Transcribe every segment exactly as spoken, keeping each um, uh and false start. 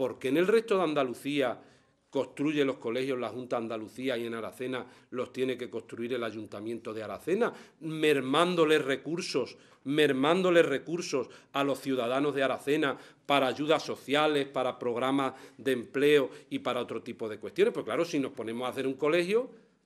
¿Por qué en el resto de Andalucía construye los colegios la Junta de Andalucía y en Aracena los tiene que construir el Ayuntamiento de Aracena, mermándoles recursos, mermándoles recursos a los ciudadanos de Aracena para ayudas sociales, para programas de empleo y para otro tipo de cuestiones? Pues claro, si nos ponemos a hacer un colegio,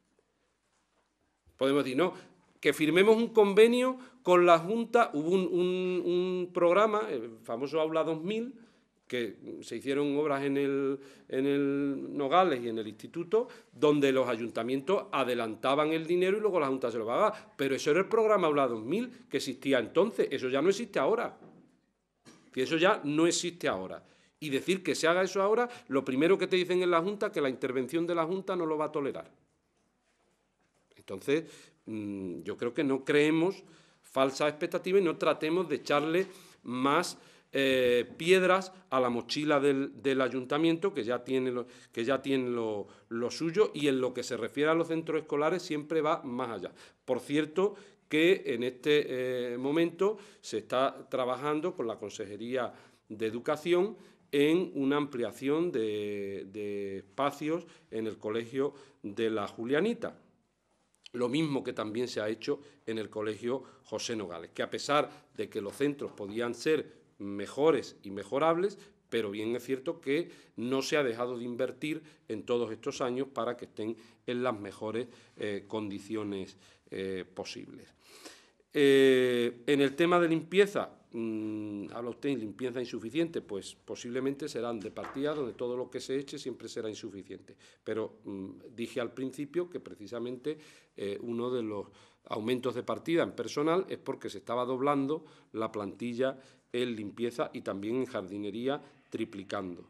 podemos decir, no, que firmemos un convenio con la Junta. Hubo un, un, un programa, el famoso Aula dos mil, que se hicieron obras en el, en el Nogales y en el Instituto, donde los ayuntamientos adelantaban el dinero y luego la Junta se lo pagaba. Pero eso era el programa Aula dos mil, que existía entonces. Eso ya no existe ahora. Y eso ya no existe ahora. Y decir que se haga eso ahora, lo primero que te dicen en la Junta, que la intervención de la Junta no lo va a tolerar. Entonces, mmm, yo creo que no creemos falsas expectativas y no tratemos de echarle más Eh, piedras a la mochila del, del ayuntamiento, que ya tiene, lo, que ya tiene lo, lo suyo, y en lo que se refiere a los centros escolares siempre va más allá. Por cierto, que en este eh, momento se está trabajando con la Consejería de Educación en una ampliación de, de espacios en el Colegio de la Julianita. Lo mismo que también se ha hecho en el Colegio José Nogales, que a pesar de que los centros podían ser mejores y mejorables, pero bien es cierto que no se ha dejado de invertir en todos estos años para que estén en las mejores eh, condiciones eh, posibles. Eh, en el tema de limpieza, mmm, habla usted de limpieza insuficiente, pues posiblemente serán de partida donde todo lo que se eche siempre será insuficiente. Pero mmm, dije al principio que precisamente eh, uno de los aumentos de partida en personal es porque se estaba doblando la plantilla en limpieza y también en jardinería, triplicando.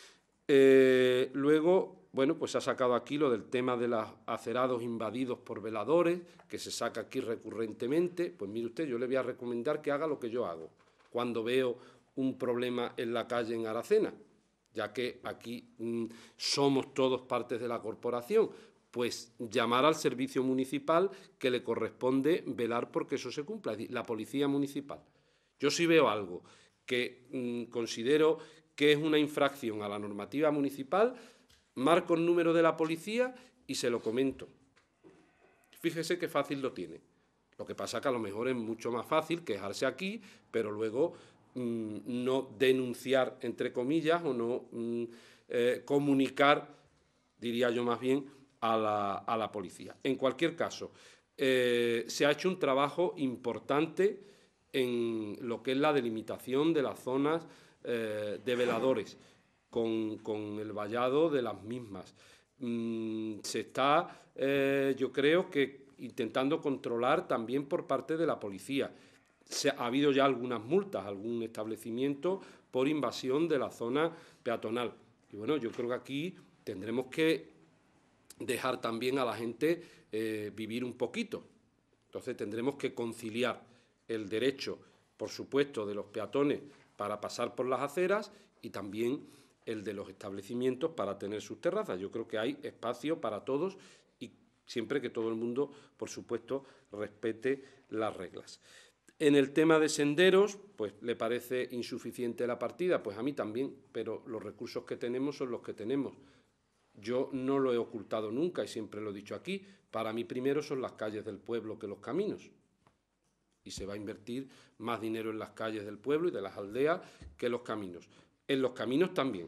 Eh, luego, bueno, pues se ha sacado aquí lo del tema de los acerados invadidos por veladores, que se saca aquí recurrentemente. Pues mire usted, yo le voy a recomendar que haga lo que yo hago cuando veo un problema en la calle en Aracena, ya que aquí mmm, somos todos partes de la corporación, pues llamar al servicio municipal que le corresponde velar porque eso se cumpla, es decir, la policía municipal. Yo sí veo algo que mmm, considero que es una infracción a la normativa municipal, marco el número de la policía y se lo comento. Fíjese qué fácil lo tiene. Lo que pasa es que a lo mejor es mucho más fácil quejarse aquí, pero luego mmm, no denunciar, entre comillas, o no mmm, eh, comunicar, diría yo más bien, a la, a la policía. En cualquier caso, eh, se ha hecho un trabajo importante en lo que es la delimitación de las zonas eh, de veladores, con, con el vallado de las mismas. Mm, se está, eh, yo creo que, intentando controlar también por parte de la policía. Se, ha habido ya algunas multas, algún establecimiento por invasión de la zona peatonal. Y bueno, yo creo que aquí tendremos que dejar también a la gente eh, vivir un poquito. Entonces tendremos que conciliar el derecho, por supuesto, de los peatones para pasar por las aceras y también el de los establecimientos para tener sus terrazas. Yo creo que hay espacio para todos y siempre que todo el mundo, por supuesto, respete las reglas. En el tema de senderos, pues le parece insuficiente la partida, pues a mí también, pero los recursos que tenemos son los que tenemos. Yo no lo he ocultado nunca y siempre lo he dicho aquí, para mí primero son las calles del pueblo que los caminos. Y se va a invertir más dinero en las calles del pueblo y de las aldeas que en los caminos. En los caminos también,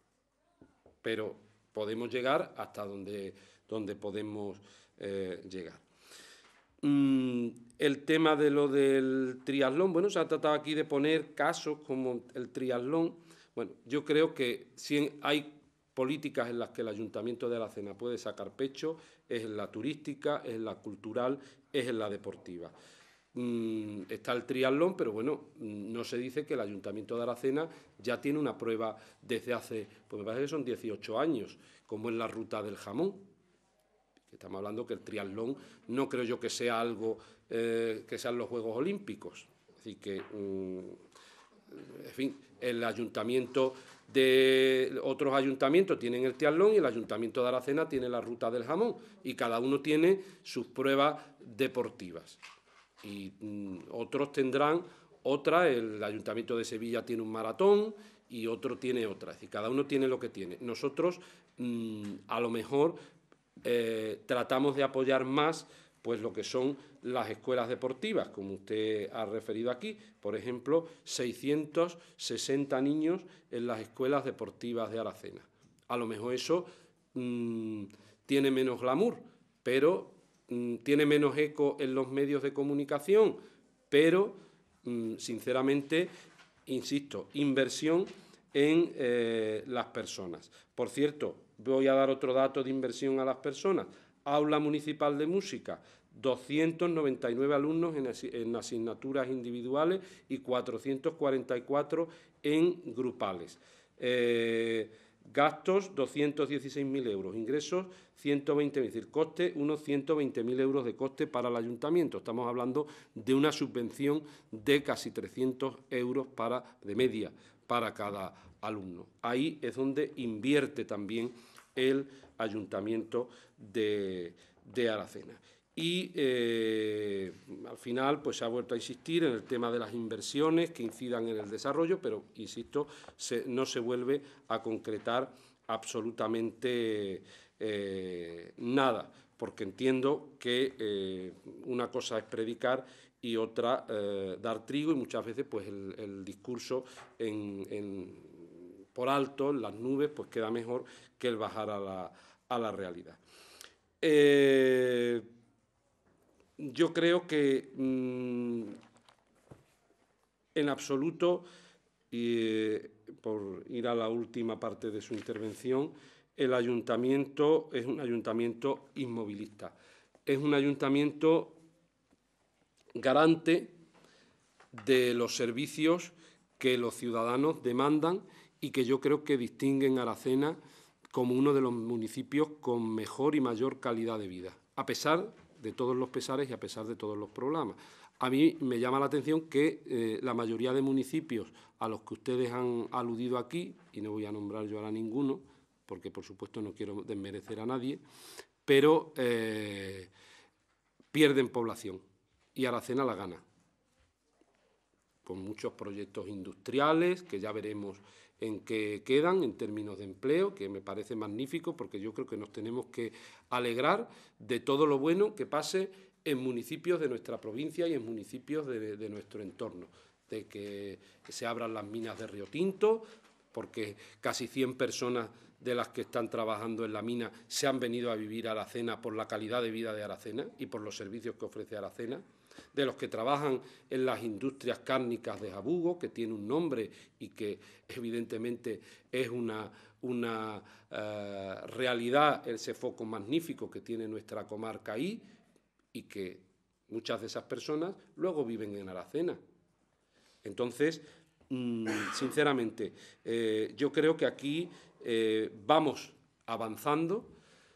pero podemos llegar hasta donde, donde podemos eh, llegar. Mm, el tema de lo del triatlón, bueno, se ha tratado aquí de poner casos como el triatlón. Bueno, yo creo que si hay políticas en las que el Ayuntamiento de Aracena puede sacar pecho, es en la turística, es en la cultural, es en la deportiva. Mm, está el triatlón, pero bueno, no se dice que el Ayuntamiento de Aracena ya tiene una prueba desde hace, pues me parece que son dieciocho años, como es la ruta del jamón. Estamos hablando que el triatlón no creo yo que sea algo, eh, que sean los Juegos Olímpicos. Así que, mm, en fin, el ayuntamiento de otros ayuntamientos tienen el triatlón y el Ayuntamiento de Aracena tiene la ruta del jamón y cada uno tiene sus pruebas deportivas. Y mmm, otros tendrán otras, el Ayuntamiento de Sevilla tiene un maratón y otro tiene otra. Es decir, cada uno tiene lo que tiene. Nosotros, mmm, a lo mejor, eh, tratamos de apoyar más pues lo que son las escuelas deportivas, como usted ha referido aquí. Por ejemplo, seiscientos sesenta niños en las escuelas deportivas de Aracena. A lo mejor eso mmm, tiene menos glamour, pero mmm, tiene menos eco en los medios de comunicación, pero, mmm, sinceramente, insisto, inversión en eh, las personas. Por cierto, voy a dar otro dato de inversión a las personas. Aula Municipal de Música, doscientos noventa y nueve alumnos en, as en asignaturas individuales y cuatrocientos cuarenta y cuatro en grupales. Eh, gastos, doscientos dieciséis mil euros. Ingresos, ciento veinte mil. Es decir, coste, unos ciento veinte mil euros de coste para el ayuntamiento. Estamos hablando de una subvención de casi trescientos euros para, de media para cada alumno. Ahí es donde invierte también el ayuntamiento de, de Aracena. Y eh, al final pues se ha vuelto a insistir en el tema de las inversiones que incidan en el desarrollo, pero, insisto, se, no se vuelve a concretar absolutamente eh, nada, porque entiendo que eh, una cosa es predicar y otra eh, dar trigo, y muchas veces pues el, el discurso en, en, por alto, en las nubes, pues queda mejor que el bajar a la, a la realidad. Eh, yo creo que mmm, en absoluto, y eh, por ir a la última parte de su intervención, el ayuntamiento es un ayuntamiento inmovilista. Es un ayuntamiento garante de los servicios que los ciudadanos demandan y que yo creo que distinguen a Aracena como uno de los municipios con mejor y mayor calidad de vida, a pesar de todos los pesares y a pesar de todos los problemas. A mí me llama la atención que eh, la mayoría de municipios a los que ustedes han aludido aquí, y no voy a nombrar yo ahora ninguno, porque por supuesto no quiero desmerecer a nadie, pero eh, pierden población y Aracena la gana, con muchos proyectos industriales que ya veremos en qué quedan en términos de empleo, que me parece magnífico, porque yo creo que nos tenemos que alegrar de todo lo bueno que pase en municipios de nuestra provincia y en municipios de, de nuestro entorno, de que, que se abran las minas de Río Tinto, porque casi cien personas de las que están trabajando en la mina se han venido a vivir a Aracena por la calidad de vida de Aracena y por los servicios que ofrece Aracena, de los que trabajan en las industrias cárnicas de Jabugo, que tiene un nombre y que evidentemente es una, una uh, realidad, ese foco magnífico que tiene nuestra comarca ahí, y que muchas de esas personas luego viven en Aracena. Entonces, mmm, sinceramente, eh, yo creo que aquí eh, vamos avanzando.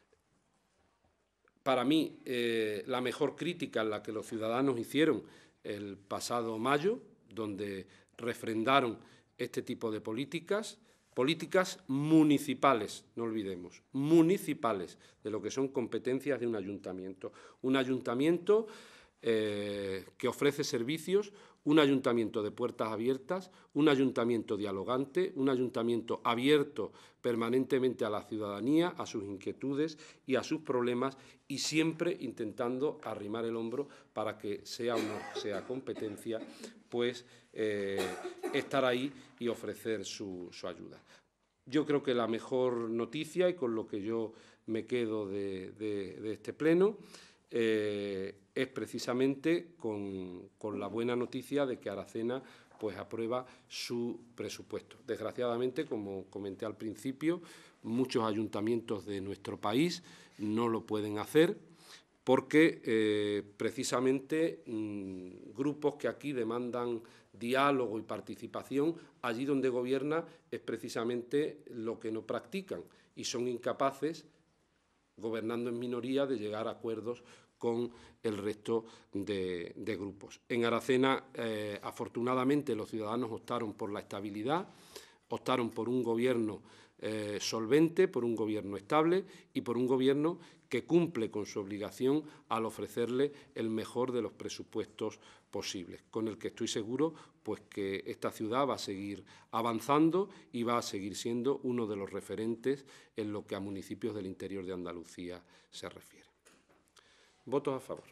Para mí, eh, la mejor crítica en la que los ciudadanos hicieron el pasado mayo, donde refrendaron este tipo de políticas, políticas municipales, no olvidemos, municipales, de lo que son competencias de un ayuntamiento. Un ayuntamiento eh, que ofrece servicios, un ayuntamiento de puertas abiertas, un ayuntamiento dialogante, un ayuntamiento abierto permanentemente a la ciudadanía, a sus inquietudes y a sus problemas, y siempre intentando arrimar el hombro para que sea o no sea competencia, pues eh, estar ahí y ofrecer su, su ayuda. Yo creo que la mejor noticia, y con lo que yo me quedo de, de, de este pleno, eh, es precisamente con, con la buena noticia de que Aracena pues aprueba su presupuesto. Desgraciadamente, como comenté al principio, muchos ayuntamientos de nuestro país no lo pueden hacer porque eh, precisamente mmm, grupos que aquí demandan diálogo y participación, allí donde gobierna es precisamente lo que no practican y son incapaces, gobernando en minoría, de llegar a acuerdos con el resto de, de grupos. En Aracena, eh, afortunadamente, los ciudadanos optaron por la estabilidad, optaron por un gobierno eh, solvente, por un gobierno estable y por un gobierno que cumple con su obligación al ofrecerle el mejor de los presupuestos posibles, con el que estoy seguro pues, que esta ciudad va a seguir avanzando y va a seguir siendo uno de los referentes en lo que a municipios del interior de Andalucía se refiere. Votos a favor.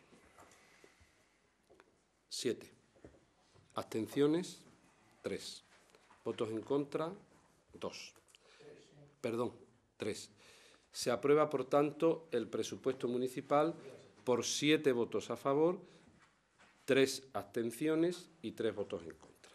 Siete. Abstenciones. Tres. Votos en contra. Dos. Perdón. Tres. Se aprueba, por tanto, el presupuesto municipal por siete votos a favor, tres abstenciones y tres votos en contra.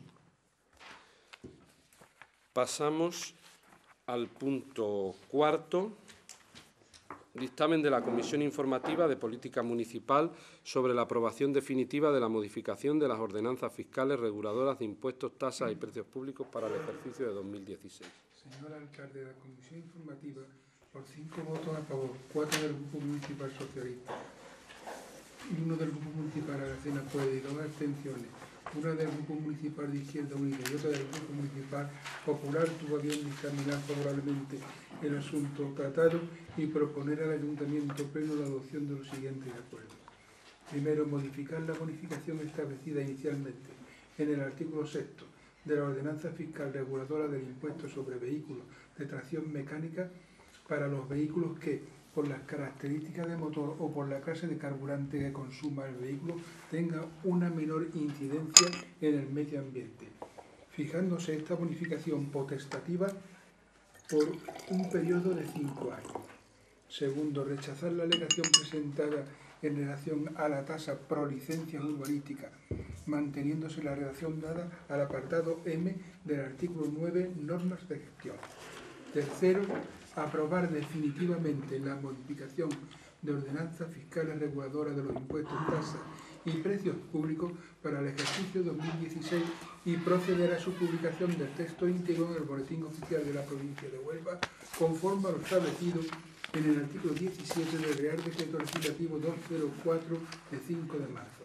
Pasamos al punto cuarto. Dictamen de la Comisión Informativa de Política Municipal sobre la aprobación definitiva de la modificación de las ordenanzas fiscales reguladoras de impuestos, tasas y precios públicos para el ejercicio de dos mil dieciséis. Señor alcalde, la Comisión Informativa, por cinco votos a favor, cuatro del Grupo Municipal Socialista, y uno del Grupo Municipal Aracena Puede y dos abstenciones, una del Grupo Municipal de Izquierda Unida y otra del Grupo Municipal Popular, tuvo a bien dictaminar favorablemente el asunto tratado y proponer al Ayuntamiento Pleno la adopción de los siguientes acuerdos. Primero, modificar la bonificación establecida inicialmente en el artículo sexto de la Ordenanza Fiscal Reguladora del Impuesto sobre Vehículos de Tracción Mecánica para los vehículos que, por las características de motor o por la clase de carburante que consuma el vehículo, tenga una menor incidencia en el medio ambiente, fijándose esta bonificación potestativa por un periodo de cinco años. Segundo, rechazar la alegación presentada en relación a la tasa pro licencias urbanísticas, manteniéndose la redacción dada al apartado M del artículo nueve, normas de gestión. Tercero, aprobar definitivamente la modificación de ordenanzas fiscales reguladoras de los impuestos, tasas y precios públicos para el ejercicio dos mil dieciséis y proceder a su publicación del texto íntegro en el Boletín Oficial de la Provincia de Huelva, conforme a lo establecido en el artículo diecisiete del Real Decreto Legislativo doscientos cuatro de cinco de marzo.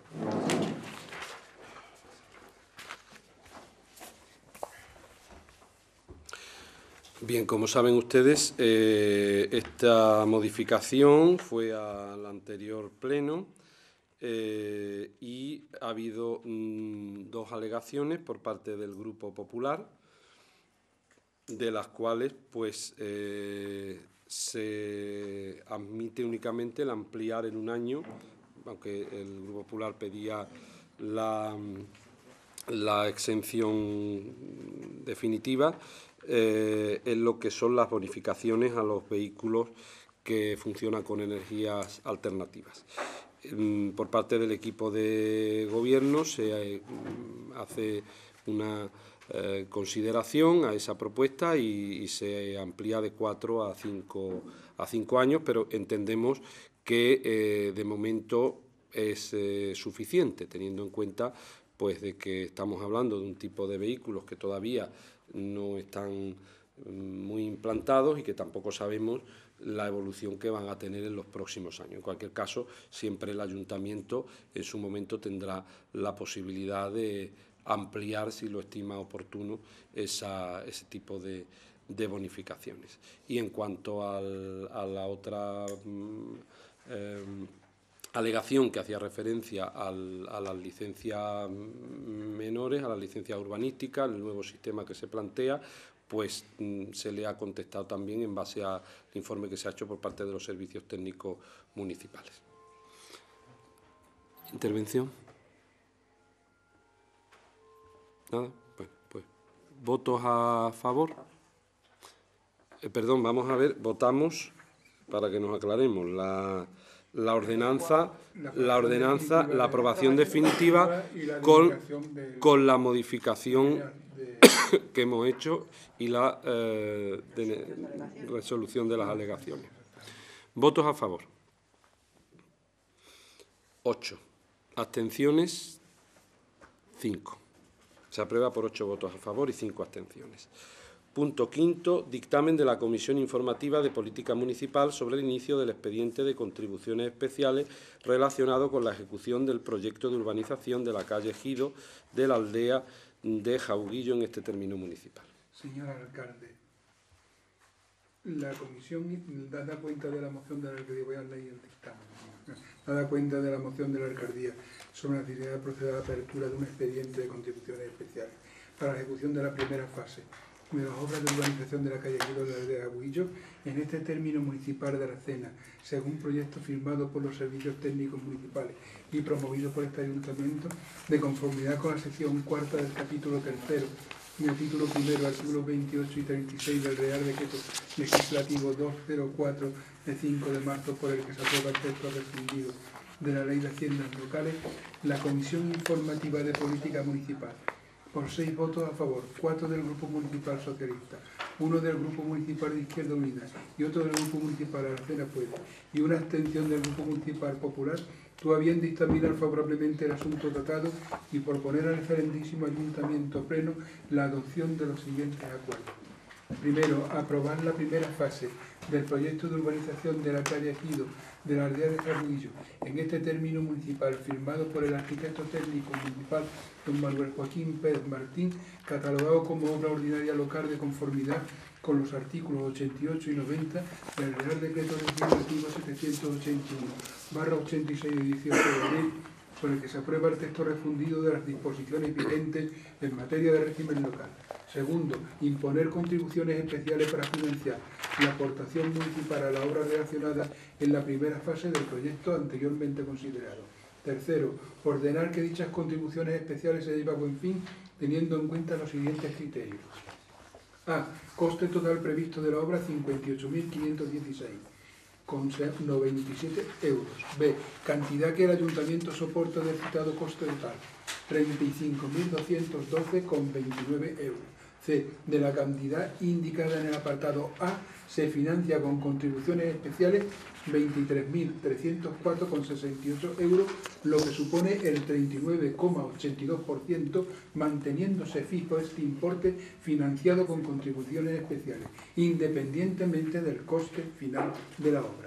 Bien, como saben ustedes, eh, esta modificación fue al anterior pleno eh, y ha habido mm, dos alegaciones por parte del Grupo Popular, de las cuales pues eh, se admite únicamente el ampliar en un año, aunque el Grupo Popular pedía la, la exención definitiva, eh, en lo que son las bonificaciones a los vehículos que funcionan con energías alternativas. Por parte del equipo de gobierno se hace una eh, consideración a esa propuesta y, y se amplía de cuatro a cinco, a cinco años, pero entendemos que eh, de momento es eh, suficiente, teniendo en cuenta pues, de que estamos hablando de un tipo de vehículos que todavía no están muy implantados y que tampoco sabemos la evolución que van a tener en los próximos años. En cualquier caso, siempre el Ayuntamiento en su momento tendrá la posibilidad de ampliar, si lo estima oportuno, esa, ese tipo de, de bonificaciones. Y en cuanto al, a la otra eh, alegación que hacía referencia al, a las licencias menores, a las licencias urbanísticas, el nuevo sistema que se plantea, pues se le ha contestado también en base al informe que se ha hecho por parte de los servicios técnicos municipales. ¿Intervención? ¿Nada? Bueno, pues votos a favor. Eh, perdón, vamos a ver, votamos, para que nos aclaremos, la, la ordenanza, la ordenanza, la aprobación definitiva con, con la modificación que hemos hecho y la eh, de, resolución de las alegaciones. Votos a favor. Ocho. Abstenciones. Cinco. Se aprueba por ocho votos a favor y cinco abstenciones. Punto quinto. Dictamen de la Comisión Informativa de Política Municipal sobre el inicio del expediente de contribuciones especiales relacionado con la ejecución del proyecto de urbanización de la calle Ejido de la aldea de Jauguillo en este término municipal. Señor alcalde, La comisión da cuenta de la moción de la alcaldía, voy a leer el dictamen, da cuenta de la moción de la alcaldía sobre la necesidad de proceder a la apertura de un expediente de contribuciones especiales para la ejecución de la primera fase de las obras de urbanización de la calle Guido de la aldea de Jabuguillo en este término municipal de Aracena, según proyecto firmado por los servicios técnicos municipales y promovido por este ayuntamiento, de conformidad con la sección cuarta del capítulo tercero y el título primero, artículos veintiocho y treinta y seis del Real Decreto Legislativo doscientos cuatro de cinco de marzo, por el que se aprueba el texto refundido de la Ley de Haciendas Locales, la Comisión Informativa de Política Municipal, por seis votos a favor, cuatro del Grupo Municipal Socialista, uno del Grupo Municipal de Izquierda Unida y otro del Grupo Municipal Aracena Puebla, y una abstención del Grupo Municipal Popular, tuvo a bien dictaminar favorablemente el asunto tratado y proponer al referendísimo Ayuntamiento Pleno la adopción de los siguientes acuerdos. Primero, aprobar la primera fase del proyecto de urbanización de la calle Ejido de la aldea de Jabuguillo en este término municipal, firmado por el arquitecto técnico municipal don Manuel Joaquín Pérez Martín, catalogado como obra ordinaria local de conformidad con los artículos ochenta y ocho y noventa del Real Decreto Legislativo setecientos ochenta y uno barra ochenta y seis de dieciocho de abril, por el que se aprueba el texto refundido de las disposiciones vigentes en materia de régimen local. Segundo, imponer contribuciones especiales para financiar la aportación municipal a la obra relacionada en la primera fase del proyecto anteriormente considerado. Tercero, ordenar que dichas contribuciones especiales se lleven a buen fin teniendo en cuenta los siguientes criterios. A. Coste total previsto de la obra cincuenta y ocho mil quinientos dieciséis con noventa y siete euros. B. Cantidad que el ayuntamiento soporta del citado coste total treinta y cinco mil doscientos doce con veintinueve euros. C. De la cantidad indicada en el apartado A se financia con contribuciones especiales veintitrés mil trescientos cuatro con sesenta y ocho euros, lo que supone el treinta y nueve coma ochenta y dos por ciento, manteniéndose fijo este importe financiado con contribuciones especiales, independientemente del coste final de la obra.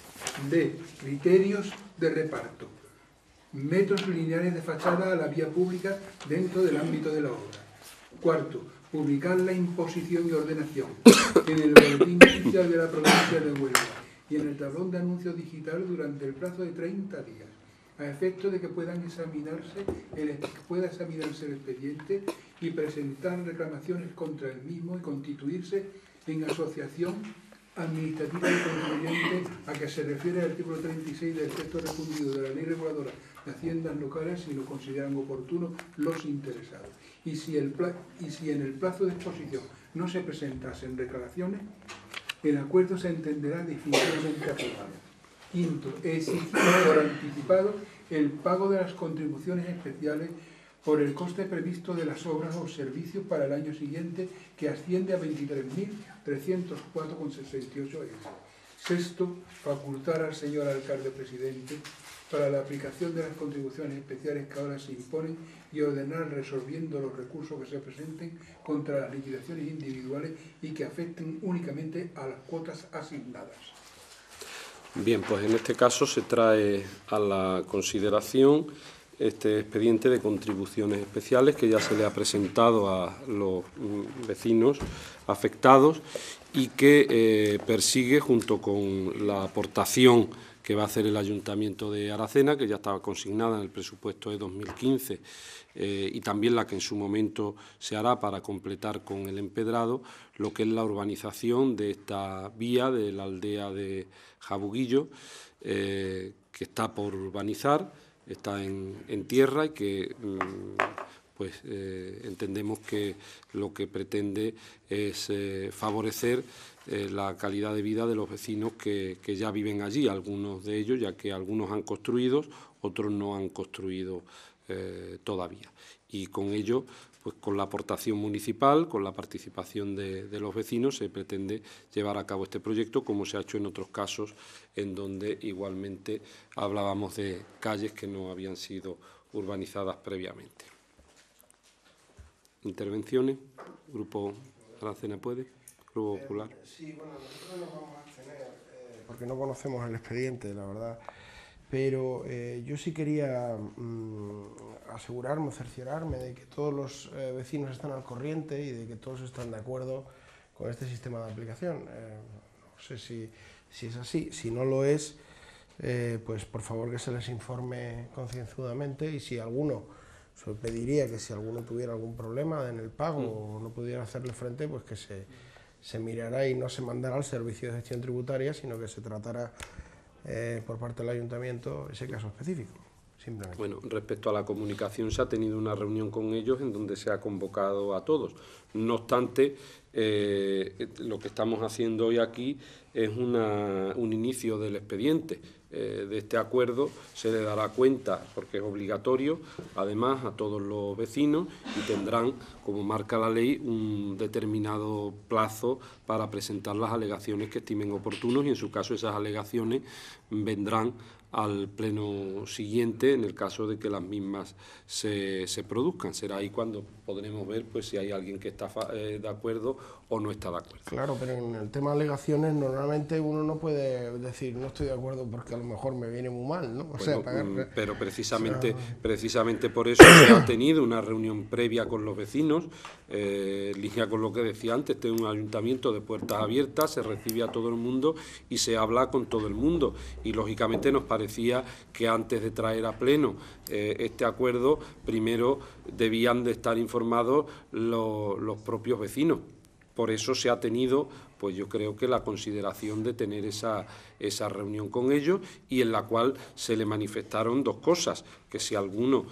D. Criterios de reparto. Metros lineales de fachada a la vía pública dentro del ámbito de la obra. Cuarto, publicar la imposición y ordenación en el boletín oficial de la provincia de Huelva y en el tablón de anuncios digital durante el plazo de treinta días, a efecto de que puedan examinarse el, pueda examinarse el expediente y presentar reclamaciones contra el mismo y constituirse en asociación administrativa y contribuyente a que se refiere el artículo treinta y seis del texto refundido de la Ley Reguladora de Haciendas Locales si lo consideran oportuno los interesados. Y si, el y si en el plazo de exposición no se presentasen reclamaciones, el acuerdo se entenderá definitivamente aprobado. Quinto, exigir por anticipado el pago de las contribuciones especiales por el coste previsto de las obras o servicios para el año siguiente, que asciende a veintitrés mil trescientos cuatro con sesenta y ocho euros. Sexto, facultar al señor alcalde presidente para la aplicación de las contribuciones especiales que ahora se imponen y ordenar resolviendo los recursos que se presenten contra las liquidaciones individuales y que afecten únicamente a las cuotas asignadas. Bien, pues en este caso se trae a la consideración este expediente de contribuciones especiales que ya se le ha presentado a los vecinos afectados y que eh, persigue, junto con la aportación que va a hacer el Ayuntamiento de Aracena, que ya estaba consignada en el presupuesto de dos mil quince, eh, y también la que en su momento se hará para completar con el empedrado, lo que es la urbanización de esta vía de la aldea de Jabuguillo, eh, que está por urbanizar, está en, en tierra y que pues eh, entendemos que lo que pretende es eh, favorecer eh, la calidad de vida de los vecinos que, que ya viven allí, algunos de ellos, ya que algunos han construido, otros no han construido eh, todavía. Y con ello, pues con la aportación municipal, con la participación de, de los vecinos, se pretende llevar a cabo este proyecto, como se ha hecho en otros casos, en donde igualmente hablábamos de calles que no habían sido urbanizadas previamente. ¿Intervenciones? Grupo Aracena puede. Grupo Popular. Eh, sí, bueno, nosotros nos vamos a abstener eh, porque no conocemos el expediente, la verdad. Pero eh, yo sí quería mmm, asegurarme, cerciorarme de que todos los eh, vecinos están al corriente y de que todos están de acuerdo con este sistema de aplicación. Eh, no sé si, si es así. Si no lo es, eh, pues por favor que se les informe concienzudamente, y si alguno, se pediría que si alguno tuviera algún problema en el pago mm. o no pudiera hacerle frente, pues que se, se mirara y no se mandara al Servicio de Gestión Tributaria, sino que se tratara eh, por parte del Ayuntamiento ese caso específico. Simplemente. Bueno, respecto a la comunicación, se ha tenido una reunión con ellos en donde se ha convocado a todos. No obstante, eh, lo que estamos haciendo hoy aquí es una, un inicio del expediente. Eh, de este acuerdo se le dará cuenta, porque es obligatorio, además, a todos los vecinos, y tendrán, como marca la ley, un determinado plazo para presentar las alegaciones que estimen oportunos, y en su caso esas alegaciones vendrán al pleno siguiente en el caso de que las mismas se, se produzcan. Será ahí cuando podremos ver pues si hay alguien que está eh, de acuerdo o no está de acuerdo. Claro, pero en el tema de alegaciones normalmente uno no puede decir no estoy de acuerdo porque a lo mejor me viene muy mal, ¿no? O bueno, sea, pagar... pero precisamente, o sea... precisamente por eso se ha tenido una reunión previa con los vecinos, eh, línea con lo que decía antes, este es un ayuntamiento de puertas abiertas, se recibe a todo el mundo y se habla con todo el mundo, y lógicamente nos parecía que antes de traer a pleno eh, este acuerdo, primero debían de estar informados lo, los propios vecinos. Por eso se ha tenido, pues yo creo que la consideración de tener esa, esa reunión con ellos, y en la cual se le manifestaron dos cosas: que si alguno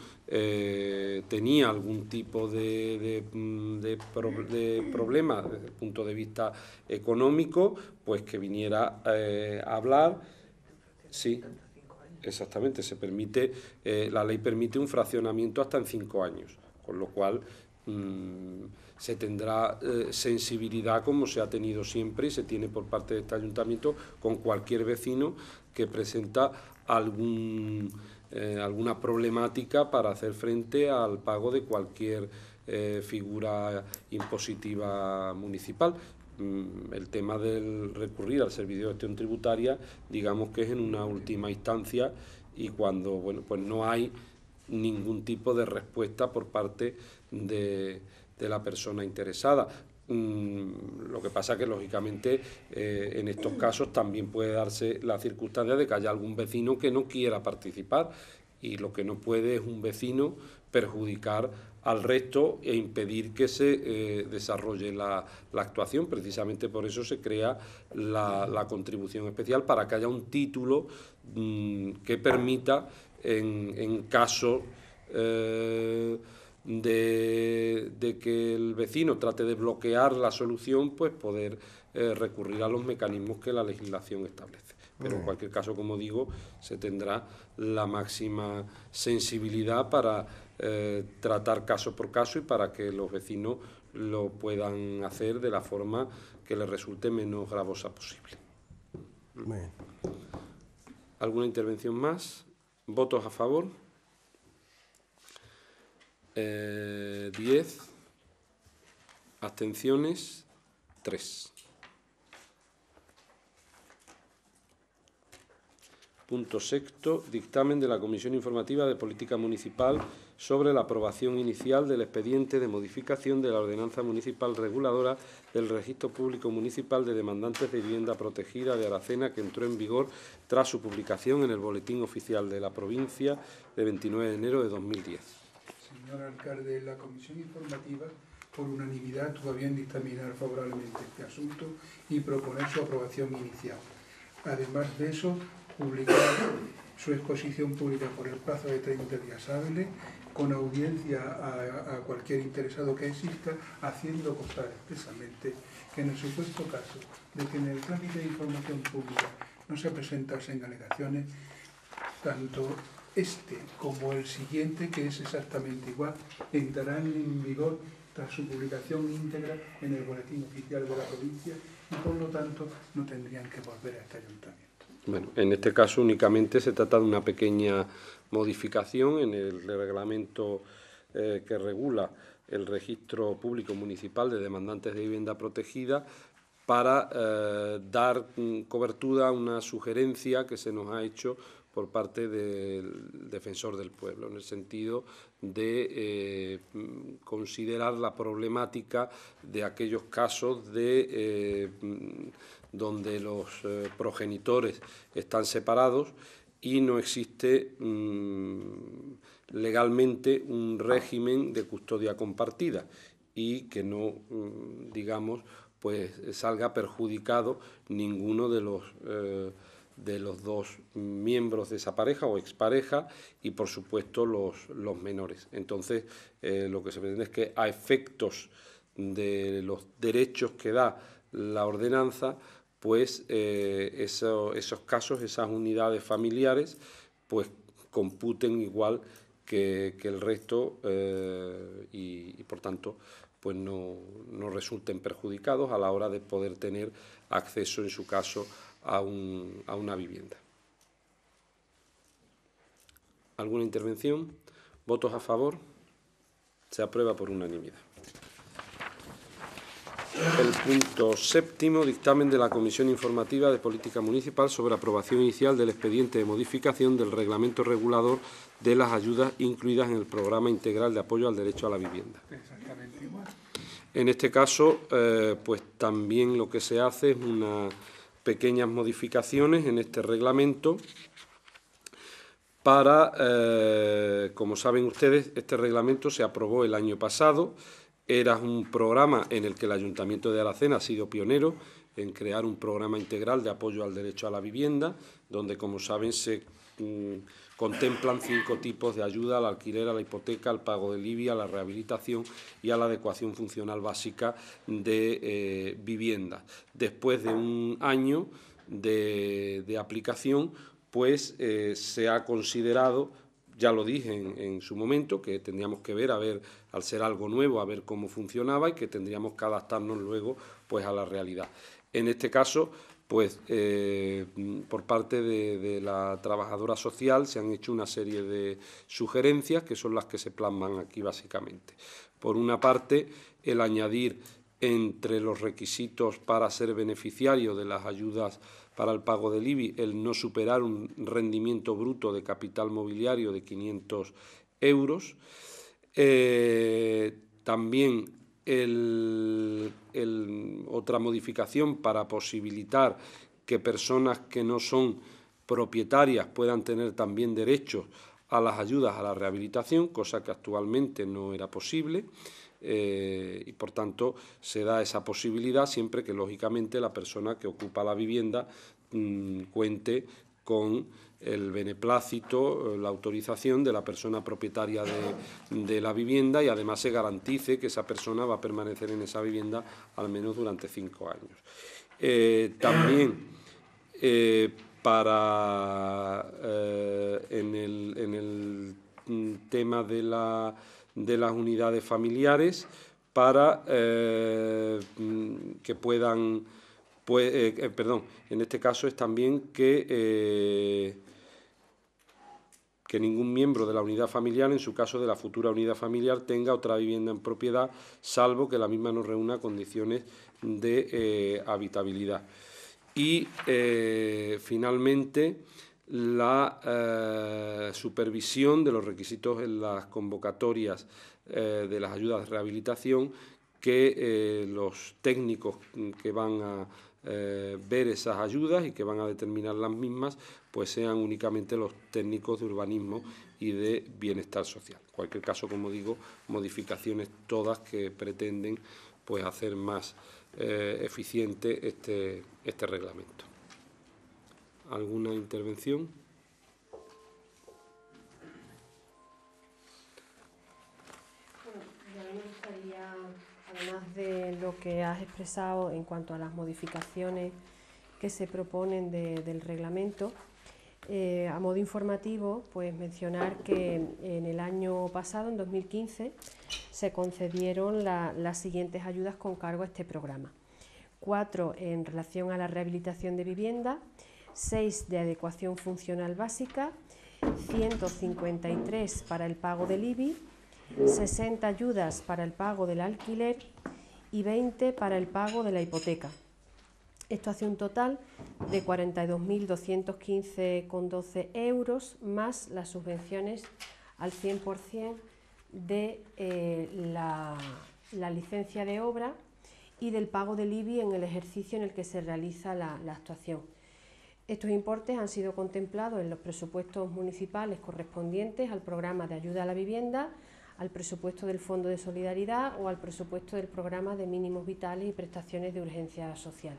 eh, tenía algún tipo de, de, de, pro, de problema desde el punto de vista económico, pues que viniera eh, a hablar. Sí, exactamente, se permite, eh, la ley permite un fraccionamiento hasta en cinco años, con lo cual mmm, se tendrá eh, sensibilidad, como se ha tenido siempre y se tiene por parte de este ayuntamiento, con cualquier vecino que presenta algún, eh, alguna problemática para hacer frente al pago de cualquier eh, figura impositiva municipal. El tema del recurrir al servicio de gestión tributaria, digamos que es en una última instancia, y cuando bueno pues no hay ningún tipo de respuesta por parte de, de la persona interesada. Mm, lo que pasa es que, lógicamente, eh, en estos casos también puede darse la circunstancia de que haya algún vecino que no quiera participar, y lo que no puede es un vecino perjudicar al resto e impedir que se eh, desarrolle la, la actuación. Precisamente por eso se crea la, la contribución especial, para que haya un título mmm, que permita, en, en caso eh, de, de que el vecino trate de bloquear la solución, pues poder eh, recurrir a los mecanismos que la legislación establece. Pero en cualquier caso, como digo, se tendrá la máxima sensibilidad para eh, tratar caso por caso, y para que los vecinos lo puedan hacer de la forma que les resulte menos gravosa posible. Bien. ¿Alguna intervención más? ¿Votos a favor? Eh, diez. ¿Abstenciones? tres. Punto sexto, dictamen de la Comisión Informativa de Política Municipal sobre la aprobación inicial del expediente de modificación de la Ordenanza Municipal Reguladora del Registro Público Municipal de Demandantes de Vivienda Protegida de Aracena, que entró en vigor tras su publicación en el Boletín Oficial de la Provincia de veintinueve de enero de dos mil diez. Señor alcalde, la Comisión Informativa, por unanimidad, tuvo bien dictaminar favorablemente este asunto y proponer su aprobación inicial. Además de eso, publicar su exposición pública por el plazo de treinta días hábiles, con audiencia a, a cualquier interesado que exista, haciendo constar expresamente que en el supuesto caso de que en el trámite de información pública no se presentasen alegaciones, tanto este como el siguiente, que es exactamente igual, entrarán en vigor tras su publicación íntegra en el Boletín Oficial de la Provincia, y por lo tanto no tendrían que volver a este ayuntamiento. Bueno, en este caso únicamente se trata de una pequeña modificación en el reglamento eh, que regula el registro público municipal de demandantes de vivienda protegida, para eh, dar cobertura a una sugerencia que se nos ha hecho por parte del defensor del pueblo, en el sentido de eh, considerar la problemática de aquellos casos de, eh, donde los eh, progenitores están separados y no existe mmm, legalmente un régimen de custodia compartida y que no, mmm, digamos, pues salga perjudicado ninguno de los eh, de los dos miembros de esa pareja o expareja y, por supuesto, los, los menores. Entonces, eh, lo que se pretende es que, a efectos de los derechos que da la ordenanza, pues eh, eso, esos casos, esas unidades familiares, pues computen igual que, que el resto eh, y, y, por tanto, pues no, no resulten perjudicados a la hora de poder tener acceso, en su caso, A, un, a una vivienda. ¿Alguna intervención? ¿Votos a favor? Se aprueba por unanimidad. El punto séptimo, dictamen de la Comisión Informativa de Política Municipal sobre aprobación inicial del expediente de modificación del reglamento regulador de las ayudas incluidas en el Programa Integral de Apoyo al Derecho a la Vivienda. Exactamente igual. En este caso, eh, pues también lo que se hace es una pequeñas modificaciones en este reglamento para, eh, como saben ustedes, este reglamento se aprobó el año pasado. Era un programa en el que el Ayuntamiento de Aracena ha sido pionero en crear un programa integral de apoyo al derecho a la vivienda, donde, como saben, se mmm, contemplan cinco tipos de ayuda: al alquiler, a la hipoteca, al pago del I B I, a la rehabilitación y a la adecuación funcional básica de eh, viviendas. Después de un año de, de aplicación, pues eh, se ha considerado, ya lo dije en, en su momento, que tendríamos que ver, a ver, al ser algo nuevo, a ver cómo funcionaba y que tendríamos que adaptarnos luego pues a la realidad. En este caso, pues eh, por parte de, de la trabajadora social se han hecho una serie de sugerencias que son las que se plasman aquí básicamente. Por una parte, el añadir entre los requisitos para ser beneficiario de las ayudas para el pago del I B I el no superar un rendimiento bruto de capital mobiliario de quinientos euros. Eh, también El, el, otra modificación para posibilitar que personas que no son propietarias puedan tener también derecho a las ayudas a la rehabilitación, cosa que actualmente no era posible, eh, y por tanto se da esa posibilidad siempre que, lógicamente, la persona que ocupa la vivienda mmm, cuente con el beneplácito, la autorización de la persona propietaria de, de la vivienda, y además se garantice que esa persona va a permanecer en esa vivienda al menos durante cinco años. Eh, también eh, para eh, en, el, en el tema de, la, de las unidades familiares, para eh, que puedan, pues, eh, perdón, en este caso es también que eh, que ningún miembro de la unidad familiar, en su caso de la futura unidad familiar, tenga otra vivienda en propiedad, salvo que la misma no reúna condiciones de eh, habitabilidad. Y, eh, finalmente, la eh, supervisión de los requisitos en las convocatorias eh, de las ayudas de rehabilitación, que eh, los técnicos que van a Eh, ver esas ayudas y que van a determinar las mismas, pues sean únicamente los técnicos de urbanismo y de bienestar social. En cualquier caso, como digo, modificaciones todas que pretenden pues hacer más eh, eficiente este, este reglamento. ¿Alguna intervención? Bueno, ya me gustaría, además de lo que has expresado en cuanto a las modificaciones que se proponen de, del reglamento, eh, a modo informativo, pues mencionar que en el año pasado, en dos mil quince, se concedieron la, las siguientes ayudas con cargo a este programa. Cuatro en relación a la rehabilitación de vivienda, seis de adecuación funcional básica, ciento cincuenta y tres para el pago del I B I, sesenta ayudas para el pago del alquiler y veinte para el pago de la hipoteca. Esto hace un total de cuarenta y dos mil doscientos quince coma doce euros más las subvenciones al cien por cien de eh, la, la licencia de obra y del pago del I B I en el ejercicio en el que se realiza la, la actuación. Estos importes han sido contemplados en los presupuestos municipales correspondientes al programa de ayuda a la vivienda, al presupuesto del Fondo de Solidaridad o al presupuesto del programa de mínimos vitales y prestaciones de urgencia social.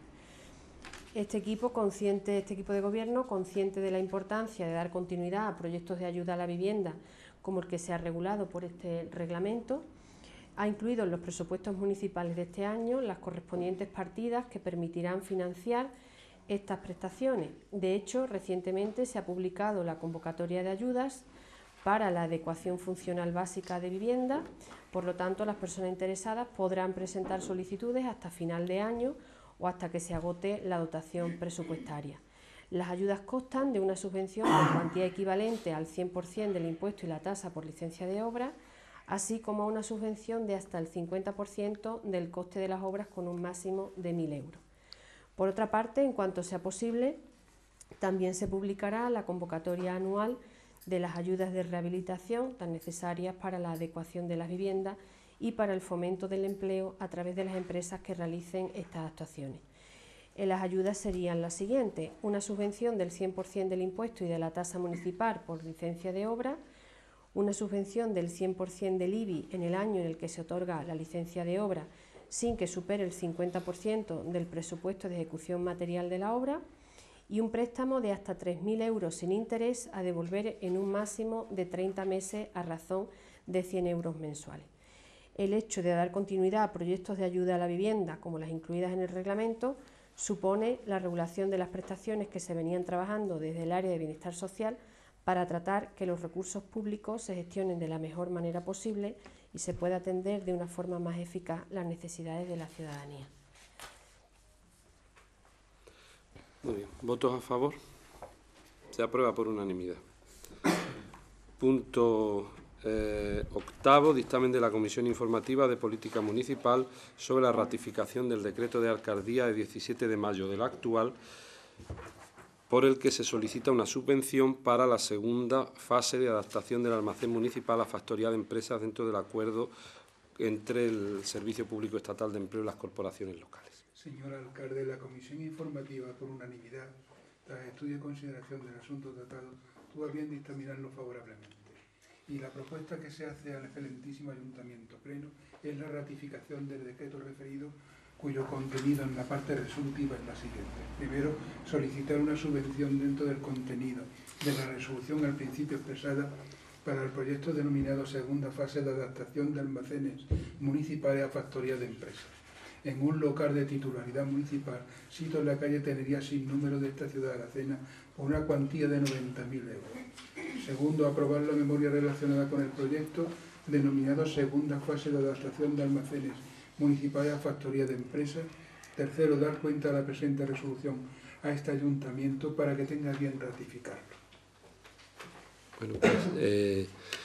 Este equipo, consciente, este equipo de gobierno, consciente de la importancia de dar continuidad a proyectos de ayuda a la vivienda como el que se ha regulado por este reglamento, ha incluido en los presupuestos municipales de este año las correspondientes partidas que permitirán financiar estas prestaciones. De hecho, recientemente se ha publicado la convocatoria de ayudas para la adecuación funcional básica de vivienda, por lo tanto, las personas interesadas podrán presentar solicitudes hasta final de año o hasta que se agote la dotación presupuestaria. Las ayudas constan de una subvención por cuantía equivalente al cien por cien del impuesto y la tasa por licencia de obra, así como una subvención de hasta el cincuenta por ciento del coste de las obras con un máximo de mil euros. Por otra parte, en cuanto sea posible, también se publicará la convocatoria anual de las ayudas de rehabilitación tan necesarias para la adecuación de las viviendas y para el fomento del empleo a través de las empresas que realicen estas actuaciones. En las ayudas serían las siguientes: una subvención del cien por cien del impuesto y de la tasa municipal por licencia de obra, una subvención del cien por cien del I B I en el año en el que se otorga la licencia de obra sin que supere el cincuenta por ciento del presupuesto de ejecución material de la obra y un préstamo de hasta tres mil euros sin interés a devolver en un máximo de treinta meses a razón de cien euros mensuales. El hecho de dar continuidad a proyectos de ayuda a la vivienda, como las incluidas en el reglamento, supone la regulación de las prestaciones que se venían trabajando desde el área de bienestar social para tratar que los recursos públicos se gestionen de la mejor manera posible y se pueda atender de una forma más eficaz las necesidades de la ciudadanía. Muy bien. ¿Votos a favor? Se aprueba por unanimidad. Punto eh, octavo, dictamen de la Comisión Informativa de Política Municipal sobre la ratificación del decreto de alcaldía de diecisiete de mayo del actual, por el que se solicita una subvención para la segunda fase de adaptación del almacén municipal a factoría de empresas dentro del acuerdo entre el Servicio Público Estatal de Empleo y las corporaciones locales. Señor alcalde, la Comisión Informativa, por unanimidad, tras estudio y consideración del asunto tratado, tuvo a bien dictaminarlo favorablemente. Y la propuesta que se hace al excelentísimo Ayuntamiento Pleno es la ratificación del decreto referido, cuyo contenido en la parte resolutiva es la siguiente. Primero, solicitar una subvención dentro del contenido de la resolución al principio expresada para el proyecto denominado segunda fase de adaptación de almacenes municipales a factoría de empresas, en un local de titularidad municipal, sito en la calle Tenería sin número de esta ciudad de Aracena, por una cuantía de noventa mil euros. Segundo, aprobar la memoria relacionada con el proyecto denominado segunda fase de adaptación de almacenes municipales a factoría de empresas. Tercero, dar cuenta de la presente resolución a este ayuntamiento para que tenga bien ratificarlo. Bueno, pues, eh,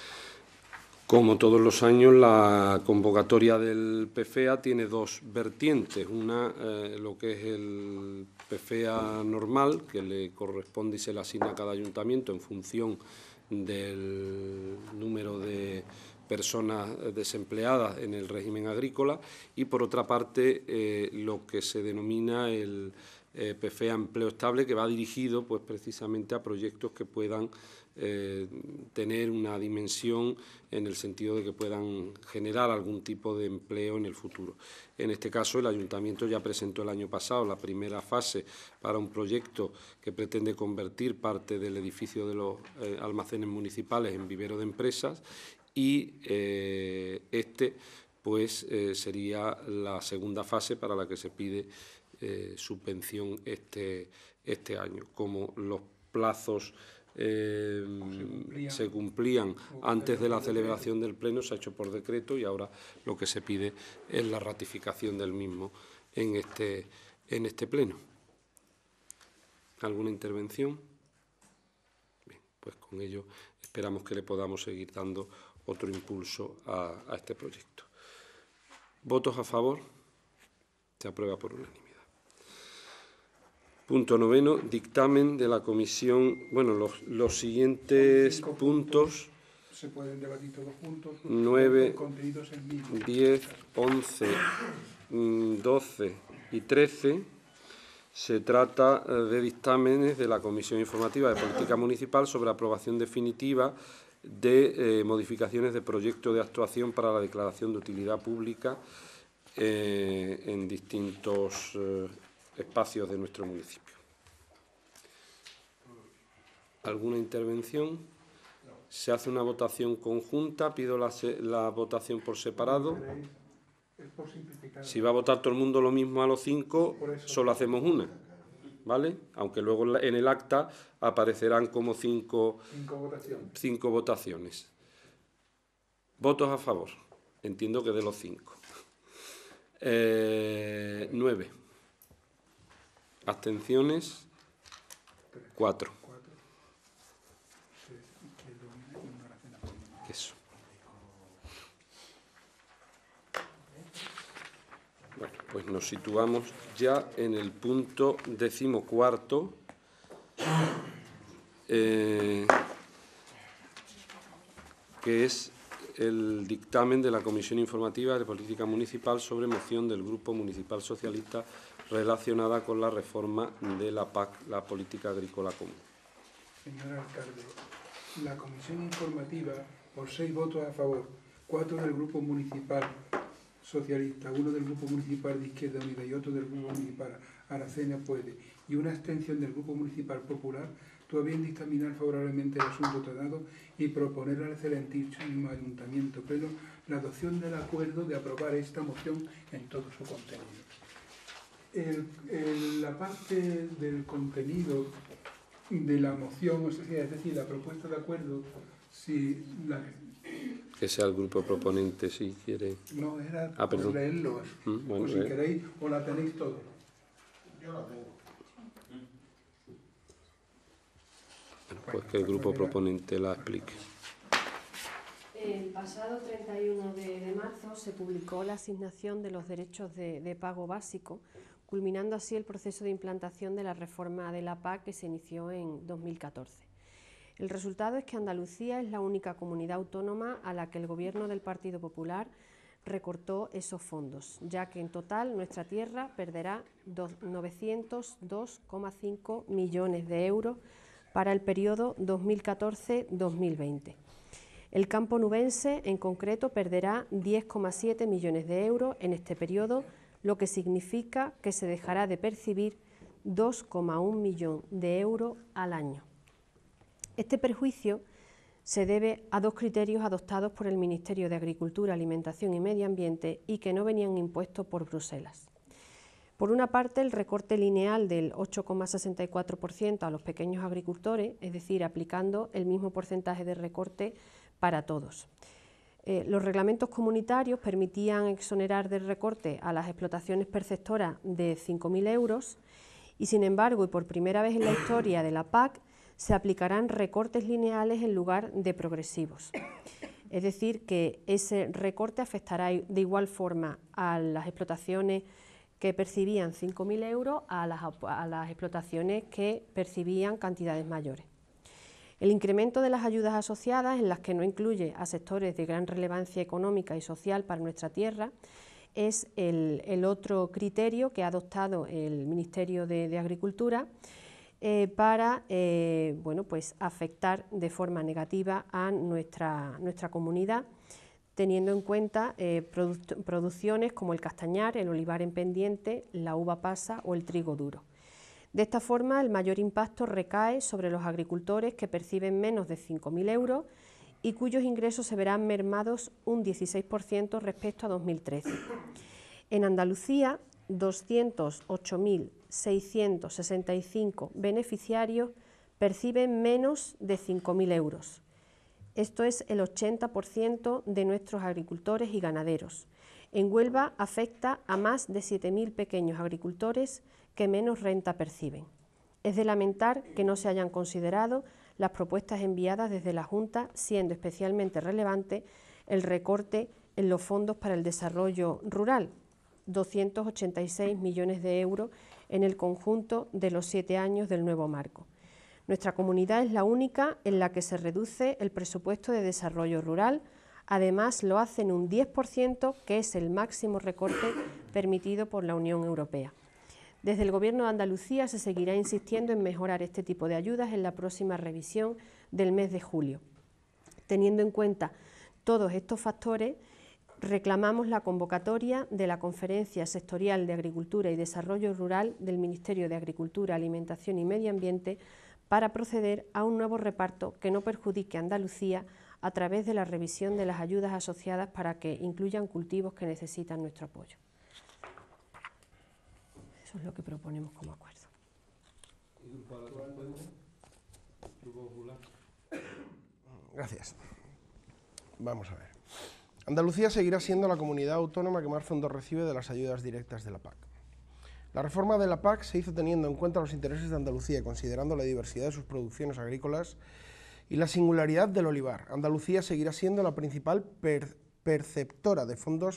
como todos los años, la convocatoria del P F E A tiene dos vertientes. Una, eh, lo que es el P F E A normal, que le corresponde y se le asigna a cada ayuntamiento en función del número de personas desempleadas en el régimen agrícola, y por otra parte eh, lo que se denomina el eh, P F E A Empleo Estable, que va dirigido pues precisamente a proyectos que puedan eh, tener una dimensión en el sentido de que puedan generar algún tipo de empleo en el futuro. En este caso, el Ayuntamiento ya presentó el año pasado la primera fase para un proyecto que pretende convertir parte del edificio de los eh, almacenes municipales en vivero de empresas, y eh, este pues eh, sería la segunda fase para la que se pide eh, subvención este, este año. Como los plazos eh, se cumplían, se cumplían antes de la celebración del Pleno, se ha hecho por decreto, y ahora lo que se pide es la ratificación del mismo en este, en este Pleno. ¿Alguna intervención? Bien, pues con ello esperamos que le podamos seguir dando otro impulso a, a este proyecto. ¿Votos a favor? Se aprueba por unanimidad. Punto noveno, dictamen de la comisión. Bueno, los, los siguientes puntos, puntos se pueden debatir todos juntos. nueve, mismo. diez, once, doce y trece. Se trata de dictámenes de la Comisión Informativa de Política Municipal sobre aprobación definitiva de eh, modificaciones de proyecto de actuación para la declaración de utilidad pública eh, en distintos eh, espacios de nuestro municipio. ¿Alguna intervención? Se hace una votación conjunta. Pido la, la votación por separado. Si va a votar todo el mundo lo mismo a los cinco, solo hacemos una, ¿vale? Aunque luego en el acta aparecerán como cinco, cinco, votaciones. cinco votaciones. Votos a favor. Entiendo que de los cinco. Eh, nueve. Abstenciones. Cuatro. Eso. Bueno, pues nos situamos ya en el punto decimocuarto, eh, que es el dictamen de la Comisión Informativa de Política Municipal sobre moción del Grupo Municipal Socialista relacionada con la reforma de la P A C, la Política Agrícola Común. Señor alcalde, la Comisión Informativa, por seis votos a favor, cuatro del Grupo Municipal Socialista, uno del Grupo Municipal de Izquierda Unida y otro del Grupo Municipal Aracena Puede, y una abstención del Grupo Municipal Popular, todavía en dictaminar favorablemente el asunto tratado y proponer al excelentísimo Ayuntamiento Pleno la adopción del acuerdo de aprobar esta moción en todo su contenido. El, el, la parte del contenido de la moción, o sea, es decir, la propuesta de acuerdo, si la... Que sea el grupo proponente, si quiere. No, era ah, por leerlo, ¿Mm? Bueno, o si eh. queréis, o la tenéis todo. Yo la tengo. Bueno, pues que el grupo proponente la explique. El pasado treinta y uno de, de marzo se publicó la asignación de los derechos de, de pago básico, culminando así el proceso de implantación de la reforma de la P A C que se inició en dos mil catorce. El resultado es que Andalucía es la única comunidad autónoma a la que el Gobierno del Partido Popular recortó esos fondos, ya que en total nuestra tierra perderá novecientos dos coma cinco millones de euros para el periodo dos mil catorce dos mil veinte. El campo nubense, en concreto, perderá diez coma siete millones de euros en este periodo, lo que significa que se dejará de percibir dos coma uno millón de euros al año. Este perjuicio se debe a dos criterios adoptados por el Ministerio de Agricultura, Alimentación y Medio Ambiente y que no venían impuestos por Bruselas. Por una parte, el recorte lineal del ocho coma sesenta y cuatro por ciento a los pequeños agricultores, es decir, aplicando el mismo porcentaje de recorte para todos. Eh, los reglamentos comunitarios permitían exonerar del recorte a las explotaciones perceptoras de cinco mil euros y, sin embargo, y por primera vez en la historia de la P A C, se aplicarán recortes lineales en lugar de progresivos. Es decir, que ese recorte afectará de igual forma a las explotaciones que percibían cinco mil euros a las, a las explotaciones que percibían cantidades mayores. El incremento de las ayudas asociadas, en las que no incluye a sectores de gran relevancia económica y social para nuestra tierra, es el, el otro criterio que ha adoptado el Ministerio de, de Agricultura eh, para eh, bueno, pues afectar de forma negativa a nuestra, nuestra comunidad, teniendo en cuenta eh, produ producciones como el castañar, el olivar en pendiente, la uva pasa o el trigo duro. De esta forma, el mayor impacto recae sobre los agricultores que perciben menos de cinco mil euros y cuyos ingresos se verán mermados un dieciséis por ciento respecto a dos mil trece. En Andalucía, doscientos ocho mil seiscientos sesenta y cinco beneficiarios perciben menos de cinco mil euros. Esto es el ochenta por ciento de nuestros agricultores y ganaderos. En Huelva afecta a más de siete mil pequeños agricultores que menos renta perciben. Es de lamentar que no se hayan considerado las propuestas enviadas desde la Junta, siendo especialmente relevante el recorte en los fondos para el desarrollo rural, doscientos ochenta y seis millones de euros en el conjunto de los siete años del nuevo marco. Nuestra comunidad es la única en la que se reduce el presupuesto de desarrollo rural. Además, lo hace en un diez por ciento, que es el máximo recorte permitido por la Unión Europea. Desde el Gobierno de Andalucía se seguirá insistiendo en mejorar este tipo de ayudas en la próxima revisión del mes de julio. Teniendo en cuenta todos estos factores, reclamamos la convocatoria de la Conferencia Sectorial de Agricultura y Desarrollo Rural del Ministerio de Agricultura, Alimentación y Medio Ambiente para proceder a un nuevo reparto que no perjudique a Andalucía a través de la revisión de las ayudas asociadas para que incluyan cultivos que necesitan nuestro apoyo. Eso es lo que proponemos como acuerdo. Gracias. Vamos a ver. Andalucía seguirá siendo la comunidad autónoma que más fondos recibe de las ayudas directas de la P A C. La reforma de la P A C se hizo teniendo en cuenta los intereses de Andalucía, considerando la diversidad de sus producciones agrícolas y la singularidad del olivar. Andalucía seguirá siendo la principal per perceptora de fondos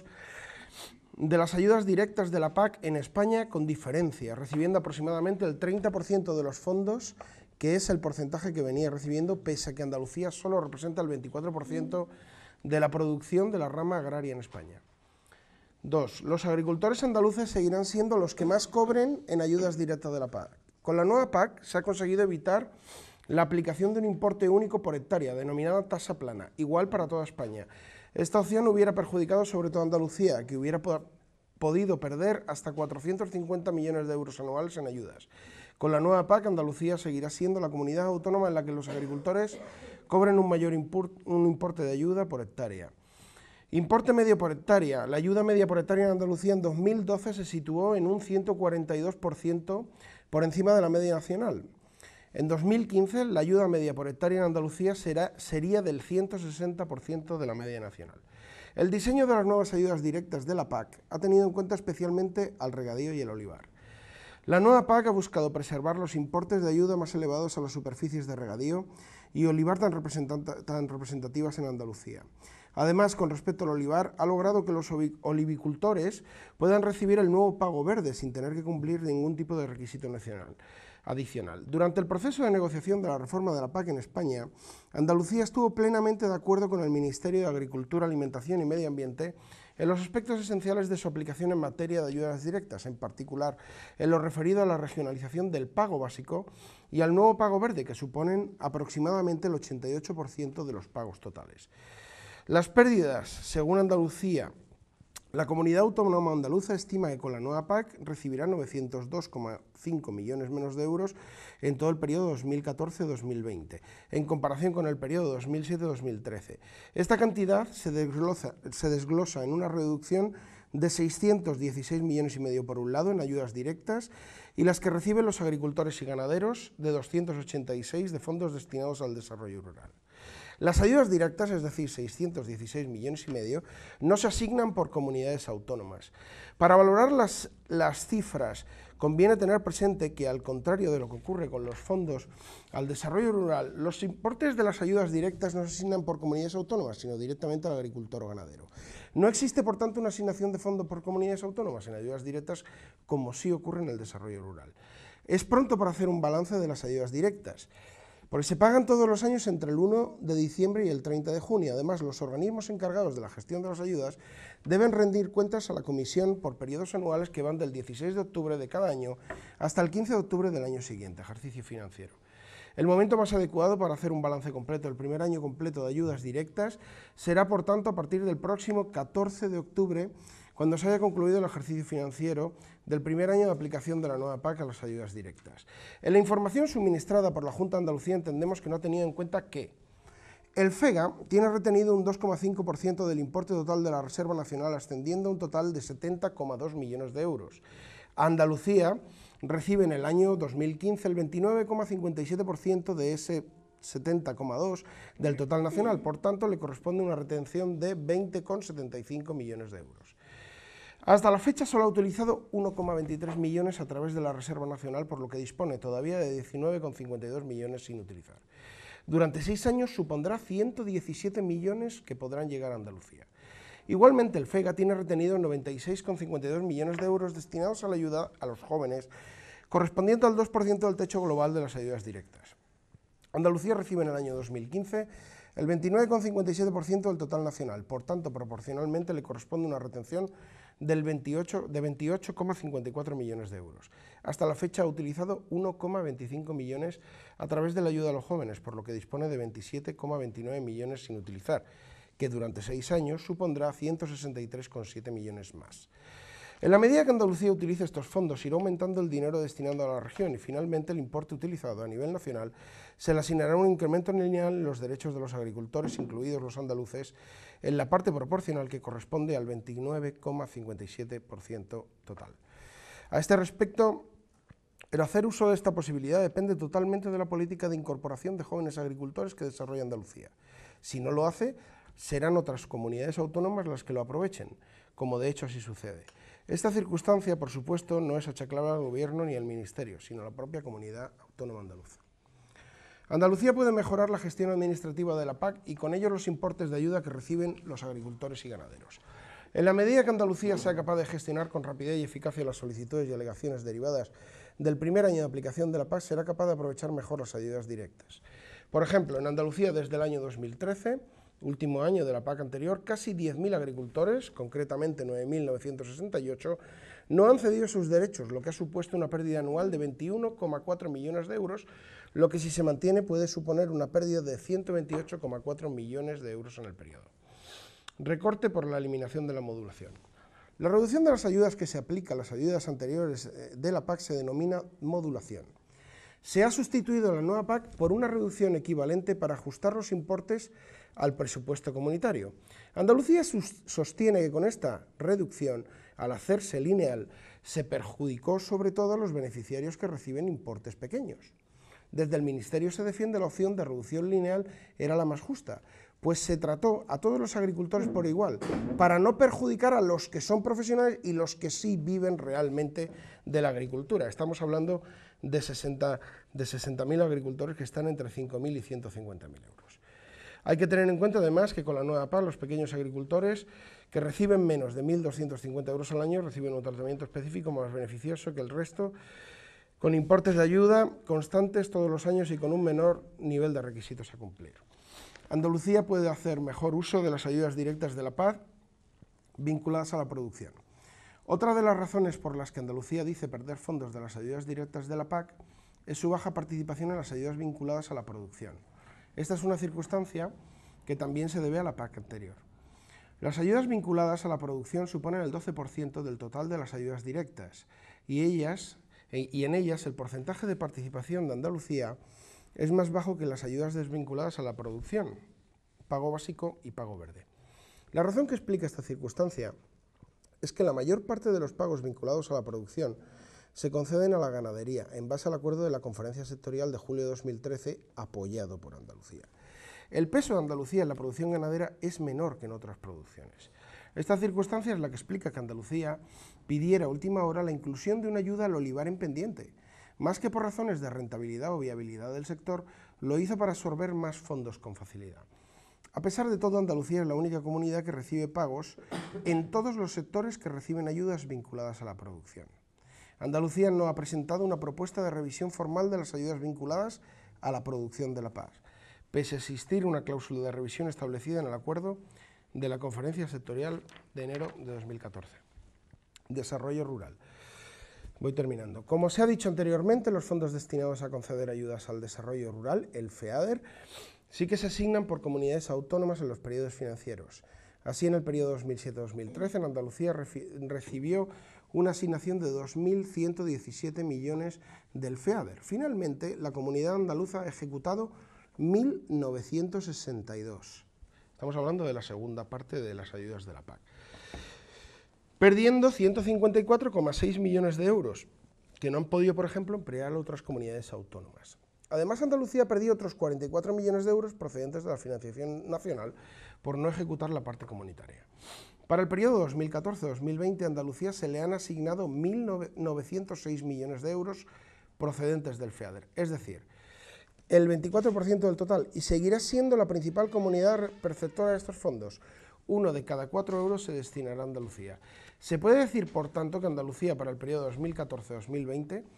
de las ayudas directas de la P A C en España, con diferencia, recibiendo aproximadamente el treinta por ciento de los fondos, que es el porcentaje que venía recibiendo, pese a que Andalucía solo representa el veinticuatro por ciento de la producción de la rama agraria en España. Dos. Los agricultores andaluces seguirán siendo los que más cobren en ayudas directas de la P A C. Con la nueva P A C se ha conseguido evitar la aplicación de un importe único por hectárea, denominada tasa plana, igual para toda España. Esta opción hubiera perjudicado sobre todo a Andalucía, que hubiera po podido perder hasta cuatrocientos cincuenta millones de euros anuales en ayudas. Con la nueva P A C, Andalucía seguirá siendo la comunidad autónoma en la que los agricultores cobren un mayor un importe de ayuda por hectárea. Importe medio por hectárea. La ayuda media por hectárea en Andalucía en dos mil doce se situó en un ciento cuarenta y dos por ciento por encima de la media nacional. En dos mil quince, la ayuda media por hectárea en Andalucía será, sería del ciento sesenta por ciento de la media nacional. El diseño de las nuevas ayudas directas de la P A C ha tenido en cuenta especialmente al regadío y el olivar. La nueva P A C ha buscado preservar los importes de ayuda más elevados a las superficies de regadío y olivar tan, tan representativas en Andalucía. Además, con respecto al olivar, ha logrado que los olivicultores puedan recibir el nuevo pago verde sin tener que cumplir ningún tipo de requisito nacional adicional. Durante el proceso de negociación de la reforma de la P A C en España, Andalucía estuvo plenamente de acuerdo con el Ministerio de Agricultura, Alimentación y Medio Ambiente en los aspectos esenciales de su aplicación en materia de ayudas directas, en particular en lo referido a la regionalización del pago básico y al nuevo pago verde, que suponen aproximadamente el ochenta y ocho por ciento de los pagos totales. Las pérdidas, según Andalucía, la comunidad autónoma andaluza estima que con la nueva P A C recibirá novecientos dos coma cinco millones menos de euros en todo el periodo dos mil catorce a dos mil veinte, en comparación con el periodo dos mil siete a dos mil trece. Esta cantidad se desglosa, se desglosa en una reducción de seiscientos dieciséis millones y medio por un lado en ayudas directas y las que reciben los agricultores y ganaderos de doscientos ochenta y seis de fondos destinados al desarrollo rural. Las ayudas directas, es decir, seiscientos dieciséis millones y medio, no se asignan por comunidades autónomas. Para valorar las, las cifras, conviene tener presente que, al contrario de lo que ocurre con los fondos al desarrollo rural, los importes de las ayudas directas no se asignan por comunidades autónomas, sino directamente al agricultor o ganadero. No existe, por tanto, una asignación de fondos por comunidades autónomas en ayudas directas, como sí ocurre en el desarrollo rural. Es pronto para hacer un balance de las ayudas directas, porque se pagan todos los años entre el uno de diciembre y el treinta de junio. Además, los organismos encargados de la gestión de las ayudas deben rendir cuentas a la Comisión por periodos anuales que van del dieciséis de octubre de cada año hasta el quince de octubre del año siguiente, ejercicio financiero. El momento más adecuado para hacer un balance completo, el primer año completo de ayudas directas, será, por tanto, a partir del próximo catorce de octubre, cuando se haya concluido el ejercicio financiero del primer año de aplicación de la nueva P A C a las ayudas directas. En la información suministrada por la Junta de Andalucía entendemos que no ha tenido en cuenta que el FEGA tiene retenido un dos coma cinco por ciento del importe total de la Reserva Nacional, ascendiendo a un total de setenta coma dos millones de euros. Andalucía recibe en el año dos mil quince el veintinueve coma cincuenta y siete por ciento de ese setenta coma dos por ciento del total nacional, por tanto le corresponde una retención de veinte coma setenta y cinco millones de euros. Hasta la fecha solo ha utilizado uno coma veintitrés millones a través de la Reserva Nacional, por lo que dispone todavía de diecinueve coma cincuenta y dos millones sin utilizar. Durante seis años supondrá ciento diecisiete millones que podrán llegar a Andalucía. Igualmente, el FEGA tiene retenido noventa y seis coma cincuenta y dos millones de euros destinados a la ayuda a los jóvenes correspondiente al dos por ciento del techo global de las ayudas directas. Andalucía recibe en el año dos mil quince el veintinueve coma cincuenta y siete por ciento del total nacional, por tanto, proporcionalmente le corresponde una retención del veintiocho, de veintiocho coma cincuenta y cuatro millones de euros. Hasta la fecha ha utilizado uno coma veinticinco millones a través de la ayuda a los jóvenes, por lo que dispone de veintisiete coma veintinueve millones sin utilizar, que durante seis años supondrá ciento sesenta y tres coma siete millones más. En la medida que Andalucía utilice estos fondos, irá aumentando el dinero destinado a la región y finalmente el importe utilizado a nivel nacional se le asignará un incremento lineal en los derechos de los agricultores, incluidos los andaluces, en la parte proporcional que corresponde al veintinueve coma cincuenta y siete por ciento total. A este respecto, el hacer uso de esta posibilidad depende totalmente de la política de incorporación de jóvenes agricultores que desarrolla Andalucía. Si no lo hace, serán otras comunidades autónomas las que lo aprovechen, como de hecho así sucede. Esta circunstancia, por supuesto, no es achacable al Gobierno ni al Ministerio, sino a la propia comunidad autónoma andaluza. Andalucía puede mejorar la gestión administrativa de la P A C y con ello los importes de ayuda que reciben los agricultores y ganaderos. En la medida que Andalucía sea capaz de gestionar con rapidez y eficacia las solicitudes y alegaciones derivadas del primer año de aplicación de la P A C, será capaz de aprovechar mejor las ayudas directas. Por ejemplo, en Andalucía desde el año dos mil trece, último año de la P A C anterior, casi diez mil agricultores, concretamente nueve mil novecientos sesenta y ocho, no han cedido sus derechos, lo que ha supuesto una pérdida anual de veintiuno coma cuatro millones de euros, lo que si se mantiene puede suponer una pérdida de ciento veintiocho coma cuatro millones de euros en el periodo. Recorte por la eliminación de la modulación. La reducción de las ayudas que se aplica a las ayudas anteriores de la P A C se denomina modulación. Se ha sustituido la nueva P A C por una reducción equivalente para ajustar los importes al presupuesto comunitario. Andalucía sostiene que con esta reducción, al hacerse lineal, se perjudicó sobre todo a los beneficiarios que reciben importes pequeños. Desde el Ministerio se defiende la opción de reducción lineal era la más justa, pues se trató a todos los agricultores por igual, para no perjudicar a los que son profesionales y los que sí viven realmente de la agricultura. Estamos hablando de sesenta mil agricultores que están entre cinco mil y ciento cincuenta mil euros. Hay que tener en cuenta además que con la nueva P A C los pequeños agricultores que reciben menos de mil doscientos cincuenta euros al año reciben un tratamiento específico más beneficioso que el resto, con importes de ayuda constantes todos los años y con un menor nivel de requisitos a cumplir. Andalucía puede hacer mejor uso de las ayudas directas de la P A C vinculadas a la producción. Otra de las razones por las que Andalucía dice perder fondos de las ayudas directas de la P A C es su baja participación en las ayudas vinculadas a la producción. Esta es una circunstancia que también se debe a la P A C anterior. Las ayudas vinculadas a la producción suponen el doce por ciento del total de las ayudas directas y, ellas, y en ellas el porcentaje de participación de Andalucía es más bajo que las ayudas desvinculadas a la producción, pago básico y pago verde. La razón que explica esta circunstancia es que la mayor parte de los pagos vinculados a la producción se conceden a la ganadería, en base al acuerdo de la Conferencia Sectorial de julio de dos mil trece, apoyado por Andalucía. El peso de Andalucía en la producción ganadera es menor que en otras producciones. Esta circunstancia es la que explica que Andalucía pidiera a última hora la inclusión de una ayuda al olivar en pendiente. Más que por razones de rentabilidad o viabilidad del sector, lo hizo para absorber más fondos con facilidad. A pesar de todo, Andalucía es la única comunidad que recibe pagos en todos los sectores que reciben ayudas vinculadas a la producción. Andalucía no ha presentado una propuesta de revisión formal de las ayudas vinculadas a la producción de la P A C, pese a existir una cláusula de revisión establecida en el acuerdo de la Conferencia Sectorial de enero de dos mil catorce. Desarrollo rural. Voy terminando. Como se ha dicho anteriormente, los fondos destinados a conceder ayudas al desarrollo rural, el FEADER, sí que se asignan por comunidades autónomas en los periodos financieros. Así, en el periodo dos mil siete a dos mil trece, en Andalucía recibió una asignación de dos mil ciento diecisiete millones del FEADER. Finalmente, la comunidad andaluza ha ejecutado mil novecientos sesenta y dos. Estamos hablando de la segunda parte de las ayudas de la P A C. Perdiendo ciento cincuenta y cuatro coma seis millones de euros, que no han podido, por ejemplo, emplear a otras comunidades autónomas. Además, Andalucía ha perdido otros cuarenta y cuatro millones de euros procedentes de la financiación nacional por no ejecutar la parte comunitaria. Para el periodo dos mil catorce a dos mil veinte, a Andalucía se le han asignado mil novecientos seis millones de euros procedentes del FEADER, es decir, el veinticuatro por ciento del total, y seguirá siendo la principal comunidad perceptora de estos fondos. Uno de cada cuatro euros se destinará a Andalucía. Se puede decir, por tanto, que Andalucía para el periodo dos mil catorce a dos mil veinte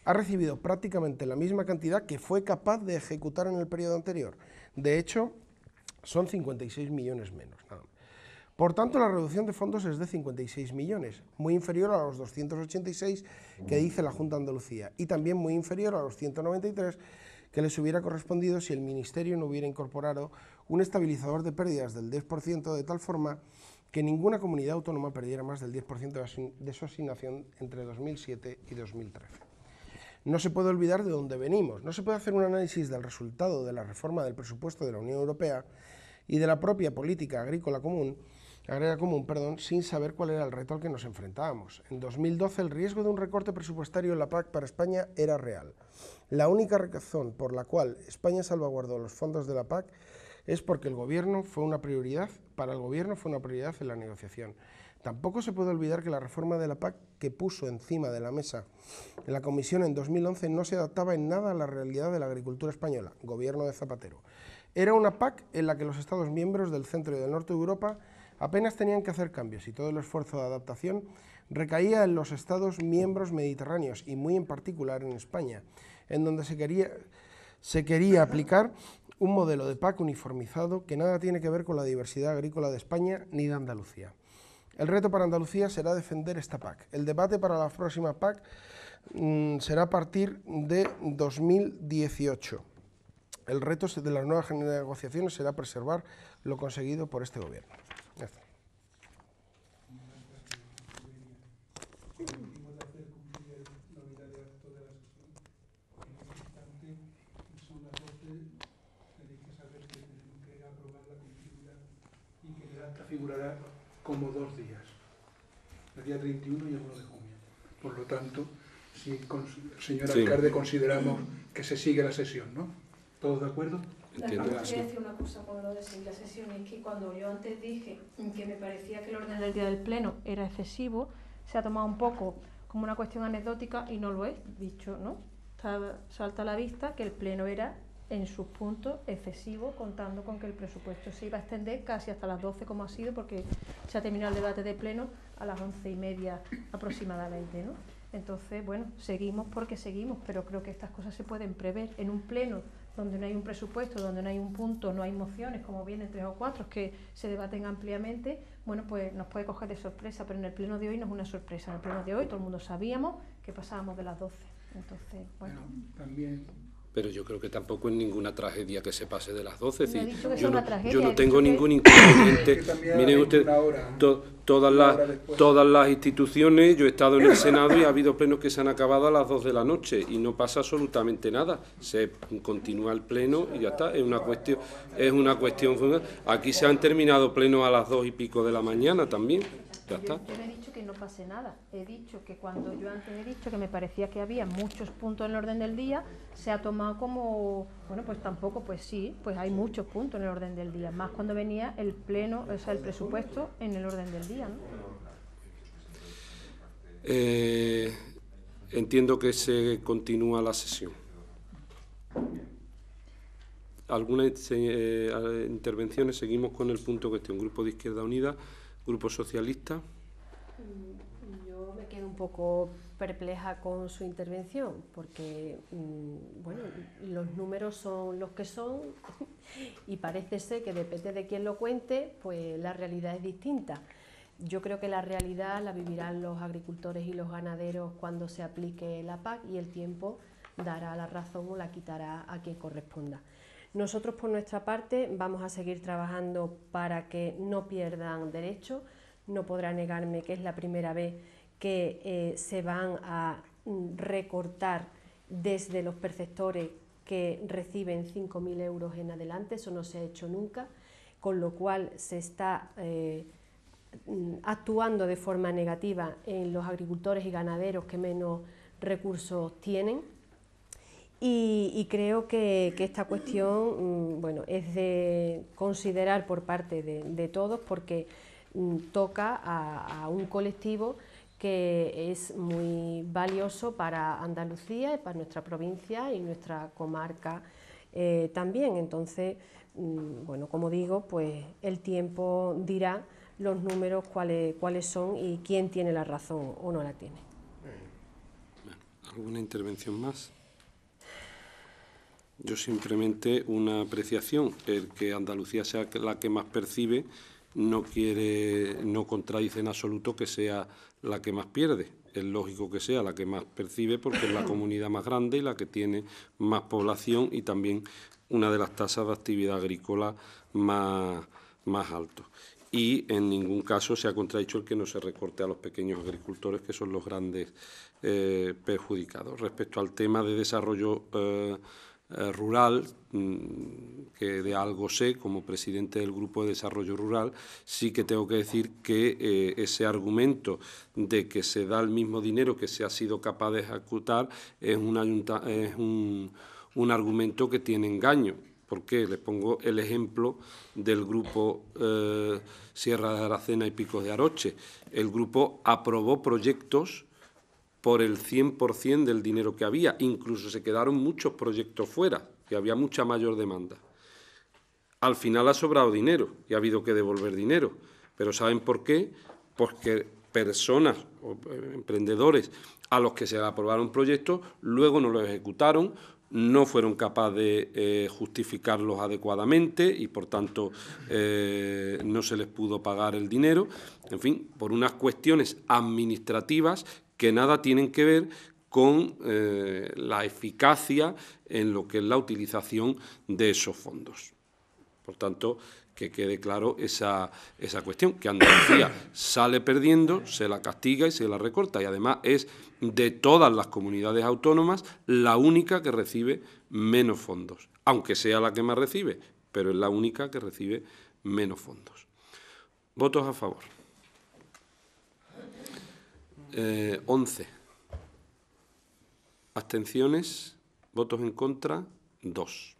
ha recibido prácticamente la misma cantidad que fue capaz de ejecutar en el periodo anterior. De hecho, son cincuenta y seis millones menos. Nada más. Por tanto, la reducción de fondos es de cincuenta y seis millones, muy inferior a los doscientos ochenta y seis que dice la Junta de Andalucía, y también muy inferior a los ciento noventa y tres que les hubiera correspondido si el Ministerio no hubiera incorporado un estabilizador de pérdidas del diez por ciento, de tal forma que ninguna comunidad autónoma perdiera más del diez por ciento de su asignación entre dos mil siete y dos mil trece. No se puede olvidar de dónde venimos, no se puede hacer un análisis del resultado de la reforma del presupuesto de la Unión Europea y de la propia política agrícola común, agraria común, perdón, sin saber cuál era el reto al que nos enfrentábamos. En dos mil doce el riesgo de un recorte presupuestario en la P A C para España era real. La única razón por la cual España salvaguardó los fondos de la P A C es porque el gobierno fue una prioridad, para el gobierno fue una prioridad en la negociación. Tampoco se puede olvidar que la reforma de la P A C que puso encima de la mesa en la Comisión en dos mil once no se adaptaba en nada a la realidad de la agricultura española, gobierno de Zapatero. Era una P A C en la que los Estados miembros del centro y del norte de Europa apenas tenían que hacer cambios y todo el esfuerzo de adaptación recaía en los Estados miembros mediterráneos y muy en particular en España, en donde se quería, se quería aplicar un modelo de P A C uniformizado que nada tiene que ver con la diversidad agrícola de España ni de Andalucía. El reto para Andalucía será defender esta P A C. El debate para la próxima P A C mmm, será a partir de dos mil dieciocho. El reto de las nuevas negociaciones será preservar lo conseguido por este gobierno. Ya está. Figurará como dos días, el día treinta y uno y el uno de junio. Por lo tanto, si, señor sí. alcalde, consideramos que se sigue la sesión, ¿no? ¿Todos de acuerdo? Entiendo. Quería decir una cosa con lo de seguir la sesión, es que cuando yo antes dije que me parecía que el orden del día del pleno era excesivo, se ha tomado un poco como una cuestión anecdótica y no lo es, dicho, ¿no? Está, salta a la vista que el pleno era en sus puntos excesivo, contando con que el presupuesto se iba a extender casi hasta las doce como ha sido, porque se ha terminado el debate de pleno a las once y media aproximadamente, ¿no? Entonces, bueno, seguimos porque seguimos, pero creo que estas cosas se pueden prever en un pleno donde no hay un presupuesto, donde no hay un punto, no hay mociones, como vienen tres o cuatro, que se debaten ampliamente. Bueno, pues nos puede coger de sorpresa, pero en el pleno de hoy no es una sorpresa. En el pleno de hoy todo el mundo sabíamos que pasábamos de las doce. Entonces, bueno. bueno también... Pero yo creo que tampoco es ninguna tragedia que se pase de las doce. No he dicho que yo, sea no, una tragedia, yo no he tengo dicho ningún que... inconveniente. Miren ustedes, to, todas, las, todas las instituciones, yo he estado en el Senado y ha habido plenos que se han acabado a las dos de la noche y no pasa absolutamente nada. Se continúa el pleno y ya está. Es una cuestión, es una cuestión fundamental. Aquí se han terminado plenos a las dos y pico de la mañana también. Ya está. Yo, yo no he dicho que no pase nada, he dicho que cuando yo antes he dicho que me parecía que había muchos puntos en el orden del día, se ha tomado como, bueno, pues tampoco, pues sí, pues hay muchos puntos en el orden del día, más cuando venía el pleno, o sea, el presupuesto en el orden del día, ¿no? Eh, entiendo que se continúa la sesión. ¿Algunas eh, intervenciones? Seguimos con el punto de cuestión. Grupo de Izquierda Unida. Grupo Socialista. Yo me quedo un poco perpleja con su intervención, porque, bueno, los números son los que son y parece ser que depende de quién lo cuente, pues la realidad es distinta. Yo creo que la realidad la vivirán los agricultores y los ganaderos cuando se aplique la P A C y el tiempo dará la razón o la quitará a quien corresponda. Nosotros, por nuestra parte, vamos a seguir trabajando para que no pierdan derechos. No podrá negarme que es la primera vez que eh, se van a recortar desde los perceptores que reciben cinco mil euros en adelante. Eso no se ha hecho nunca, con lo cual se está eh, actuando de forma negativa en los agricultores y ganaderos que menos recursos tienen. Y, y creo que, que esta cuestión, bueno, es de considerar por parte de, de todos, porque toca a, a un colectivo que es muy valioso para Andalucía, para nuestra provincia y nuestra comarca eh, también. Entonces, bueno, como digo, pues el tiempo dirá los números cuáles, cuáles son y quién tiene la razón o no la tiene. ¿Alguna intervención más? Yo simplemente una apreciación. El que Andalucía sea la que más percibe no quiere, no contradice en absoluto que sea la que más pierde. Es lógico que sea la que más percibe porque es la comunidad más grande y la que tiene más población y también una de las tasas de actividad agrícola más, más altas. Y en ningún caso se ha contradicho el que no se recorte a los pequeños agricultores, que son los grandes eh, perjudicados. Respecto al tema de desarrollo eh, eh, rural, que de algo sé como presidente del Grupo de Desarrollo Rural, sí que tengo que decir que eh, ese argumento de que se da el mismo dinero que se ha sido capaz de ejecutar es, una, es un, un argumento que tiene engaño. ¿Por qué? Les pongo el ejemplo del Grupo eh, Sierra de Aracena y Picos de Aroche. El grupo aprobó proyectos por el cien por cien del dinero que había. Incluso se quedaron muchos proyectos fuera, que había mucha mayor demanda. Al final ha sobrado dinero y ha habido que devolver dinero. Pero ¿saben por qué? Porque personas o emprendedores a los que se le aprobaron proyectos luego no los ejecutaron, no fueron capaces de eh, justificarlos adecuadamente y, por tanto, eh, no se les pudo pagar el dinero. En fin, por unas cuestiones administrativas que nada tienen que ver con eh, la eficacia en lo que es la utilización de esos fondos. Por tanto, que quede claro esa, esa cuestión, que Andalucía sale perdiendo, se la castiga y se la recorta, y además es de todas las comunidades autónomas la única que recibe menos fondos, aunque sea la que más recibe, pero es la única que recibe menos fondos. Votos a favor. Eh, once. Abstenciones. Votos en contra. Dos.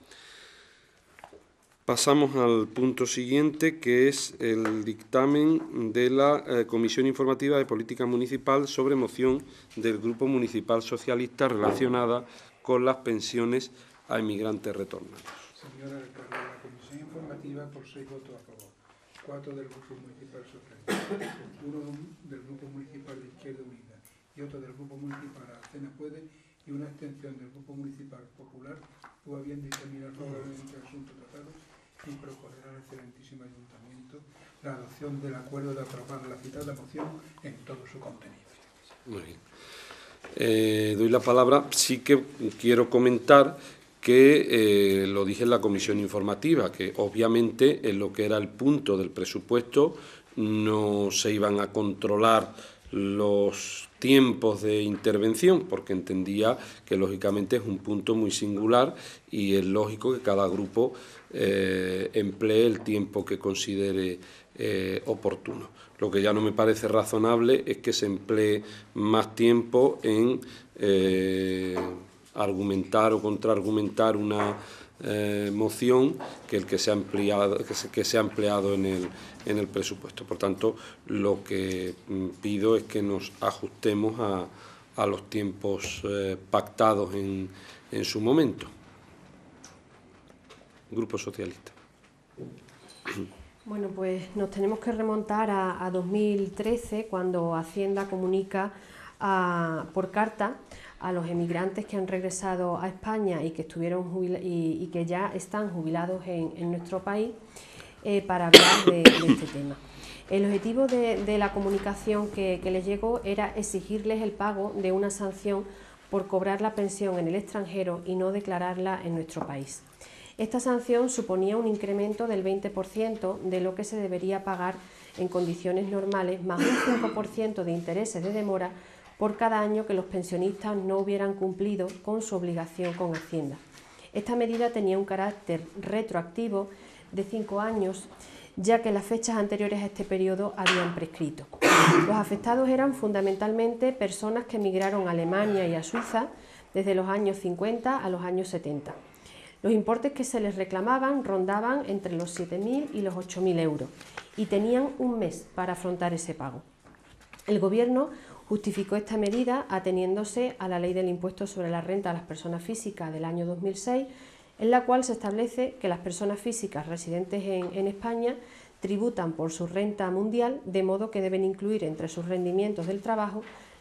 Pasamos al punto siguiente, que es el dictamen de la eh, Comisión Informativa de Política Municipal sobre moción del Grupo Municipal Socialista relacionada con las pensiones a inmigrantes retornados. Señora alcalde, la Comisión Informativa por seis votos a favor, cuatro del Grupo Municipal Socialista, uno del Grupo Municipal de Izquierda Unida y otro del Grupo Municipal Aracena Puede y una abstención del Grupo Municipal Popular, tuvo a bien dictaminar favorablemente el asunto tratado y proponer al excelentísimo Ayuntamiento la adopción del acuerdo de aprobar la citada moción en todo su contenido. Muy bien. Eh, doy la palabra. Sí que quiero comentar que eh, lo dije en la comisión informativa, que obviamente en lo que era el punto del presupuesto no se iban a controlar los tiempos de intervención, porque entendía que lógicamente es un punto muy singular y es lógico que cada grupo eh, emplee el tiempo que considere eh, oportuno. Lo que ya no me parece razonable es que se emplee más tiempo en eh, argumentar o contraargumentar una eh, moción que el que se ha empleado, que se, que se ha empleado en el, en el presupuesto. Por tanto, lo que pido es que nos ajustemos a, a los tiempos eh, pactados en, en su momento. Grupo Socialista. Bueno, pues nos tenemos que remontar a, a dos mil trece, cuando Hacienda comunica a, por carta a los emigrantes que han regresado a España y que, estuvieron y, y que ya están jubilados en, en nuestro país, eh, para hablar de, de este tema. El objetivo de, de la comunicación que, que les llegó era exigirles el pago de una sanción por cobrar la pensión en el extranjero y no declararla en nuestro país. Esta sanción suponía un incremento del veinte por ciento de lo que se debería pagar en condiciones normales, más un cinco por ciento de intereses de demora por cada año que los pensionistas no hubieran cumplido con su obligación con Hacienda. Esta medida tenía un carácter retroactivo de cinco años, ya que las fechas anteriores a este periodo habían prescrito. Los afectados eran fundamentalmente personas que emigraron a Alemania y a Suiza desde los años cincuenta a los años setenta. Los importes que se les reclamaban rondaban entre los siete mil y los ocho mil euros y tenían un mes para afrontar ese pago. El Gobierno justificó esta medida ateniéndose a la Ley del Impuesto sobre la Renta de las Personas Físicas del año dos mil seis, en la cual se establece que las personas físicas residentes en, en España tributan por su renta mundial, de modo que deben incluir entre sus rendimientos del trabajo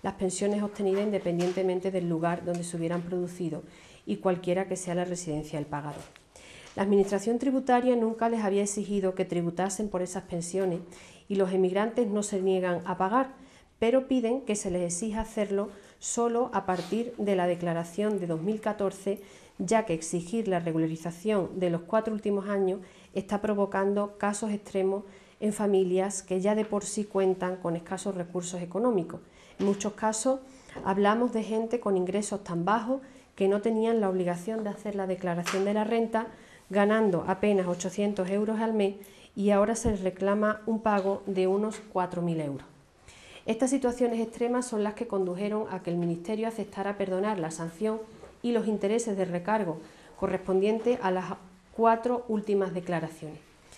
las pensiones obtenidas independientemente del lugar donde se hubieran producido y cualquiera que sea la residencia del pagador. La Administración tributaria nunca les había exigido que tributasen por esas pensiones y los emigrantes no se niegan a pagar, pero piden que se les exija hacerlo solo a partir de la declaración de dos mil catorce, ya que exigir la regularización de los cuatro últimos años está provocando casos extremos en familias que ya de por sí cuentan con escasos recursos económicos. En muchos casos hablamos de gente con ingresos tan bajos que no tenían la obligación de hacer la declaración de la renta, ganando apenas ochocientos euros al mes, y ahora se les reclama un pago de unos cuatro mil euros. Estas situaciones extremas son las que condujeron a que el Ministerio aceptara perdonar la sanción y los intereses de recargo correspondientes a las cuatro últimas declaraciones.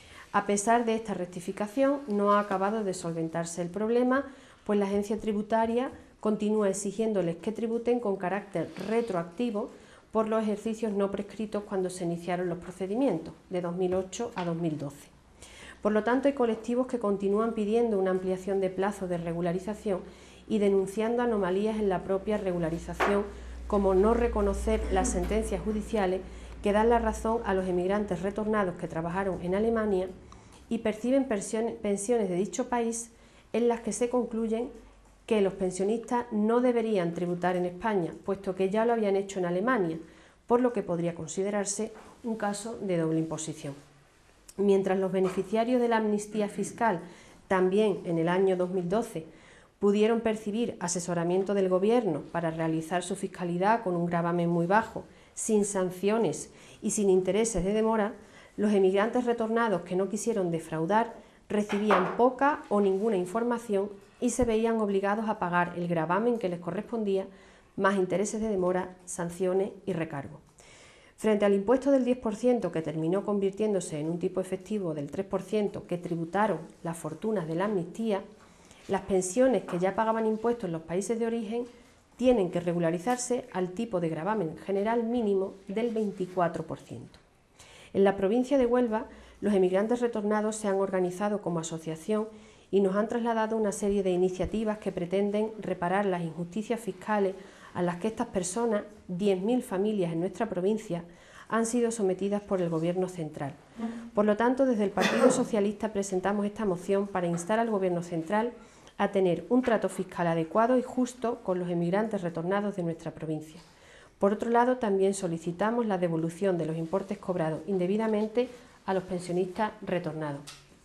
A pesar de esta rectificación, no ha acabado de solventarse el problema, pues la agencia tributaria continúa exigiéndoles que tributen con carácter retroactivo por los ejercicios no prescritos cuando se iniciaron los procedimientos, de dos mil ocho a dos mil doce. Por lo tanto, hay colectivos que continúan pidiendo una ampliación de plazo de regularización y denunciando anomalías en la propia regularización, como no reconocer las sentencias judiciales que dan la razón a los emigrantes retornados que trabajaron en Alemania y perciben pensiones de dicho país, en las que se concluyen que los pensionistas no deberían tributar en España, puesto que ya lo habían hecho en Alemania, por lo que podría considerarse un caso de doble imposición. Mientras los beneficiarios de la amnistía fiscal, también en el año dos mil doce, pudieron percibir asesoramiento del Gobierno para realizar su fiscalidad con un gravamen muy bajo, sin sanciones y sin intereses de demora, los emigrantes retornados que no quisieron defraudar recibían poca o ninguna información y se veían obligados a pagar el gravamen que les correspondía, más intereses de demora, sanciones y recargo. Frente al impuesto del diez por ciento, que terminó convirtiéndose en un tipo efectivo del tres por ciento que tributaron las fortunas de la amnistía, las pensiones que ya pagaban impuestos en los países de origen tienen que regularizarse al tipo de gravamen general mínimo del veinticuatro por ciento. En la provincia de Huelva, los emigrantes retornados se han organizado como asociación y nos han trasladado una serie de iniciativas que pretenden reparar las injusticias fiscales a las que estas personas, diez mil familias en nuestra provincia, han sido sometidas por el Gobierno central. Por lo tanto, desde el Partido Socialista presentamos esta moción para instar al Gobierno central a tener un trato fiscal adecuado y justo con los emigrantes retornados de nuestra provincia. Por otro lado, también solicitamos la devolución de los importes cobrados indebidamente a los pensionistas retornados.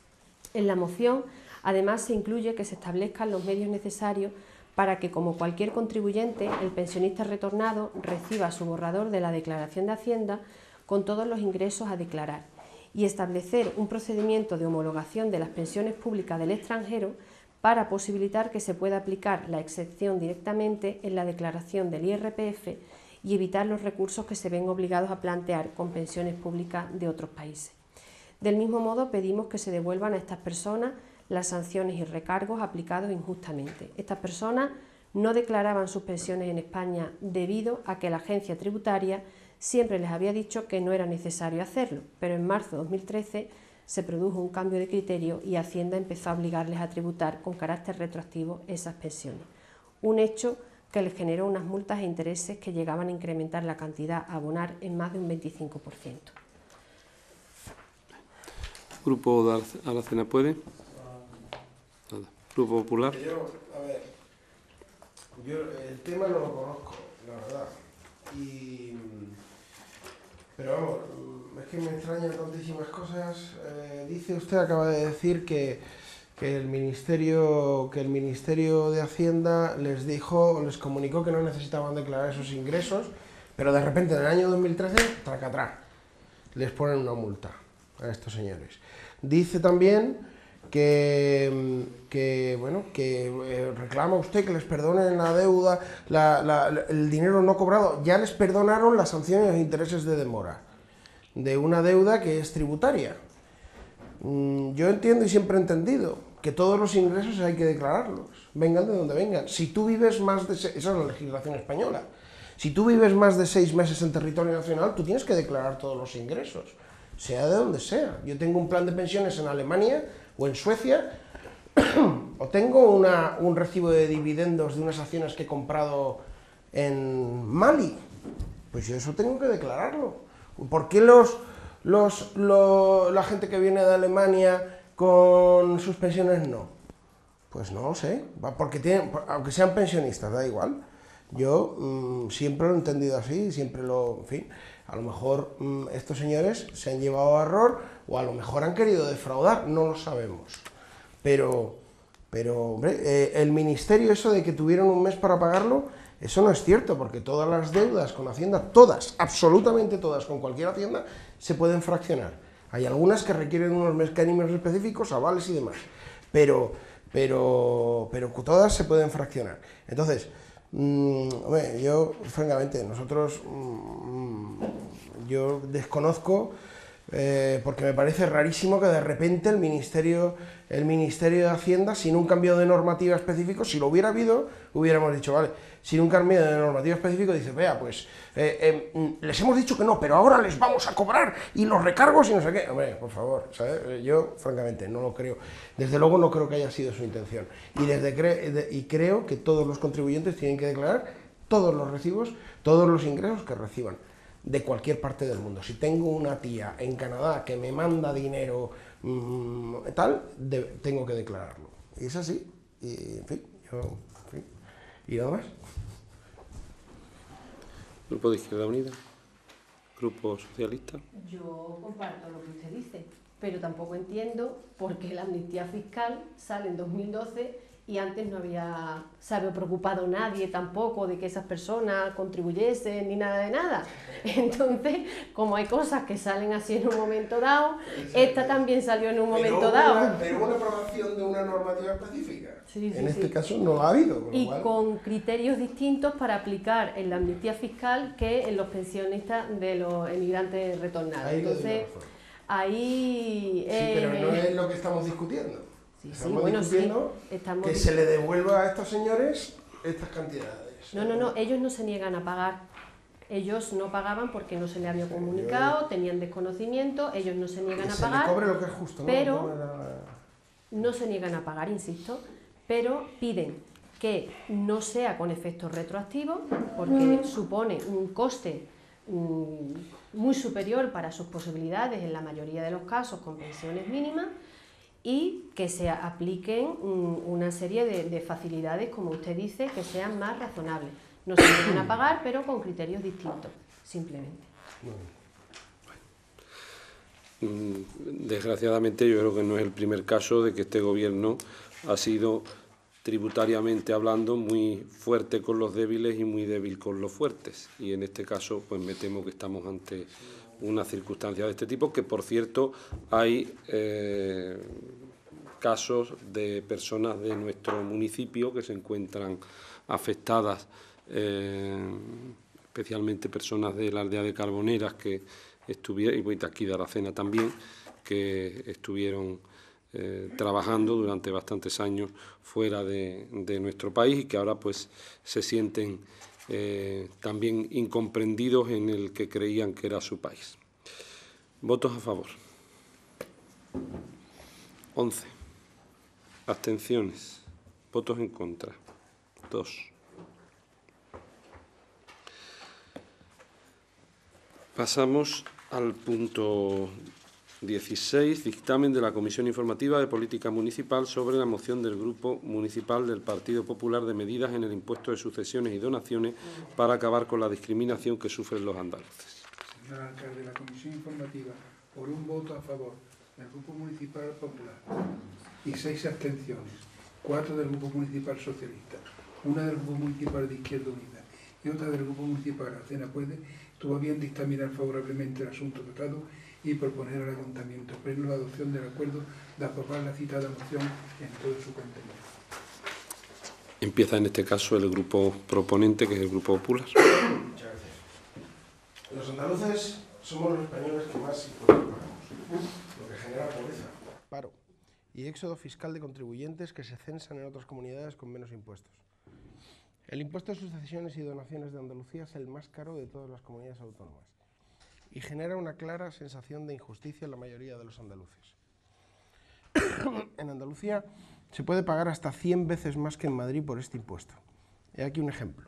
En la moción, además, se incluye que se establezcan los medios necesarios para que, como cualquier contribuyente, el pensionista retornado reciba su borrador de la declaración de Hacienda con todos los ingresos a declarar, y establecer un procedimiento de homologación de las pensiones públicas del extranjero para posibilitar que se pueda aplicar la excepción directamente en la declaración del I R P F y evitar los recursos que se ven obligados a plantear con pensiones públicas de otros países. Del mismo modo, pedimos que se devuelvan a estas personas las sanciones y recargos aplicados injustamente. Estas personas no declaraban sus pensiones en España debido a que la agencia tributaria siempre les había dicho que no era necesario hacerlo, pero en marzo de dos mil trece se produjo un cambio de criterio y Hacienda empezó a obligarles a tributar con carácter retroactivo esas pensiones. Un hecho que les generó unas multas e intereses que llegaban a incrementar la cantidad a abonar en más de un veinticinco por ciento. Grupo de Alacena puede. Nada. Grupo Popular. Yo, a ver, yo el tema no lo conozco, la verdad. Y, pero vamos, es que me extrañan tantísimas cosas. Eh, dice usted, acaba de decir que, que el Ministerio que el Ministerio de Hacienda les dijo, les comunicó que no necesitaban declarar esos ingresos, pero de repente en el año dos mil trece, tracatrá, les ponen una multa a estos señores. Dice también que, que, bueno, que eh, reclama usted que les perdonen la deuda, la, la, el dinero no cobrado. Ya les perdonaron las sanciones y los intereses de demora de una deuda que es tributaria. Mm, yo entiendo y siempre he entendido que todos los ingresos hay que declararlos, vengan de donde vengan. Si tú vives más de... Esa es la legislación española. Si tú vives más de seis meses en territorio nacional, tú tienes que declarar todos los ingresos, sea de donde sea. Yo tengo un plan de pensiones en Alemania o en Suecia o tengo una, un recibo de dividendos de unas acciones que he comprado en Mali, pues yo eso tengo que declararlo. ¿Por qué los, los, los, la gente que viene de Alemania con sus pensiones no? Pues no lo sé, porque tienen, aunque sean pensionistas, da igual. Yo mmm, siempre lo he entendido así, siempre lo, en fin, a lo mejor mmm, estos señores se han llevado a error o a lo mejor han querido defraudar, no lo sabemos. Pero, pero hombre, eh, el ministerio, eso de que tuvieron un mes para pagarlo, eso no es cierto, porque todas las deudas con Hacienda, todas, absolutamente todas, con cualquier Hacienda, se pueden fraccionar. Hay algunas que requieren unos mecanismos específicos, avales y demás, pero, pero, pero todas se pueden fraccionar. Entonces, mmm, hombre, yo, francamente, nosotros, mmm, yo desconozco, eh, porque me parece rarísimo que de repente el Ministerio, el Ministerio de Hacienda, sin un cambio de normativa específico, si lo hubiera habido, hubiéramos dicho, vale, sin un cambio de normativa específico, dice, vea, pues, eh, eh, les hemos dicho que no, pero ahora les vamos a cobrar, y los recargos y no sé qué. Hombre, por favor, ¿sabes? Yo, francamente, no lo creo. Desde luego no creo que haya sido su intención. Y, desde cre de, y creo que todos los contribuyentes tienen que declarar todos los recibos, todos los ingresos que reciban, de cualquier parte del mundo. Si tengo una tía en Canadá que me manda dinero, mmm, tal, de, tengo que declararlo. Y es así. Y, en fin, yo... En fin. ¿Y nada más? Grupo de Izquierda Unida, Grupo Socialista. Yo comparto lo que usted dice, pero tampoco entiendo por qué la amnistía fiscal sale en dos mil doce y antes no había, se había preocupado nadie tampoco de que esas personas contribuyesen ni nada de nada. Entonces, como hay cosas que salen así en un momento dado, esta también salió en un momento pero dado. Una, pero una aprobación de una normativa específica. Sí, sí, en este sí. caso no la ha habido. Con y lo cual... con criterios distintos para aplicar en la amnistía fiscal que en los pensionistas de los emigrantes retornados. Ahí Entonces, ahí... Sí, eh, pero no es lo que estamos discutiendo. Sí, sí, estamos bueno, discutiendo sí, estamos que dis- se le devuelva a estos señores estas cantidades. No, no, no, ellos no se niegan a pagar. Ellos no pagaban porque no se les había comunicado, tenían desconocimiento, ellos no se niegan Que a se le pagar, cobre lo que es justo, ¿no? pero No era- no se niegan a pagar, insisto, pero piden que no sea con efectos retroactivos, porque supone un coste mm, muy superior para sus posibilidades en la mayoría de los casos con pensiones mínimas, y que se apliquen mm, una serie de, de facilidades, como usted dice, que sean más razonables. No se niegan a pagar, pero con criterios distintos, simplemente. Desgraciadamente yo creo que no es el primer caso de que este gobierno ha sido tributariamente hablando muy fuerte con los débiles y muy débil con los fuertes, y en este caso pues me temo que estamos ante una circunstancia de este tipo, que por cierto hay eh, casos de personas de nuestro municipio que se encuentran afectadas, eh, especialmente personas de la aldea de Carboneras que estuvieron, y de aquí de Aracena también, que estuvieron eh, trabajando durante bastantes años fuera de, de nuestro país y que ahora pues se sienten eh, también incomprendidos en el que creían que era su país. Votos a favor. once. Abstenciones. Votos en contra. dos. Pasamos al punto dieciséis, dictamen de la Comisión Informativa de Política Municipal sobre la moción del Grupo Municipal del Partido Popular de medidas en el impuesto de sucesiones y donaciones para acabar con la discriminación que sufren los andaluces. Señor alcalde, la Comisión Informativa, por un voto a favor del Grupo Municipal Popular y seis abstenciones, cuatro del Grupo Municipal Socialista, una del Grupo Municipal de Izquierda Unida y otra del Grupo Municipal Aracena Puede, tuvo bien dictaminar favorablemente el asunto tratado y proponer al Ayuntamiento Pleno la adopción del acuerdo de aprobar la citada moción en todo su contenido. Empieza en este caso el grupo proponente, que es el Grupo Popular. Muchas gracias. Los andaluces somos los españoles que más impuestos pagamos, lo que genera pobreza, paro y éxodo fiscal de contribuyentes que se censan en otras comunidades con menos impuestos. El impuesto de sucesiones y donaciones de Andalucía es el más caro de todas las comunidades autónomas y genera una clara sensación de injusticia en la mayoría de los andaluces. En Andalucía se puede pagar hasta cien veces más que en Madrid por este impuesto. He aquí un ejemplo.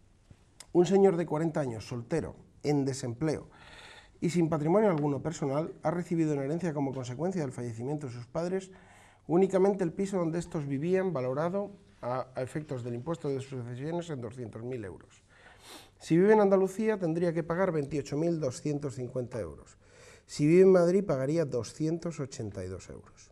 Un señor de cuarenta años, soltero, en desempleo y sin patrimonio alguno personal, ha recibido en herencia como consecuencia del fallecimiento de sus padres únicamente el piso donde estos vivían, valorado a, a efectos del impuesto de sucesiones en doscientos mil euros. Si vive en Andalucía tendría que pagar veintiocho mil doscientos cincuenta euros. Si vive en Madrid pagaría doscientos ochenta y dos euros.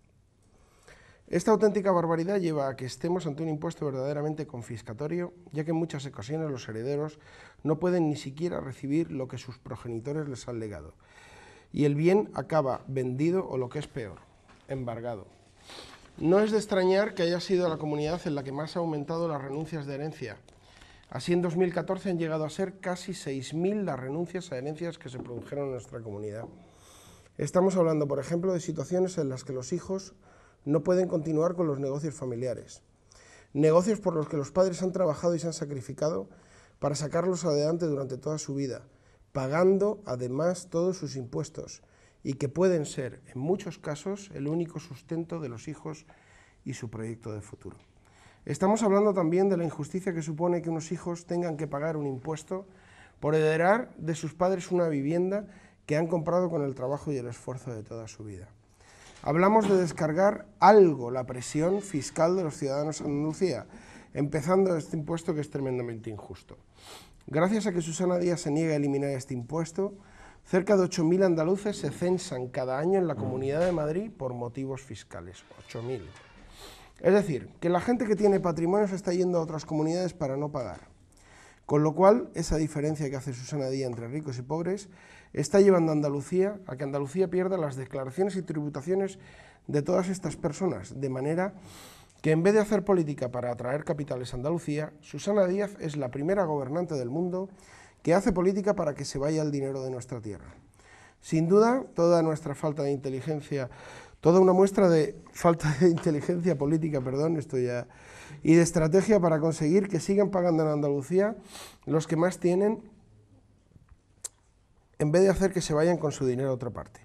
Esta auténtica barbaridad lleva a que estemos ante un impuesto verdaderamente confiscatorio, ya que en muchas ocasiones los herederos no pueden ni siquiera recibir lo que sus progenitores les han legado, y el bien acaba vendido o, lo que es peor, embargado. No es de extrañar que haya sido la comunidad en la que más ha aumentado las renuncias de herencia. Así, en dos mil catorce han llegado a ser casi seis mil las renuncias a herencias que se produjeron en nuestra comunidad. Estamos hablando, por ejemplo, de situaciones en las que los hijos no pueden continuar con los negocios familiares, negocios por los que los padres han trabajado y se han sacrificado para sacarlos adelante durante toda su vida, pagando además todos sus impuestos, y que pueden ser, en muchos casos, el único sustento de los hijos y su proyecto de futuro. Estamos hablando también de la injusticia que supone que unos hijos tengan que pagar un impuesto por heredar de sus padres una vivienda que han comprado con el trabajo y el esfuerzo de toda su vida. Hablamos de descargar algo la presión fiscal de los ciudadanos de Andalucía, empezando este impuesto que es tremendamente injusto. Gracias a que Susana Díaz se niega a eliminar este impuesto, cerca de ocho mil andaluces se censan cada año en la Comunidad de Madrid por motivos fiscales. ocho mil. Es decir, que la gente que tiene patrimonio se está yendo a otras comunidades para no pagar. Con lo cual, esa diferencia que hace Susana Díaz entre ricos y pobres está llevando a Andalucía a que Andalucía pierda las declaraciones y tributaciones de todas estas personas, de manera que en vez de hacer política para atraer capitales a Andalucía, Susana Díaz es la primera gobernante del mundo que hace política para que se vaya el dinero de nuestra tierra. Sin duda, toda nuestra falta de inteligencia, toda una muestra de falta de inteligencia política, perdón, esto ya, y de estrategia para conseguir que sigan pagando en Andalucía los que más tienen, en vez de hacer que se vayan con su dinero a otra parte.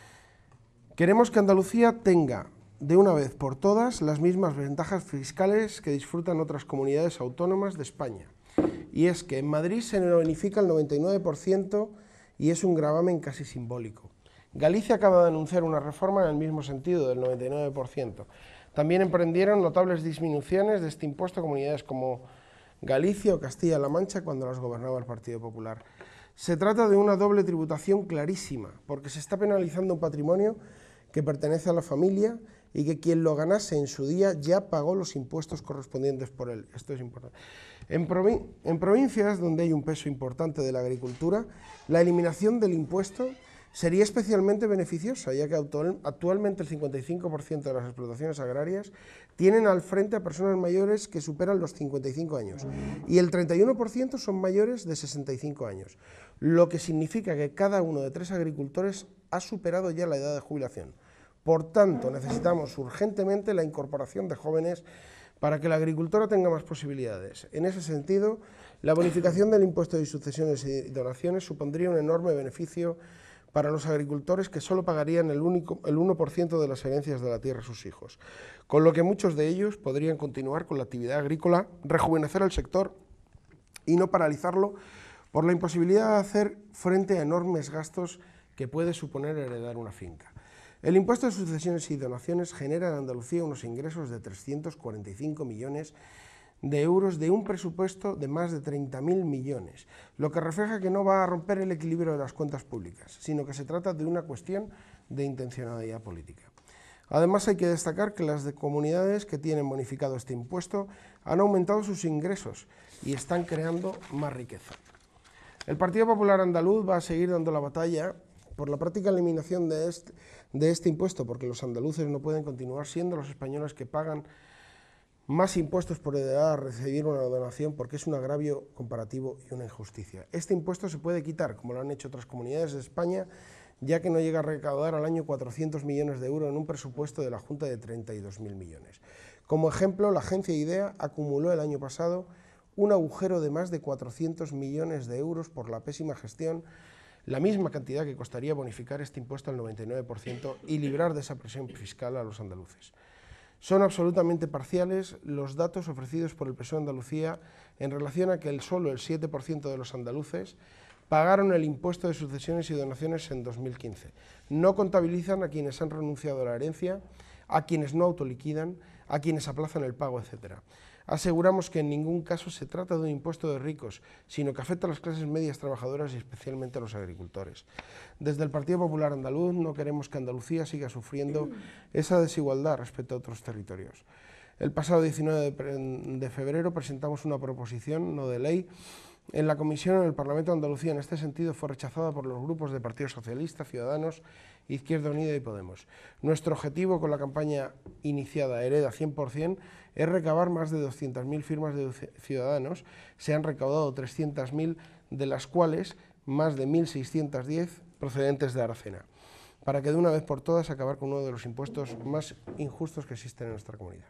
Queremos que Andalucía tenga, de una vez por todas, las mismas ventajas fiscales que disfrutan otras comunidades autónomas de España. Y es que en Madrid se bonifica el noventa y nueve por ciento y es un gravamen casi simbólico. Galicia acaba de anunciar una reforma en el mismo sentido, del noventa y nueve por ciento. También emprendieron notables disminuciones de este impuesto a comunidades como Galicia o Castilla-La Mancha cuando las gobernaba el Partido Popular. Se trata de una doble tributación clarísima, porque se está penalizando un patrimonio que pertenece a la familia y que quien lo ganase en su día ya pagó los impuestos correspondientes por él. Esto es importante. En, provin en provincias donde hay un peso importante de la agricultura, la eliminación del impuesto sería especialmente beneficiosa, ya que actual, actualmente el cincuenta y cinco por ciento de las explotaciones agrarias tienen al frente a personas mayores que superan los cincuenta y cinco años y el treinta y uno por ciento son mayores de sesenta y cinco años, lo que significa que cada uno de tres agricultores ha superado ya la edad de jubilación. Por tanto, necesitamos urgentemente la incorporación de jóvenes para que la agricultura tenga más posibilidades. En ese sentido, la bonificación del impuesto de sucesiones y donaciones supondría un enorme beneficio para los agricultores que solo pagarían el, único, el uno por ciento de las herencias de la tierra a sus hijos, con lo que muchos de ellos podrían continuar con la actividad agrícola, rejuvenecer el sector y no paralizarlo por la imposibilidad de hacer frente a enormes gastos que puede suponer heredar una finca. El impuesto de sucesiones y donaciones genera en Andalucía unos ingresos de trescientos cuarenta y cinco millones de euros de un presupuesto de más de treinta mil millones, lo que refleja que no va a romper el equilibrio de las cuentas públicas, sino que se trata de una cuestión de intencionalidad política. Además, hay que destacar que las de comunidades que tienen bonificado este impuesto han aumentado sus ingresos y están creando más riqueza. El Partido Popular Andaluz va a seguir dando la batalla por la práctica eliminación de este, de este impuesto, porque los andaluces no pueden continuar siendo los españoles que pagan más impuestos por heredar a recibir una donación, porque es un agravio comparativo y una injusticia. Este impuesto se puede quitar, como lo han hecho otras comunidades de España, ya que no llega a recaudar al año cuatrocientos millones de euros en un presupuesto de la Junta de treinta y dos mil millones. Como ejemplo, la agencia IDEA acumuló el año pasado un agujero de más de cuatrocientos millones de euros por la pésima gestión, la misma cantidad que costaría bonificar este impuesto al noventa y nueve por ciento y librar de esa presión fiscal a los andaluces. Son absolutamente parciales los datos ofrecidos por el P S O E de Andalucía en relación a que el, solo el siete por ciento de los andaluces pagaron el impuesto de sucesiones y donaciones en dos mil quince. No contabilizan a quienes han renunciado a la herencia, a quienes no autoliquidan, a quienes aplazan el pago, etcétera. Aseguramos que en ningún caso se trata de un impuesto de ricos, sino que afecta a las clases medias trabajadoras y especialmente a los agricultores. Desde el Partido Popular Andaluz no queremos que Andalucía siga sufriendo esa desigualdad respecto a otros territorios. El pasado diecinueve de febrero presentamos una proposición no de ley en la comisión en el Parlamento de Andalucía. En este sentido fue rechazada por los grupos del Partido Socialista, Ciudadanos, Izquierda Unida y Podemos. Nuestro objetivo con la campaña iniciada Hereda cien por cien es recabar más de doscientas mil firmas de ciudadanos. Se han recaudado trescientas mil, de las cuales más de mil seiscientas diez procedentes de Aracena, para que de una vez por todas acabar con uno de los impuestos más injustos que existen en nuestra comunidad.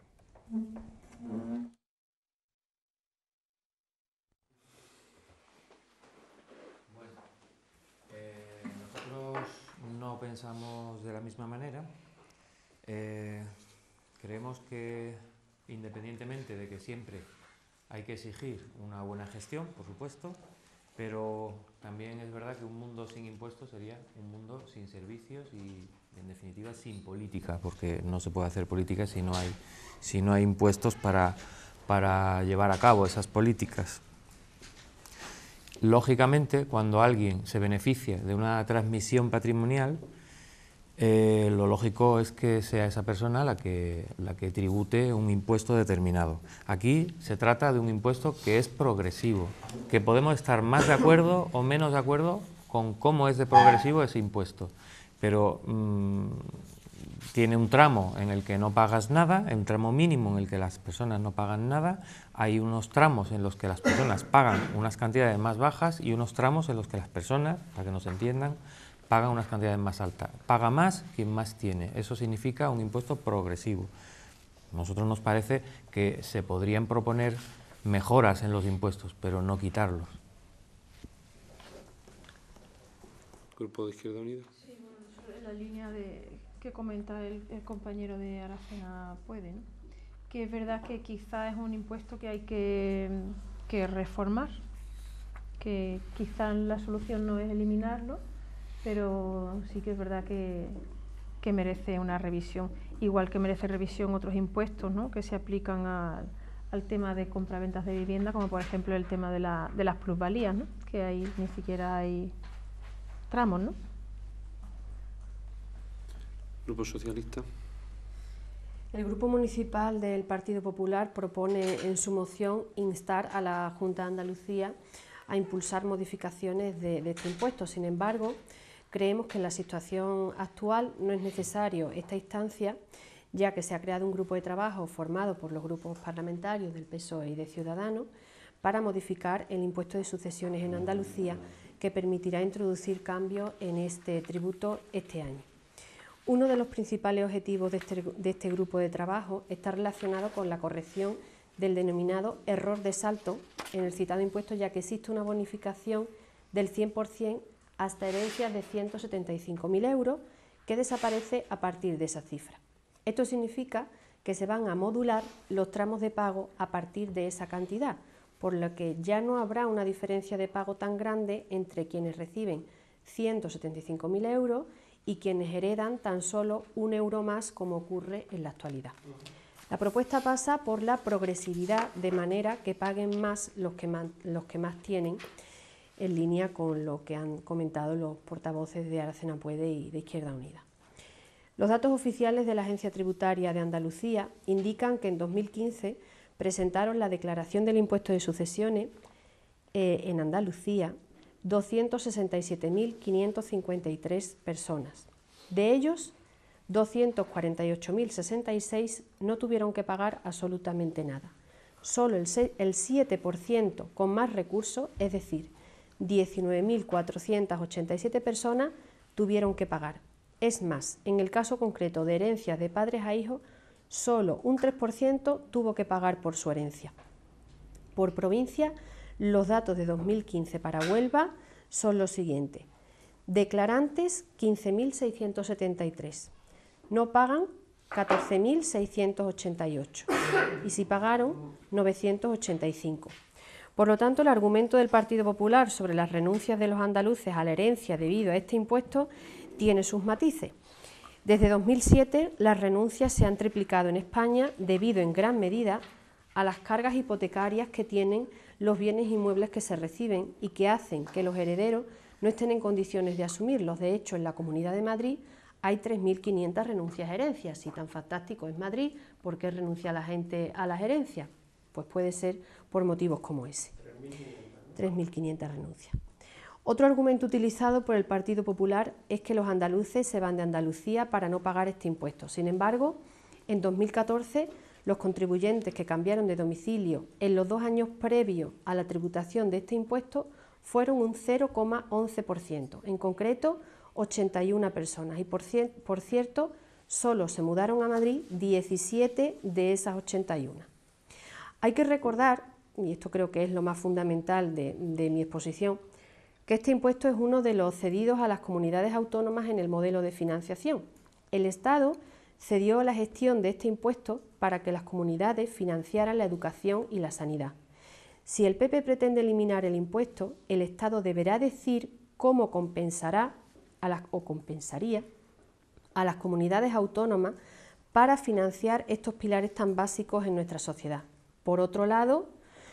No pensamos de la misma manera. Eh, creemos que, independientemente de que siempre hay que exigir una buena gestión, por supuesto, pero también es verdad que un mundo sin impuestos sería un mundo sin servicios y, en definitiva, sin política, porque no se puede hacer política si no hay, si no hay impuestos para, para llevar a cabo esas políticas. Lógicamente, cuando alguien se beneficia de una transmisión patrimonial, eh, lo lógico es que sea esa persona la que, la que tribute un impuesto determinado. Aquí se trata de un impuesto que es progresivo, que podemos estar más de acuerdo o menos de acuerdo con cómo es de progresivo ese impuesto, pero mmm, tiene un tramo en el que no pagas nada, un tramo mínimo en el que las personas no pagan nada, hay unos tramos en los que las personas pagan unas cantidades más bajas y unos tramos en los que las personas, para que nos entiendan, pagan unas cantidades más altas. Paga más quien más tiene, eso significa un impuesto progresivo. A nosotros nos parece que se podrían proponer mejoras en los impuestos, pero no quitarlos. Grupo de Izquierda Unida. Sí, bueno, en la línea de que comenta el, el compañero de Aracena Puede, ¿no? Que es verdad que quizá es un impuesto que hay que, que reformar, que quizá la solución no es eliminarlo, pero sí que es verdad que, que merece una revisión, igual que merece revisión otros impuestos, ¿no?, que se aplican a, al tema de compraventas de vivienda, como por ejemplo el tema de, la, de las plusvalías, ¿no?, que ahí ni siquiera hay tramos, ¿no? Grupo Socialista. El Grupo Municipal del Partido Popular propone en su moción instar a la Junta de Andalucía a impulsar modificaciones de, de este impuesto. Sin embargo, creemos que en la situación actual no es necesario esta instancia, ya que se ha creado un grupo de trabajo formado por los grupos parlamentarios del P S O E y de Ciudadanos para modificar el impuesto de sucesiones en Andalucía, que permitirá introducir cambios en este tributo este año. Uno de los principales objetivos de este, de este grupo de trabajo está relacionado con la corrección del denominado error de salto en el citado impuesto, ya que existe una bonificación del cien por cien hasta herencias de ciento setenta y cinco mil euros, que desaparece a partir de esa cifra. Esto significa que se van a modular los tramos de pago a partir de esa cantidad, por lo que ya no habrá una diferencia de pago tan grande entre quienes reciben ciento setenta y cinco mil euros y quienes heredan tan solo un euro más, como ocurre en la actualidad. La propuesta pasa por la progresividad, de manera que paguen más los que más, los que más tienen, en línea con lo que han comentado los portavoces de Aracena Puede y de Izquierda Unida. Los datos oficiales de la Agencia Tributaria de Andalucía indican que en dos mil quince presentaron la declaración del impuesto de sucesiones eh, en Andalucía doscientos sesenta y siete mil quinientos cincuenta y tres personas. De ellos, doscientos cuarenta y ocho mil sesenta y seis no tuvieron que pagar absolutamente nada. Solo el, el siete por ciento con más recursos, es decir, diecinueve mil cuatrocientas ochenta y siete personas, tuvieron que pagar. Es más, en el caso concreto de herencias de padres a hijos, solo un tres por ciento tuvo que pagar por su herencia. Por provincia, los datos de dos mil quince para Huelva son los siguientes. Declarantes, quince mil seiscientos setenta y tres. No pagan catorce mil seiscientos ochenta y ocho y si pagaron novecientos ochenta y cinco. Por lo tanto, el argumento del Partido Popular sobre las renuncias de los andaluces a la herencia debido a este impuesto tiene sus matices. Desde dos mil siete, las renuncias se han triplicado en España debido en gran medida a las cargas hipotecarias que tienen los bienes inmuebles que se reciben y que hacen que los herederos no estén en condiciones de asumirlos. De hecho, en la Comunidad de Madrid hay tres mil quinientas renuncias a herencias. Si tan fantástico es Madrid, ¿por qué renuncia la gente a las herencias? Pues puede ser por motivos como ese. tres mil quinientas renuncias. Otro argumento utilizado por el Partido Popular es que los andaluces se van de Andalucía para no pagar este impuesto. Sin embargo, en dos mil catorce, los contribuyentes que cambiaron de domicilio en los dos años previos a la tributación de este impuesto fueron un cero coma once por ciento, en concreto ochenta y una personas. Y por, cier por cierto, solo se mudaron a Madrid diecisiete de esas ochenta y una. Hay que recordar, y esto creo que es lo más fundamental de, de mi exposición, que este impuesto es uno de los cedidos a las comunidades autónomas en el modelo de financiación. El Estado cedió la gestión de este impuesto para que las comunidades financiaran la educación y la sanidad. Si el P P pretende eliminar el impuesto, el Estado deberá decir cómo compensará a las, o compensaría a las comunidades autónomas para financiar estos pilares tan básicos en nuestra sociedad. Por otro lado,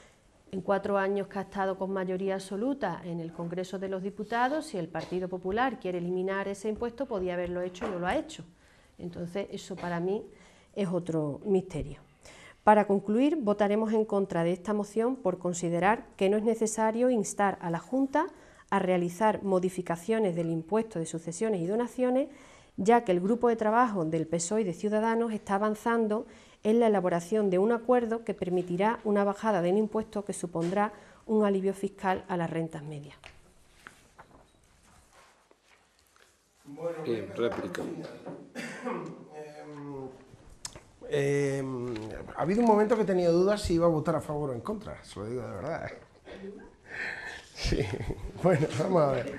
en cuatro años que ha estado con mayoría absoluta en el Congreso de los Diputados, si el Partido Popular quiere eliminar ese impuesto, podía haberlo hecho y no lo ha hecho. Entonces, eso para mí es otro misterio. Para concluir, votaremos en contra de esta moción por considerar que no es necesario instar a la Junta a realizar modificaciones del impuesto de sucesiones y donaciones, ya que el grupo de trabajo del P S O E y de Ciudadanos está avanzando en la elaboración de un acuerdo que permitirá una bajada del impuesto que supondrá un alivio fiscal a las rentas medias. Bueno, Bien, réplica. Eh, eh, ha habido un momento que he tenido dudas si iba a votar a favor o en contra, se lo digo de verdad. Sí, bueno, vamos a ver.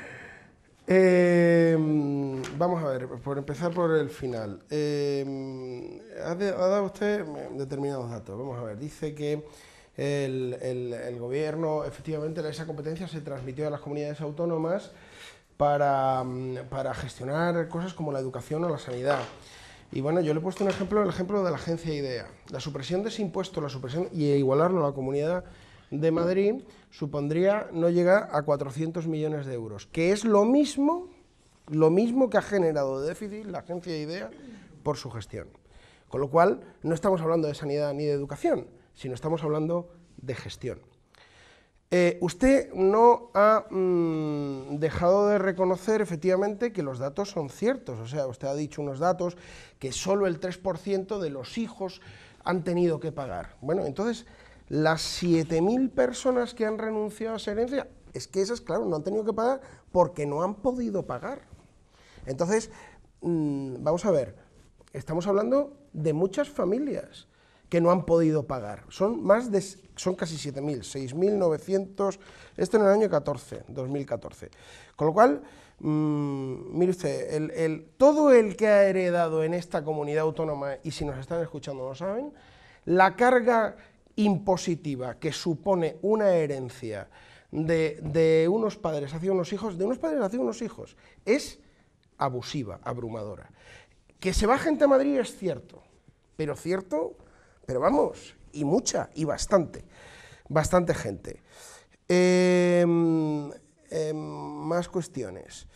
Eh, vamos a ver, por empezar por el final. Eh, ha, de, ha dado usted determinados datos. Vamos a ver, dice que el, el, el gobierno, efectivamente, esa competencia se transmitió a las comunidades autónomas para, para gestionar cosas como la educación o la sanidad. Y bueno, yo le he puesto un ejemplo, el ejemplo de la agencia IDEA. La supresión de ese impuesto, la supresión y igualarlo a la Comunidad de Madrid supondría no llegar a cuatrocientos millones de euros, que es lo mismo, lo mismo que ha generado de déficit la agencia IDEA por su gestión. Con lo cual, no estamos hablando de sanidad ni de educación, sino estamos hablando de gestión. Eh, usted no ha mmm, dejado de reconocer efectivamente que los datos son ciertos, o sea, usted ha dicho unos datos que solo el tres por ciento de los hijos han tenido que pagar. Bueno, entonces, las siete mil personas que han renunciado a esa herencia, es que esas, claro, no han tenido que pagar porque no han podido pagar. Entonces, mmm, vamos a ver, estamos hablando de muchas familias que no han podido pagar. Son más de, son casi siete mil, seis mil novecientos, esto en el año catorce, dos mil catorce. Con lo cual, mmm, mire usted, el, el, todo el que ha heredado en esta comunidad autónoma, y si nos están escuchando lo saben, la carga impositiva que supone una herencia de, de unos padres hacia unos hijos, de unos padres hacia unos hijos, es abusiva, abrumadora. Que se va gente a Madrid es cierto, pero cierto... Pero vamos, y mucha, y bastante, bastante gente. Eh, eh, más cuestiones.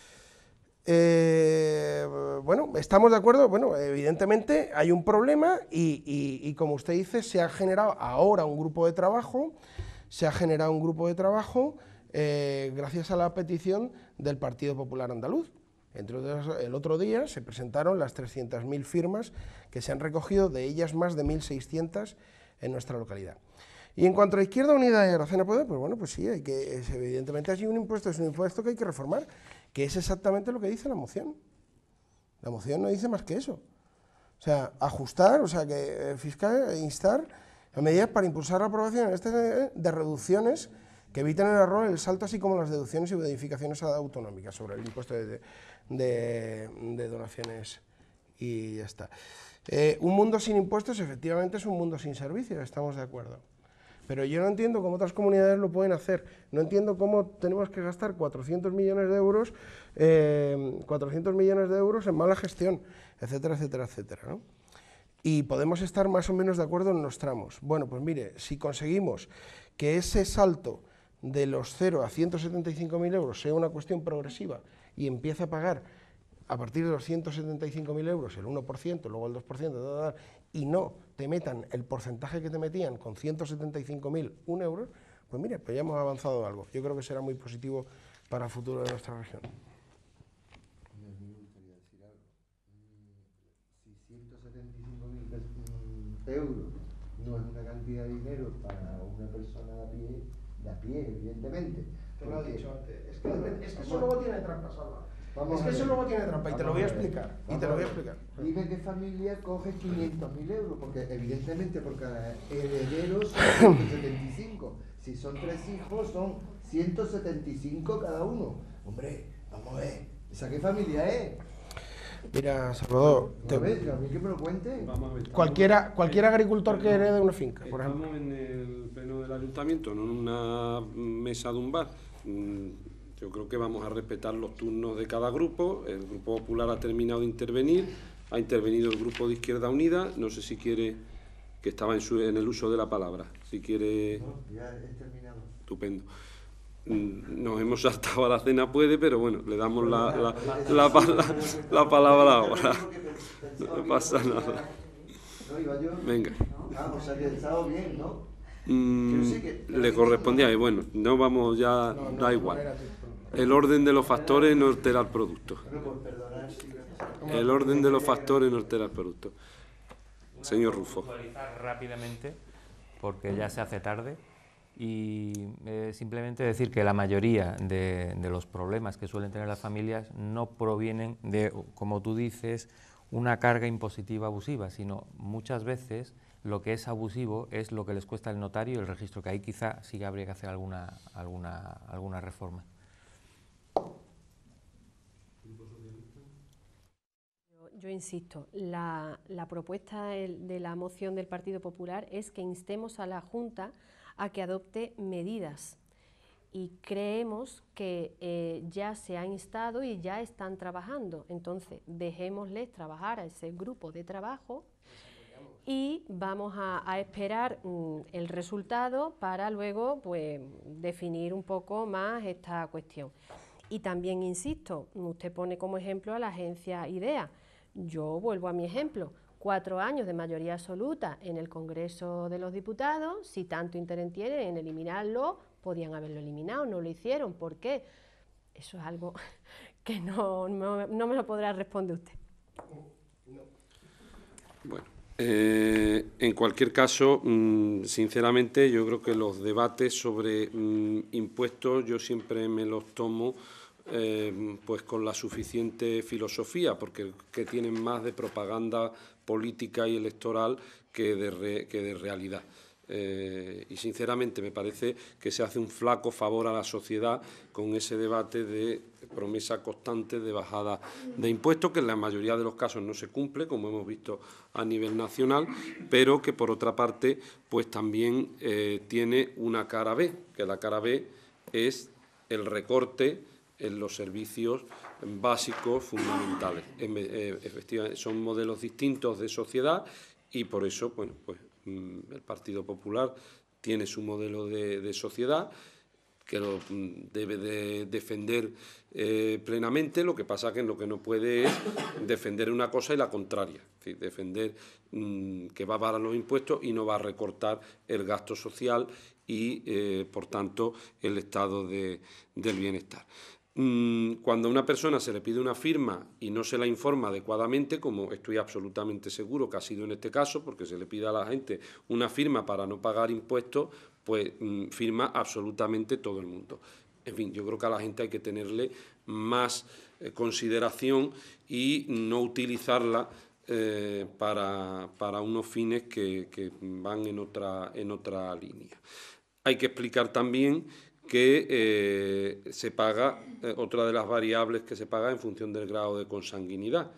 Eh, bueno, ¿estamos de acuerdo? Bueno, evidentemente hay un problema y, y, y como usted dice, se ha generado ahora un grupo de trabajo, se ha generado un grupo de trabajo eh, gracias a la petición del Partido Popular Andaluz. Entre otros, el otro día se presentaron las trescientas mil firmas que se han recogido, de ellas más de mil seiscientas en nuestra localidad. Y en cuanto a Izquierda Unida y Aracena Poder, pues bueno, pues sí, hay que, es, evidentemente hay un impuesto, es un impuesto que hay que reformar, que es exactamente lo que dice la moción. La moción no dice más que eso. O sea, ajustar, o sea, que fiscal, instar a medidas para impulsar la aprobación en este de reducciones que eviten el error, el salto, así como las deducciones y modificaciones autonómicas sobre el impuesto de, de, de donaciones y ya está. Eh, un mundo sin impuestos efectivamente es un mundo sin servicios, estamos de acuerdo. Pero yo no entiendo cómo otras comunidades lo pueden hacer. No entiendo cómo tenemos que gastar cuatrocientos millones de euros, eh, cuatrocientos millones de euros en mala gestión, etcétera, etcétera, etcétera, ¿no? Y podemos estar más o menos de acuerdo en los tramos. Bueno, pues mire, si conseguimos que ese salto de los cero a ciento setenta y cinco mil euros sea una cuestión progresiva y empiece a pagar a partir de los ciento setenta y cinco mil euros el uno por ciento, luego el dos por ciento, da, da, da, y no te metan el porcentaje que te metían con ciento setenta y cinco mil un euro, pues mire, pues ya hemos avanzado algo. Yo creo que será muy positivo para el futuro de nuestra región. Me gustaría decir algo. Si ciento setenta y cinco mil euros no es una cantidad de dinero para una persona de a pie, de a pie, evidentemente. Te lo he dicho antes. Es que, es que eso luego tiene trampa, Salva. Vamos es que eso luego tiene trampa y te lo voy a ver. explicar. Y Vamos te lo voy a ver. explicar. Dime qué familia coge quinientos mil euros, porque evidentemente por cada heredero son ciento setenta y cinco. Si son tres hijos son ciento setenta y cinco cada uno. Hombre, vamos a ver, ¿esa qué familia es? Mira, Salvador, te- A ver, a mí que me lo cuente. Vamos a ver, estamos- cualquiera, cualquier agricultor que herede una finca, por Estamos ejemplo. en el pleno del ayuntamiento, no en una mesa de un bar. Mm, Yo creo que vamos a respetar los turnos de cada grupo. El Grupo Popular ha terminado de intervenir, ha intervenido el Grupo de Izquierda Unida. No sé si quiere, que estaba en, su, en el uso de la palabra, si quiere... No, ya he terminado. Estupendo. Mm, Nos hemos saltado a la cena, puede, pero bueno, le damos la, la, la, pa- la- la palabra ahora. No pasa nada. No, iba yo. Venga. Ah, o sea que he estado bien, ¿no? Mm, Quiero decir que- le correspondía, y bueno, no vamos ya, No, no, da no igual. era tú. El orden de los factores no altera el producto. Bueno, pues perdonar si... El orden de los factores no altera el producto. Señor Rufo. Puntualizar rápidamente, porque ya se hace tarde, y eh, simplemente decir que la mayoría de, de los problemas que suelen tener las familias no provienen de, como tú dices, una carga impositiva abusiva, sino muchas veces lo que es abusivo es lo que les cuesta el notario y el registro, que ahí quizá sí que habría que hacer alguna, alguna, alguna reforma. Yo insisto, la, la propuesta del- de la moción del Partido Popular es que instemos a la Junta a que adopte medidas y creemos que eh, ya se ha instado y ya están trabajando. Entonces, dejémosles trabajar a ese grupo de trabajo y vamos a, a esperar mm, el resultado para luego pues, definir un poco más esta cuestión. Y también insisto, usted pone como ejemplo a la agencia IDEA. Yo vuelvo a mi ejemplo, cuatro años de mayoría absoluta en el Congreso de los Diputados, si tanto interés tienen en eliminarlo, podían haberlo eliminado, no lo hicieron. ¿Por qué? Eso es algo que no, no, no me lo podrá responder usted. Bueno, eh, en cualquier caso, mmm, sinceramente, yo creo que los debates sobre mmm, impuestos yo siempre me los tomo eh, pues con la suficiente filosofía, porque que tienen más de propaganda política y electoral que de, re, que de realidad. Eh, y sinceramente me parece que se hace un flaco favor a la sociedad con ese debate de promesa constante de bajada de impuestos, que en la mayoría de los casos no se cumple, como hemos visto a nivel nacional, pero que por otra parte pues también eh, tiene una cara B, que la cara B es el recorte en los servicios básicos fundamentales. Eh, efectivamente, son modelos distintos de sociedad y por eso, bueno, pues el Partido Popular tiene su modelo de, de sociedad que lo debe de defender eh, plenamente. Lo que pasa que lo que no puede es defender una cosa y la contraria, es decir, defender mmm, que va a bajar los impuestos y no va a recortar el gasto social y, eh, por tanto, el estado de, del bienestar. Cuando a una persona se le pide una firma y no se la informa adecuadamente, como estoy absolutamente seguro que ha sido en este caso, porque se le pide a la gente una firma para no pagar impuestos, pues firma absolutamente todo el mundo. En fin, yo creo que a la gente hay que tenerle más eh, consideración y no utilizarla eh, para, para unos fines que, que van en otra, en otra línea. Hay que explicar también que eh, se paga, eh, otra de las variables que se paga en función del grado de consanguinidad.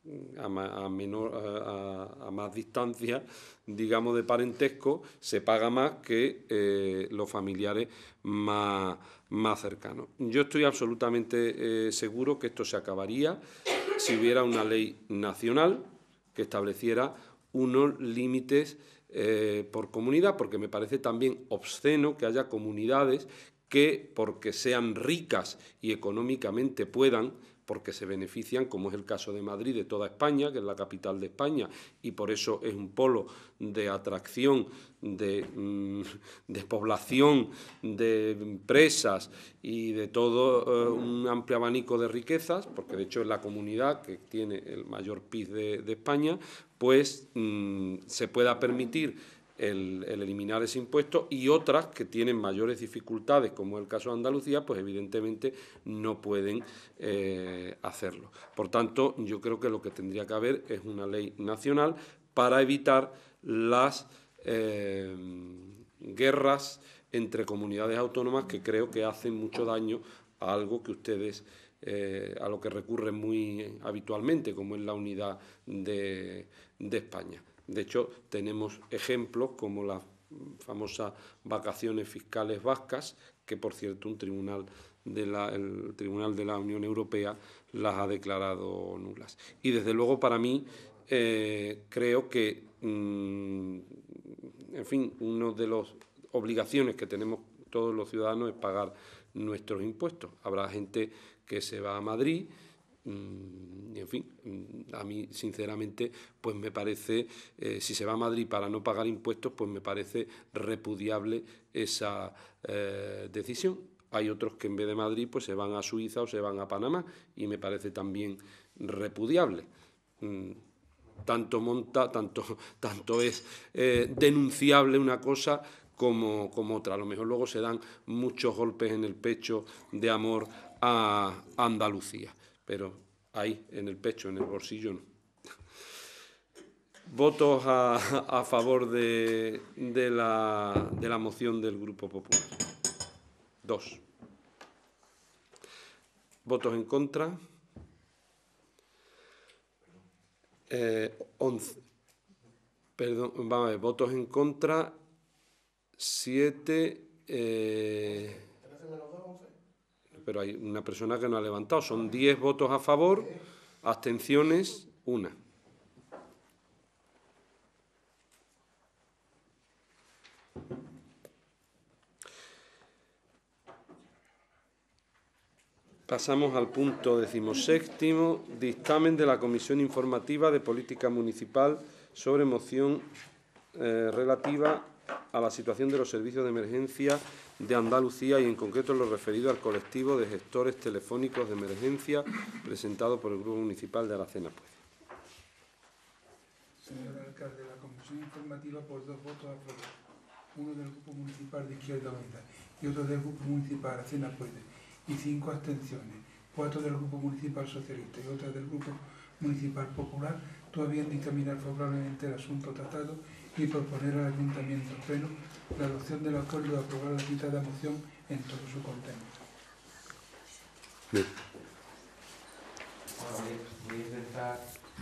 a, ma, a, menor, a, a más distancia, digamos, de parentesco, se paga más que eh, los familiares más, más cercanos. Yo estoy absolutamente eh, seguro que esto se acabaría si hubiera una ley nacional que estableciera unos límites eh, por comunidad, porque me parece también obsceno que haya comunidades que, porque sean ricas y económicamente puedan, porque se benefician, como es el caso de Madrid, de toda España, que es la capital de España, y por eso es un polo de atracción, de, de población, de empresas y de todo eh, un amplio abanico de riquezas, porque de hecho es la comunidad que tiene el mayor P I B de, de España, pues mmm, se pueda permitir El, el eliminar ese impuesto, y otras que tienen mayores dificultades, como es el caso de Andalucía, pues evidentemente no pueden eh, hacerlo. Por tanto, yo creo que lo que tendría que haber es una ley nacional para evitar las eh, guerras entre comunidades autónomas, que creo que hacen mucho daño a algo que ustedes, eh, a lo que recurren muy habitualmente, como es la unidad de, de España. De hecho, tenemos ejemplos como las famosas vacaciones fiscales vascas, que, por cierto, un tribunal de la, el Tribunal de la Unión Europea las ha declarado nulas. Y, desde luego, para mí, eh, creo que, mmm, en fin, una de las obligaciones que tenemos todos los ciudadanos es pagar nuestros impuestos. Habrá gente que se va a Madrid. Y, en fin, a mí, sinceramente, pues me parece, eh, si se va a Madrid para no pagar impuestos, pues me parece repudiable esa eh, decisión. Hay otros que en vez de Madrid pues se van a Suiza o se van a Panamá, y me parece también repudiable. Tanto monta, tanto, tanto es eh, denunciable una cosa como, como otra. A lo mejor luego se dan muchos golpes en el pecho de amor a Andalucía, pero ahí, en el pecho, en el bolsillo, no. Votos a, a favor de, de, la, de la moción del Grupo Popular. Dos. Votos en contra. Eh, once. Perdón, vamos a ver, votos en contra. Siete. Eh, pero hay una persona que no ha levantado. Son diez votos a favor, abstenciones, una. Pasamos al punto decimoséptimo, dictamen de la Comisión Informativa de Política Municipal sobre moción eh, relativa a la situación de los servicios de emergencia de Andalucía, y en concreto lo referido al colectivo de gestores telefónicos de emergencia presentado por el Grupo Municipal de Aracena Puede. Señor alcalde, la comisión informativa por dos votos a favor, uno del Grupo Municipal de Izquierda Unida y otro del Grupo Municipal Aracena Puede, y cinco abstenciones, cuatro del Grupo Municipal Socialista y otra del Grupo Municipal Popular, todavía en dictaminar favorablemente el asunto tratado y proponer al Ayuntamiento Pleno la adopción del acuerdo de aprobar la citada moción en todo su contenido. Bien. Bueno, voy a intentar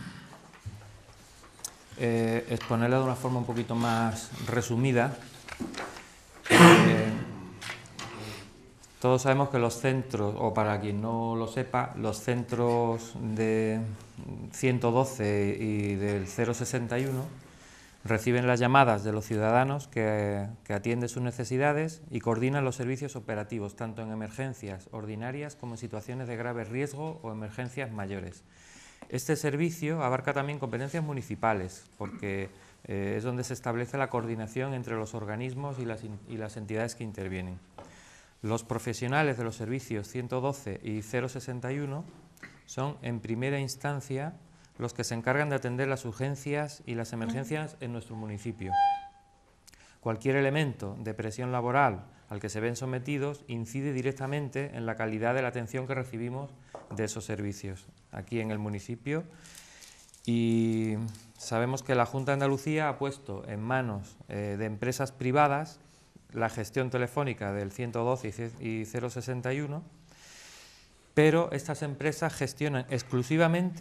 eh, exponerla de una forma un poquito más resumida. Eh, todos sabemos que los centros, o para quien no lo sepa, los centros de ciento doce y del cero sesenta y uno reciben las llamadas de los ciudadanos que, que atienden sus necesidades y coordinan los servicios operativos, tanto en emergencias ordinarias como en situaciones de grave riesgo o emergencias mayores. Este servicio abarca también competencias municipales, porque eh, es donde se establece la coordinación entre los organismos y las, y las entidades que intervienen. Los profesionales de los servicios ciento doce y cero sesenta y uno son, en primera instancia, los que se encargan de atender las urgencias y las emergencias en nuestro municipio. Cualquier elemento de presión laboral al que se ven sometidos incide directamente en la calidad de la atención que recibimos de esos servicios aquí en el municipio, y sabemos que la Junta de Andalucía ha puesto en manos eh, de empresas privadas la gestión telefónica del ciento doce y cero sesenta y uno, pero estas empresas gestionan exclusivamente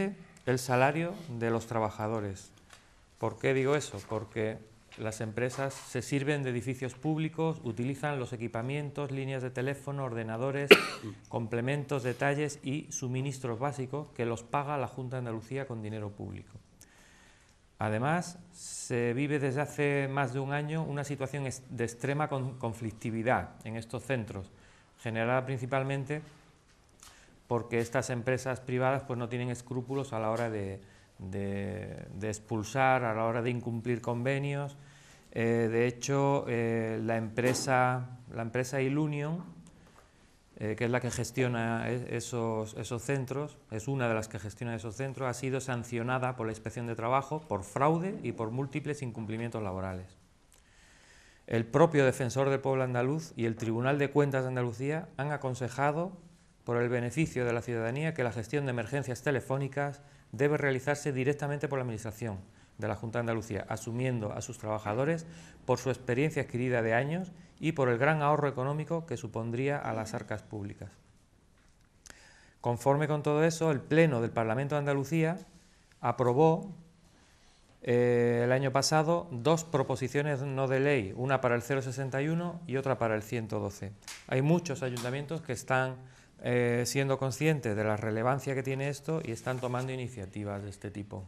el salario de los trabajadores. ¿Por qué digo eso? Porque las empresas se sirven de edificios públicos, utilizan los equipamientos, líneas de teléfono, ordenadores, complementos, detalles y suministros básicos que los paga la Junta de Andalucía con dinero público. Además, se vive desde hace más de un año una situación de extrema conflictividad en estos centros, generada principalmente porque estas empresas privadas pues, no tienen escrúpulos a la hora de, de, de expulsar, a la hora de incumplir convenios. Eh, de hecho, eh, la empresa, la empresa Ilunion, eh, que es la que gestiona esos, esos centros, es una de las que gestiona esos centros, ha sido sancionada por la Inspección de Trabajo por fraude y por múltiples incumplimientos laborales. El propio Defensor del Pueblo Andaluz y el Tribunal de Cuentas de Andalucía han aconsejado, por el beneficio de la ciudadanía, que la gestión de emergencias telefónicas debe realizarse directamente por la Administración de la Junta de Andalucía, asumiendo a sus trabajadores por su experiencia adquirida de años y por el gran ahorro económico que supondría a las arcas públicas. Conforme con todo eso, el Pleno del Parlamento de Andalucía aprobó eh, el año pasado dos proposiciones no de ley, una para el cero sesenta y uno y otra para el ciento doce. Hay muchos ayuntamientos que están eh, siendo conscientes de la relevancia que tiene esto y están tomando iniciativas de este tipo.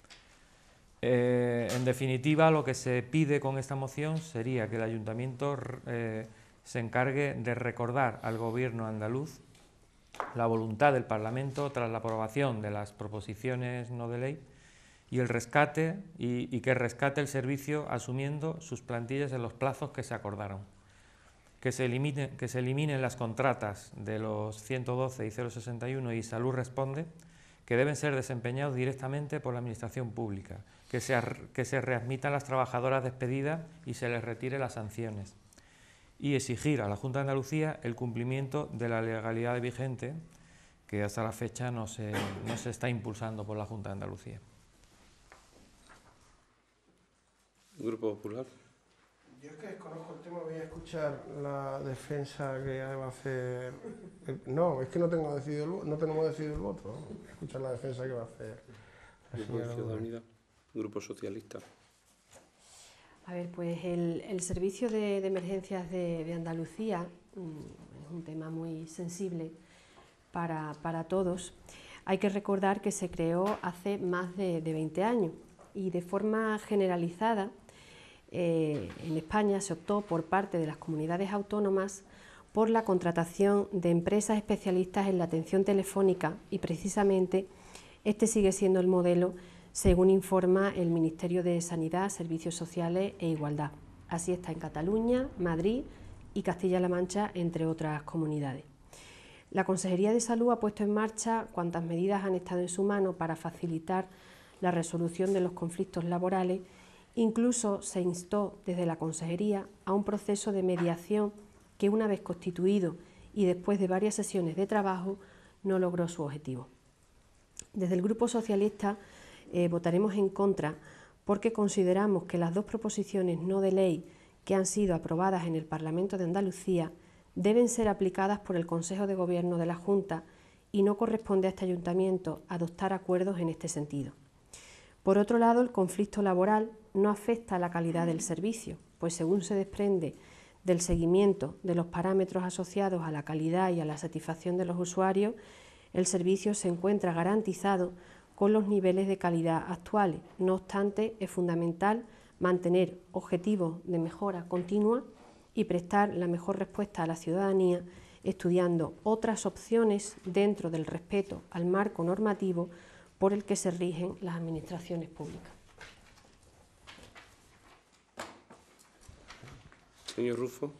Eh, en definitiva, lo que se pide con esta moción sería que el Ayuntamiento eh, se encargue de recordar al Gobierno andaluz la voluntad del Parlamento tras la aprobación de las proposiciones no de ley y el rescate y, y que rescate el servicio asumiendo sus plantillas en los plazos que se acordaron. Que se, elimine, que se eliminen las contratas de los ciento doce y cero sesenta y uno y Salud Responde, que deben ser desempeñados directamente por la Administración Pública, que se, que se readmitan las trabajadoras despedidas y se les retire las sanciones, y exigir a la Junta de Andalucía el cumplimiento de la legalidad vigente, que hasta la fecha no se, no se está impulsando por la Junta de Andalucía. Grupo Popular. Yo es que desconozco el tema, voy a escuchar la defensa que va a hacer... No, es que no tengo decidido el, no tenemos decidido el voto, ¿no? Voy a escuchar la defensa que va a hacer la Grupo señora Ciudad Unida, Grupo Socialista. A ver, pues el, el Servicio de, de Emergencias de, de Andalucía mmm, es un tema muy sensible para, para todos. Hay que recordar que se creó hace más de, de veinte años y de forma generalizada eh, en España se optó por parte de las comunidades autónomas por la contratación de empresas especialistas en la atención telefónica y precisamente este sigue siendo el modelo según informa el Ministerio de Sanidad, Servicios Sociales e Igualdad. Así está en Cataluña, Madrid y Castilla-La Mancha, entre otras comunidades. La Consejería de Salud ha puesto en marcha cuantas medidas han estado en su mano para facilitar la resolución de los conflictos laborales. Incluso se instó desde la Consejería a un proceso de mediación que, una vez constituido y después de varias sesiones de trabajo, no logró su objetivo. Desde el Grupo Socialista eh, votaremos en contra porque consideramos que las dos proposiciones no de ley que han sido aprobadas en el Parlamento de Andalucía deben ser aplicadas por el Consejo de Gobierno de la Junta y no corresponde a este Ayuntamiento adoptar acuerdos en este sentido. Por otro lado, el conflicto laboral no afecta a la calidad del servicio, pues según se desprende del seguimiento de los parámetros asociados a la calidad y a la satisfacción de los usuarios, el servicio se encuentra garantizado con los niveles de calidad actuales. No obstante, es fundamental mantener objetivos de mejora continua y prestar la mejor respuesta a la ciudadanía, estudiando otras opciones dentro del respeto al marco normativo por el que se rigen las administraciones públicas. Señor Rufo.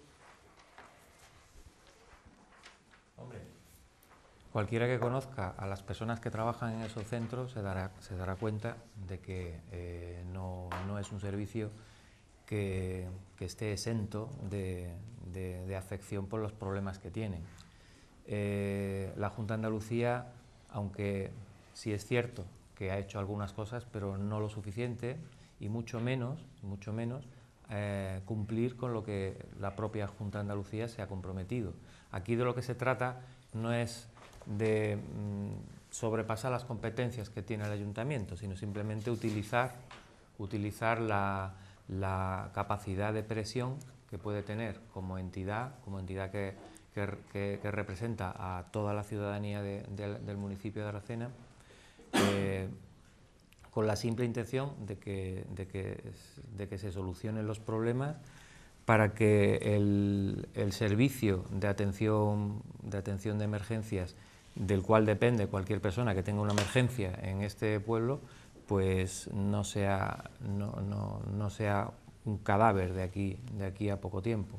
Hombre, cualquiera que conozca a las personas que trabajan en esos centros se dará, se dará cuenta de que eh, no, no es un servicio que, que esté exento de, de, de afección por los problemas que tienen. Eh, la Junta de Andalucía, aunque sí es cierto que ha hecho algunas cosas, pero no lo suficiente y mucho menos, mucho menos eh, cumplir con lo que la propia Junta de Andalucía se ha comprometido. Aquí de lo que se trata no es de, sobrepasar las competencias que tiene el ayuntamiento, sino simplemente utilizar, utilizar la, la capacidad de presión que puede tener como entidad, como entidad que, que, que, que representa a toda la ciudadanía de, de, del municipio de Aracena, eh, con la simple intención de que, de, que, de que se solucionen los problemas para que el, el servicio de atención, de atención de emergencias, del cual depende cualquier persona que tenga una emergencia en este pueblo, pues no sea, no, no, no sea un cadáver de aquí, de aquí a poco tiempo.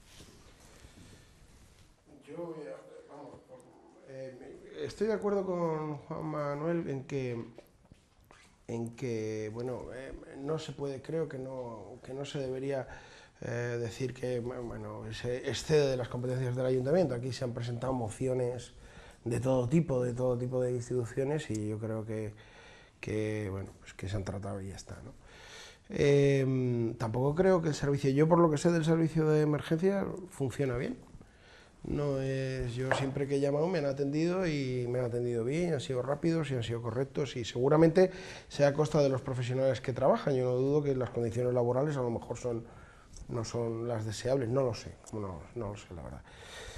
Yo vamos, eh, estoy de acuerdo con Juan Manuel en que, en que bueno, eh, no se puede, creo que no, que no se debería eh, decir que bueno, se excede de las competencias del ayuntamiento. Aquí se han presentado mociones de todo tipo, de todo tipo de instituciones, y yo creo que, que, bueno, pues que se han tratado y ya está, ¿no? Eh, tampoco creo que el servicio, yo por lo que sé del servicio de emergencia, funciona bien. No es, yo siempre que he llamado me han atendido y me han atendido bien, han sido rápidos y han sido correctos, y seguramente sea a costa de los profesionales que trabajan. Yo no dudo que las condiciones laborales a lo mejor son, no son las deseables, no lo sé, no, no lo sé la verdad.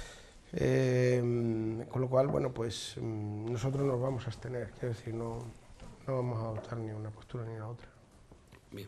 Eh, con lo cual, bueno, pues nosotros nos vamos a abstener, quiero decir, no, no vamos a adoptar ni una postura ni la otra. Bien.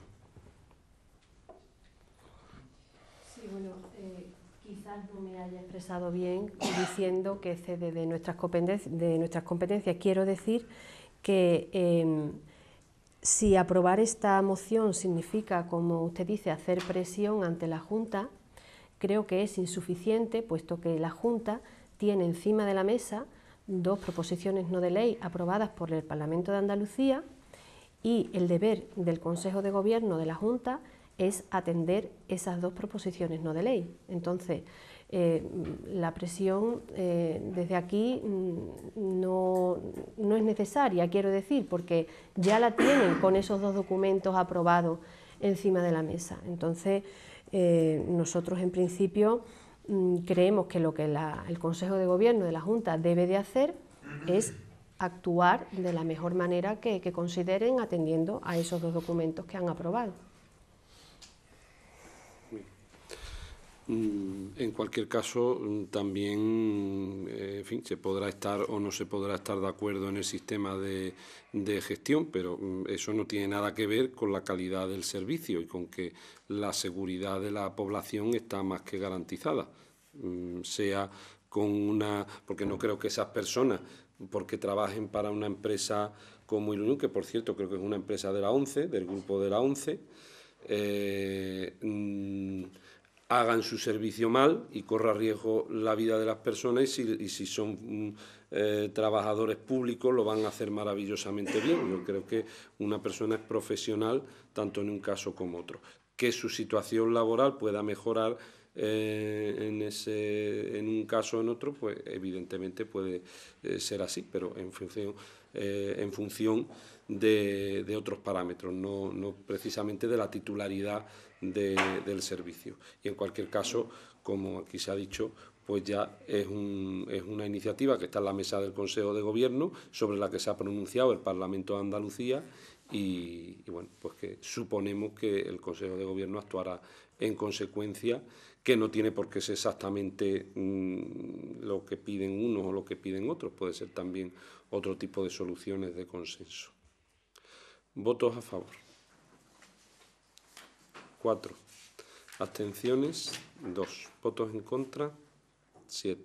Sí, bueno, eh, quizás no me haya expresado bien diciendo que excede de nuestras competencias. De nuestras competencias. Quiero decir que eh, si aprobar esta moción significa, como usted dice, hacer presión ante la Junta, creo que es insuficiente, puesto que la Junta tiene encima de la mesa dos proposiciones no de ley aprobadas por el Parlamento de Andalucía, y el deber del Consejo de Gobierno de la Junta es atender esas dos proposiciones no de ley. Entonces, eh, la presión eh, desde aquí no, no es necesaria, quiero decir, porque ya la tienen con esos dos documentos aprobados encima de la mesa. Entonces, Eh, nosotros en principio mmm, creemos que lo que la, el Consejo de Gobierno de la Junta debe de hacer es actuar de la mejor manera que, que consideren, atendiendo a esos dos documentos que han aprobado. En cualquier caso, también eh, en fin, se podrá estar o no se podrá estar de acuerdo en el sistema de, de gestión, pero eso no tiene nada que ver con la calidad del servicio y con que la seguridad de la población está más que garantizada, sea con una, porque no creo que esas personas, porque trabajen para una empresa como Ilunum, que por cierto creo que es una empresa de la ONCE, del grupo de la ONCE, eh, mmm, hagan su servicio mal y corra riesgo la vida de las personas, y si, y si son eh, trabajadores públicos lo van a hacer maravillosamente bien. Yo creo que una persona es profesional tanto en un caso como otro. Que su situación laboral pueda mejorar eh, en, ese, en un caso o en otro, pues evidentemente puede eh, ser así, pero en función, eh, en función de, de otros parámetros, no, no precisamente de la titularidad De, del servicio. Y en cualquier caso, como aquí se ha dicho, pues ya es, un, es una iniciativa que está en la mesa del Consejo de Gobierno, sobre la que se ha pronunciado el Parlamento de Andalucía, y, y bueno, pues que suponemos que el Consejo de Gobierno actuará en consecuencia, que no tiene por qué ser exactamente mmm, lo que piden unos o lo que piden otros, puede ser también otro tipo de soluciones de consenso. ¿Votos a favor? Cuatro. Abstenciones, dos. Votos en contra, siete.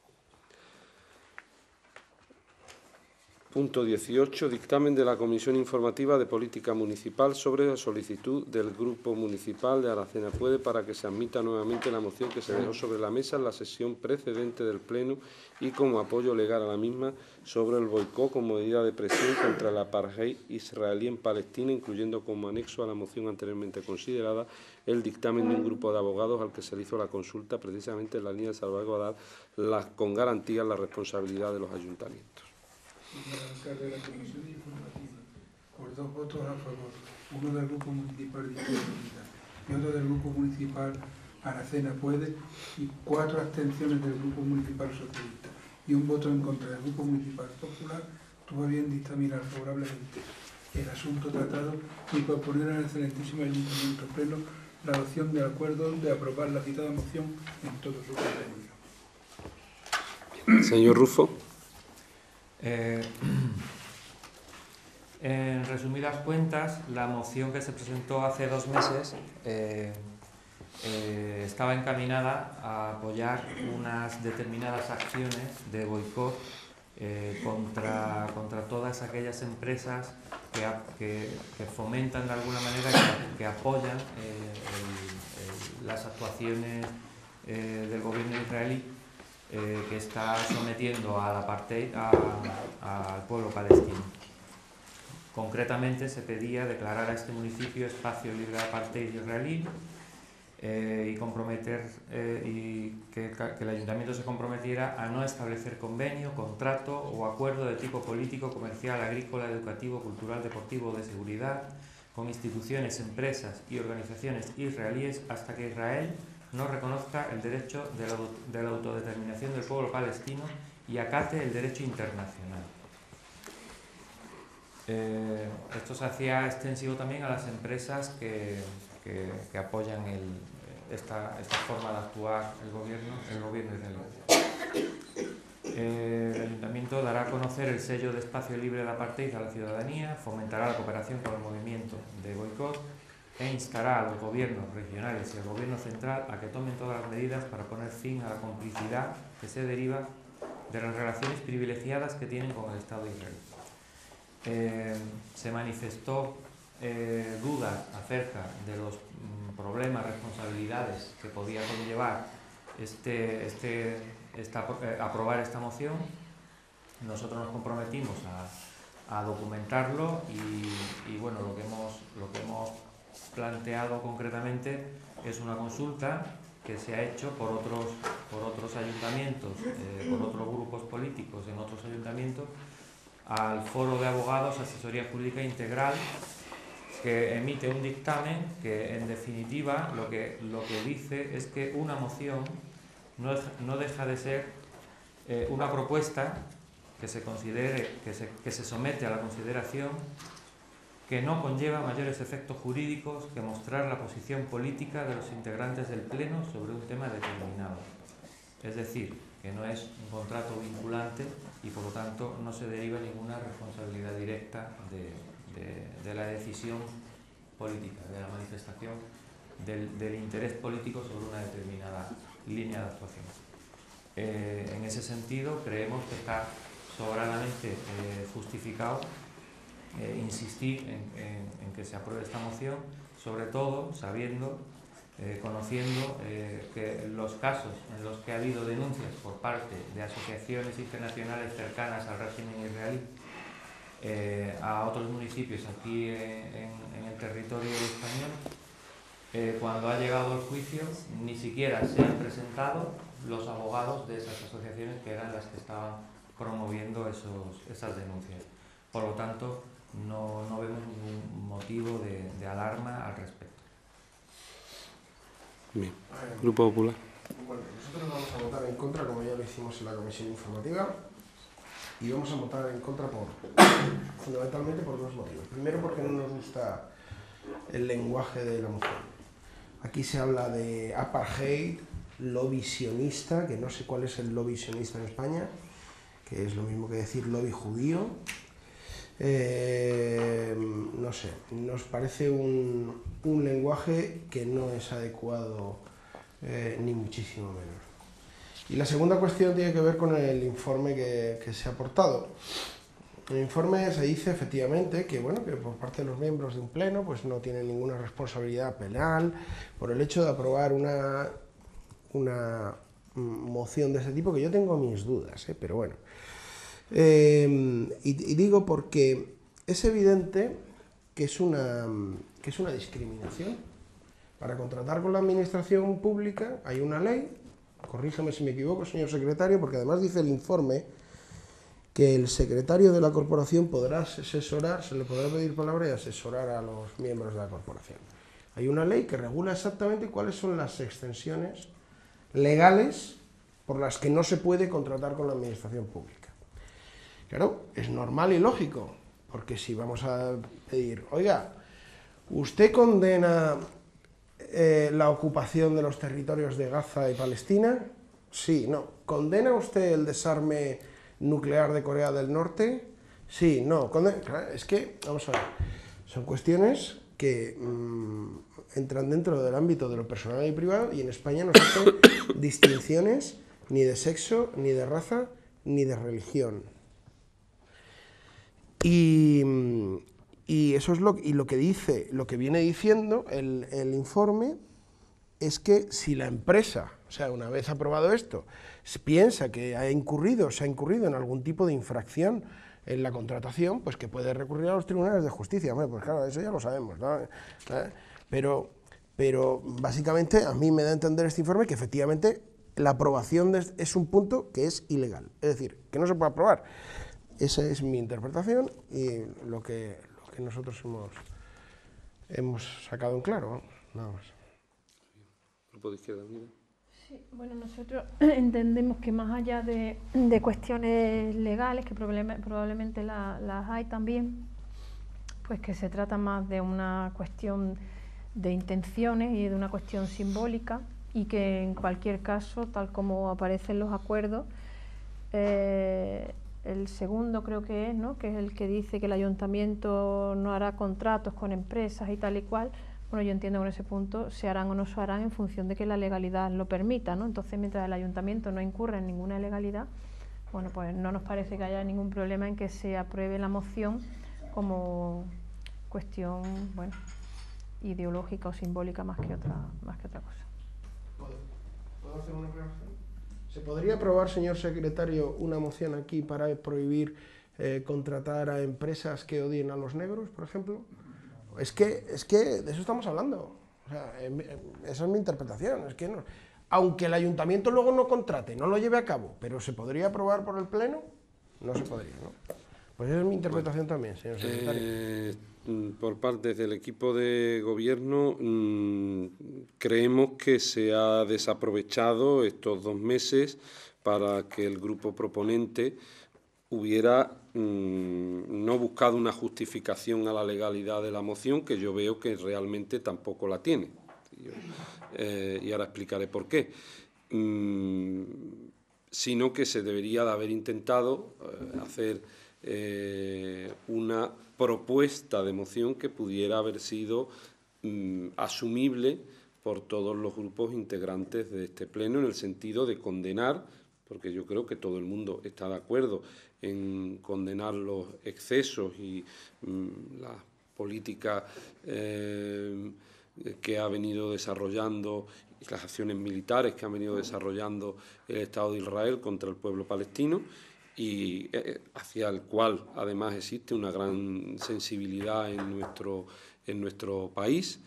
Punto dieciocho. Dictamen de la Comisión Informativa de Política Municipal sobre la solicitud del Grupo Municipal de Aracena Puede para que se admita nuevamente la moción que se dejó sobre la mesa en la sesión precedente del Pleno y como apoyo legal a la misma sobre el boicot como medida de presión contra el apartheid israelí en Palestina, incluyendo como anexo a la moción anteriormente considerada el dictamen de un grupo de abogados al que se le hizo la consulta precisamente en la línea de salvaguardar las, con garantías la responsabilidad de los ayuntamientos. De la Comisión Informativa, por dos votos a favor, uno del Grupo Municipal de Izquierda Unida y otro del Grupo Municipal Aracena Puede, y cuatro abstenciones del Grupo Municipal Socialista y un voto en contra del Grupo Municipal Popular, tuvo bien dictaminar favorablemente el asunto tratado y proponer al excelentísimo Ayuntamiento Pleno la adopción del acuerdo de aprobar la citada moción en todo su contenido. Señor Rufo. Eh, en resumidas cuentas, la moción que se presentó hace dos meses eh, eh, estaba encaminada a apoyar unas determinadas acciones de boicot eh, contra, contra todas aquellas empresas que, que, que fomentan de alguna manera, que, que apoyan eh, el, el, las actuaciones eh, del gobierno israelí eh, que está sometiendo al apartheid al pueblo palestino. Concretamente se pedía declarar a este municipio espacio libre de apartheid israelí eh, y comprometer eh, y que, que el ayuntamiento se comprometiera a no establecer convenio, contrato o acuerdo de tipo político, comercial, agrícola, educativo, cultural, deportivo o de seguridad con instituciones, empresas y organizaciones israelíes hasta que Israel no reconozca el derecho de la, de la autodeterminación del pueblo palestino y acate el derecho internacional. Eh, esto se hacía extensivo también a las empresas que, que, que apoyan el, esta, esta forma de actuar el gobierno, el gobierno israelí. Eh, el Ayuntamiento dará a conocer el sello de espacio libre de apartheid a la ciudadanía, fomentará la cooperación con el movimiento de boicot e instará a los gobiernos regionales y al gobierno central a que tomen todas las medidas para poner fin a la complicidad que se deriva de las relaciones privilegiadas que tienen con el Estado de Israel. Eh, se manifestó eh, dudas acerca de los mm, problemas, responsabilidades que podía conllevar este, este, esta, eh, aprobar esta moción. Nosotros nos comprometimos a, a documentarlo y, y bueno, lo que hemos, lo que hemos planteado concretamente es una consulta que se ha hecho por otros, por otros ayuntamientos, eh, por otros grupos políticos en otros ayuntamientos, al Foro de Abogados Asesoría Jurídica Integral, que emite un dictamen que en definitiva lo que, lo que dice es que una moción no, no deja de ser eh, una propuesta que se considere, que se, que se somete a la consideración, que no conlleva mayores efectos jurídicos que mostrar la posición política de los integrantes del Pleno sobre un tema determinado. Es decir, que no es un contrato vinculante y por lo tanto no se deriva ninguna responsabilidad directa de, de, de la decisión política, de la manifestación del, del interés político sobre una determinada línea de actuación. Eh, en ese sentido creemos que está sobradamente eh, justificado eh, insistir en, en, en que se apruebe esta moción, sobre todo sabiendo Eh, conociendo eh, que los casos en los que ha habido denuncias por parte de asociaciones internacionales cercanas al régimen israelí eh, a otros municipios aquí en, en el territorio español, eh, cuando ha llegado el juicio ni siquiera se han presentado los abogados de esas asociaciones que eran las que estaban promoviendo esos, esas denuncias. Por lo tanto, no, no vemos ningún motivo de, de alarma al respecto. Bien. Grupo Popular. Bueno, nosotros vamos a votar en contra, como ya lo hicimos en la comisión informativa, y vamos a votar en contra por, fundamentalmente por dos motivos. Primero, porque no nos gusta el lenguaje de la moción. Aquí se habla de apartheid, lobby sionista, que no sé cuál es el lobby sionista en España, que es lo mismo que decir lobby judío. Eh, no sé, nos parece un, un lenguaje que no es adecuado eh, ni muchísimo menos. Y la segunda cuestión tiene que ver con el informe que, que se ha aportado. En el informe se dice efectivamente que, bueno, que por parte de los miembros de un pleno pues no tienen ninguna responsabilidad penal por el hecho de aprobar una, una moción de ese tipo, que yo tengo mis dudas, ¿eh? Pero bueno. Eh, y, y digo porque es evidente que es, una, que es una discriminación. Para contratar con la administración pública hay una ley, corrígeme si me equivoco, señor secretario, porque además dice el informe que el secretario de la corporación podrá asesorar, se le podrá pedir palabra y asesorar a los miembros de la corporación. Hay una ley que regula exactamente cuáles son las extensiones legales por las que no se puede contratar con la administración pública. Claro, es normal y lógico, porque si vamos a pedir, oiga, ¿usted condena eh, la ocupación de los territorios de Gaza y Palestina? Sí, no. ¿Condena usted el desarme nuclear de Corea del Norte? Sí, no. Condena... Claro, es que, vamos a ver, son cuestiones que mmm, entran dentro del ámbito de lo personal y privado, y en España no se hacen distinciones ni de sexo, ni de raza, ni de religión. Y, y eso es lo, y lo que dice, lo que viene diciendo el, el informe es que si la empresa, o sea, una vez aprobado esto, piensa que ha incurrido, se ha incurrido en algún tipo de infracción en la contratación, pues que puede recurrir a los tribunales de justicia. Bueno, pues claro, eso ya lo sabemos, ¿no? ¿Eh? Pero, pero básicamente a mí me da a entender este informe que efectivamente la aprobación de, es un punto que es ilegal, es decir, que no se puede aprobar. Esa es mi interpretación y lo que, lo que nosotros hemos, hemos sacado en claro, ¿no? Nada más. Grupo de Izquierda Unida. Sí, bueno, nosotros entendemos que más allá de, de cuestiones legales, que probable, probablemente la, las hay también, pues que se trata más de una cuestión de intenciones y de una cuestión simbólica, y que en cualquier caso, tal como aparecen los acuerdos, eh, el segundo creo que es, ¿no?, que es el que dice que el ayuntamiento no hará contratos con empresas y tal y cual. Bueno, yo entiendo que en ese punto se harán o no se harán en función de que la legalidad lo permita, ¿no? Entonces, mientras el ayuntamiento no incurra en ninguna ilegalidad, bueno, pues no nos parece que haya ningún problema en que se apruebe la moción como cuestión, bueno, ideológica o simbólica más que otra, más que otra cosa. ¿Puedo hacer una aclaración? ¿Se podría aprobar, señor secretario, una moción aquí para prohibir eh, contratar a empresas que odien a los negros, por ejemplo? Es que, es que de eso estamos hablando. O sea, eh, esa es mi interpretación. Es que no, aunque el ayuntamiento luego no contrate, no lo lleve a cabo, pero ¿se podría aprobar por el Pleno? No se podría, ¿no? Pues esa es mi interpretación bueno, también, señor secretario. Eh, por parte del equipo de gobierno, mmm, creemos que se ha desaprovechado estos dos meses para que el grupo proponente hubiera mmm, no buscado una justificación a la legalidad de la moción, que yo veo que realmente tampoco la tiene. Yo, eh, y ahora explicaré por qué. Mm, sino que se debería de haber intentado eh, hacer eh, una propuesta de moción que pudiera haber sido mm, asumible por todos los grupos integrantes de este pleno, en el sentido de condenar, porque yo creo que todo el mundo está de acuerdo en condenar los excesos y mmm, las políticas eh, que ha venido desarrollando, y las acciones militares que ha venido desarrollando el Estado de Israel contra el pueblo palestino, y eh, hacia el cual además existe una gran sensibilidad en nuestro, en nuestro país.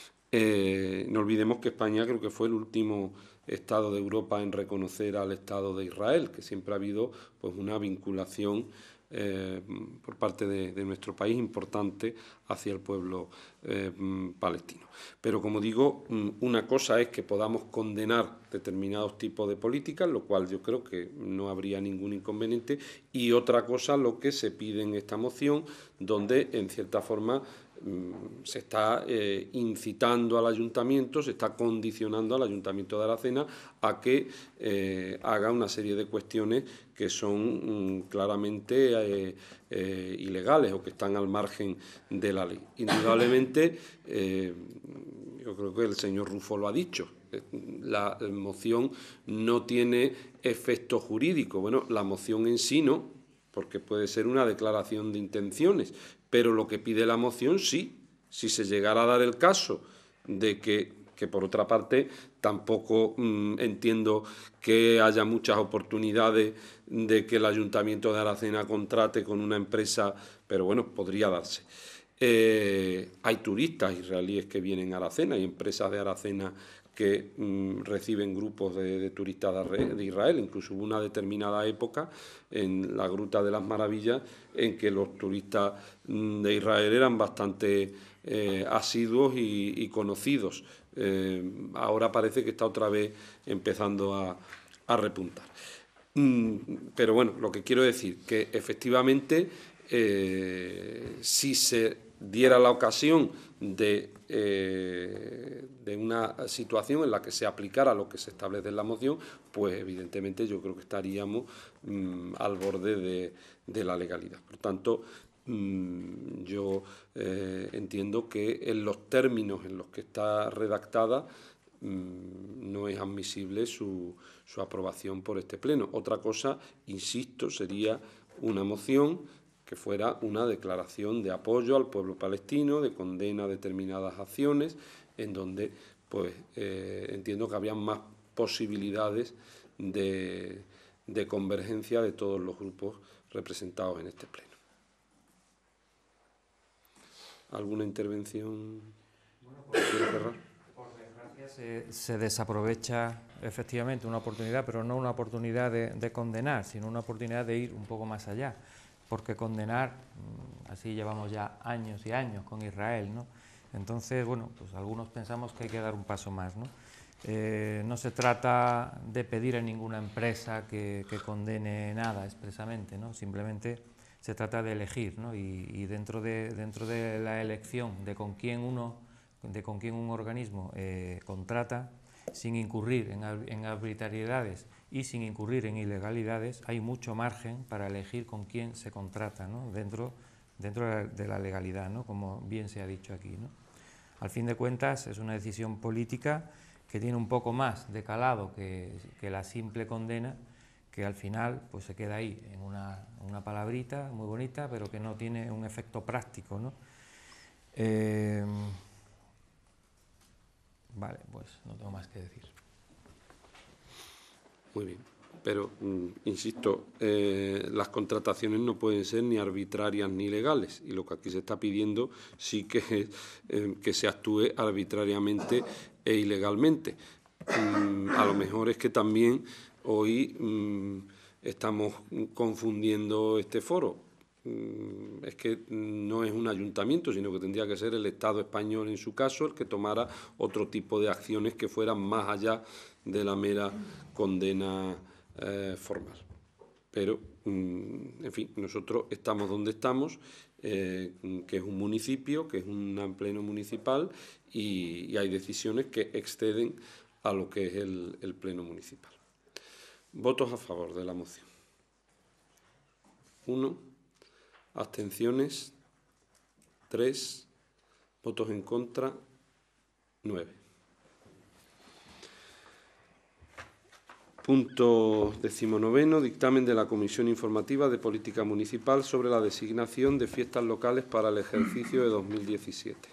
Eh, no olvidemos que España creo que fue el último Estado de Europa en reconocer al Estado de Israel, que siempre ha habido pues una vinculación eh, por parte de, de nuestro país importante hacia el pueblo eh, palestino. Pero, como digo, una cosa es que podamos condenar determinados tipos de políticas, lo cual yo creo que no habría ningún inconveniente, y otra cosa lo que se pide en esta moción, donde, en cierta forma, se está eh, incitando al ayuntamiento, se está condicionando al ayuntamiento de Aracena a que eh, haga una serie de cuestiones que son mm, claramente eh, eh, ilegales o que están al margen de la ley. Indudablemente, eh, yo creo que el señor Rufo lo ha dicho, la moción no tiene efecto jurídico. Bueno, la moción en sí no, porque puede ser una declaración de intenciones, pero lo que pide la moción sí, si se llegara a dar el caso de que, que por otra parte, tampoco mmm, entiendo que haya muchas oportunidades de que el Ayuntamiento de Aracena contrate con una empresa, pero bueno, podría darse. Eh, hay turistas israelíes que vienen a Aracena, hay empresas de Aracena que mmm, reciben grupos de, de turistas de, de Israel. Incluso hubo una determinada época en la Gruta de las Maravillas en que los turistas mmm, de Israel eran bastante eh, asiduos y, y conocidos. Eh, ahora parece que está otra vez empezando a, a repuntar. Pero bueno, lo que quiero decir, que efectivamente, eh, si se diera la ocasión de, eh, de una situación en la que se aplicara lo que se establece en la moción, pues evidentemente yo creo que estaríamos mmm, al borde de, de la legalidad. Por tanto, mmm, yo eh, entiendo que en los términos en los que está redactada mmm, no es admisible su, su aprobación por este Pleno. Otra cosa, insisto, sería una moción que fuera una declaración de apoyo al pueblo palestino, de condena a determinadas acciones, en donde pues eh, entiendo que había más posibilidades de, de convergencia de todos los grupos representados en este Pleno. ¿Alguna intervención? ¿Quiere cerrar? Por desgracia se, se desaprovecha efectivamente una oportunidad, pero no una oportunidad de, de condenar, sino una oportunidad de ir un poco más allá. Porque condenar, así llevamos ya años y años con Israel, ¿no? Entonces, bueno, pues algunos pensamos que hay que dar un paso más, ¿no? Eh, no se trata de pedir a ninguna empresa que, que condene nada expresamente, ¿no? Simplemente se trata de elegir, ¿no? Y, y dentro de dentro de la elección de con quién uno, de con quién un organismo eh, contrata, sin incurrir en, en arbitrariedades y sin incurrir en ilegalidades, hay mucho margen para elegir con quién se contrata, ¿no? dentro, dentro de la legalidad, ¿no? Como bien se ha dicho aquí, ¿no? Al fin de cuentas, es una decisión política que tiene un poco más de calado que, que la simple condena, que al final pues, se queda ahí, en una, una palabrita muy bonita, pero que no tiene un efecto práctico, ¿no? Eh, vale, pues no tengo más que decir. Muy bien, pero, mm, insisto, eh, las contrataciones no pueden ser ni arbitrarias ni legales, y lo que aquí se está pidiendo sí que es eh, que se actúe arbitrariamente e ilegalmente. Mm, a lo mejor es que también hoy mm, estamos confundiendo este foro. Mm, es que no es un ayuntamiento, sino que tendría que ser el Estado español en su caso el que tomara otro tipo de acciones que fueran más allá de la mera condena eh, formal. Pero, mmm, en fin, nosotros estamos donde estamos, eh, que es un municipio, que es un pleno municipal, y, y hay decisiones que exceden a lo que es el, el pleno municipal. Votos a favor de la moción. Uno. Abstenciones. Tres. Votos en contra. Nueve. Punto decimonoveno, dictamen de la Comisión Informativa de Política Municipal sobre la designación de fiestas locales para el ejercicio de dos mil diecisiete.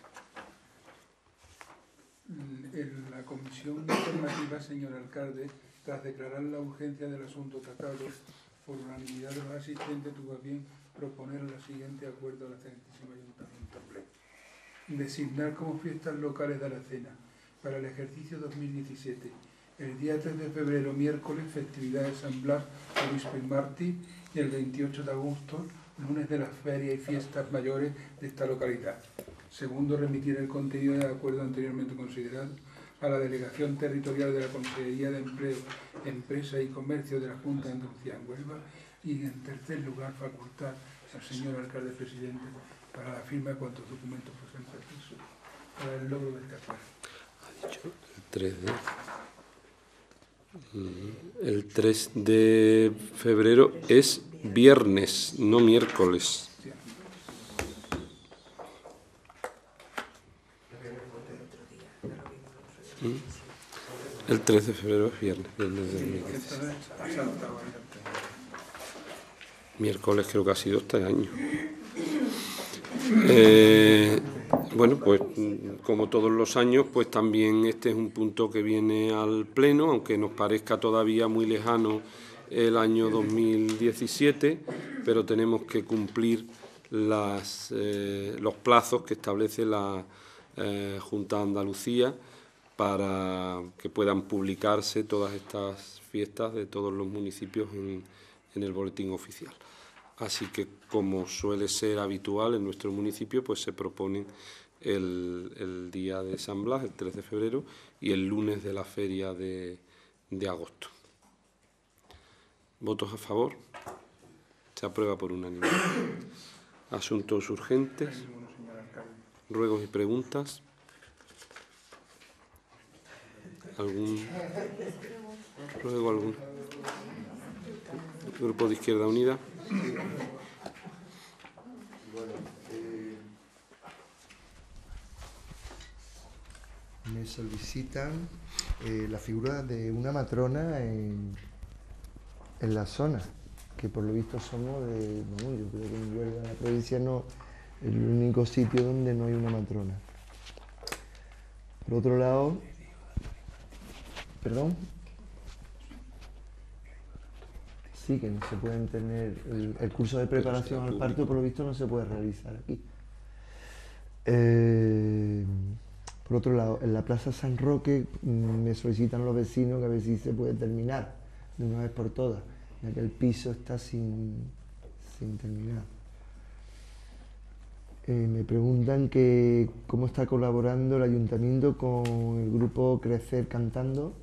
En la Comisión Informativa, señor alcalde, tras declarar la urgencia del asunto tratado, por unanimidad de los asistentes, tuvo a bien proponer el siguiente acuerdo al excelentísimo Ayuntamiento Pleno. Designar como fiestas locales de Aracena para el ejercicio dos mil diecisiete el día tres de febrero, miércoles, festividad de San Blas, Obispo y Mártir, y el veintiocho de agosto, lunes de las ferias y fiestas mayores de esta localidad. Segundo, remitir el contenido del acuerdo anteriormente considerado a la Delegación Territorial de la Consejería de Empleo, Empresa y Comercio de la Junta de Andalucía en Huelva. Y, en tercer lugar, facultar al señor alcalde presidente para la firma de cuantos documentos fuesen precisos para el logro del acuerdo. Ha dicho el tres de... El tres de febrero es viernes, no miércoles. El tres de febrero es viernes, viernes de dos mil dieciséis. Miércoles creo que ha sido este año. Eh, bueno, pues como todos los años, pues también este es un punto que viene al Pleno, aunque nos parezca todavía muy lejano el año dos mil diecisiete, pero tenemos que cumplir las, eh, los plazos que establece la eh, Junta de Andalucía para que puedan publicarse todas estas fiestas de todos los municipios en, en el boletín oficial. Así que, como suele ser habitual en nuestro municipio, pues se proponen el, el día de San Blas, el tres de febrero, y el lunes de la feria de, de agosto. ¿Votos a favor? Se aprueba por unanimidad. Asuntos urgentes. Ruegos y preguntas. ¿Algún ruego? ¿Algún grupo de Izquierda Unida? Bueno, eh, me solicitan eh, la figura de una matrona en, en la zona, que por lo visto somos de, no, yo creo que en Huelva, la provincia, no, el único sitio donde no hay una matrona. Por otro lado, perdón, sí que no se pueden tener, el, el curso de preparación al parto por lo visto no se puede realizar aquí. Eh, por otro lado, en la Plaza San Roque me solicitan los vecinos que a ver si se puede terminar de una vez por todas, ya que el piso está sin, sin terminar. Eh, me preguntan que cómo está colaborando el ayuntamiento con el grupo Crecer Cantando.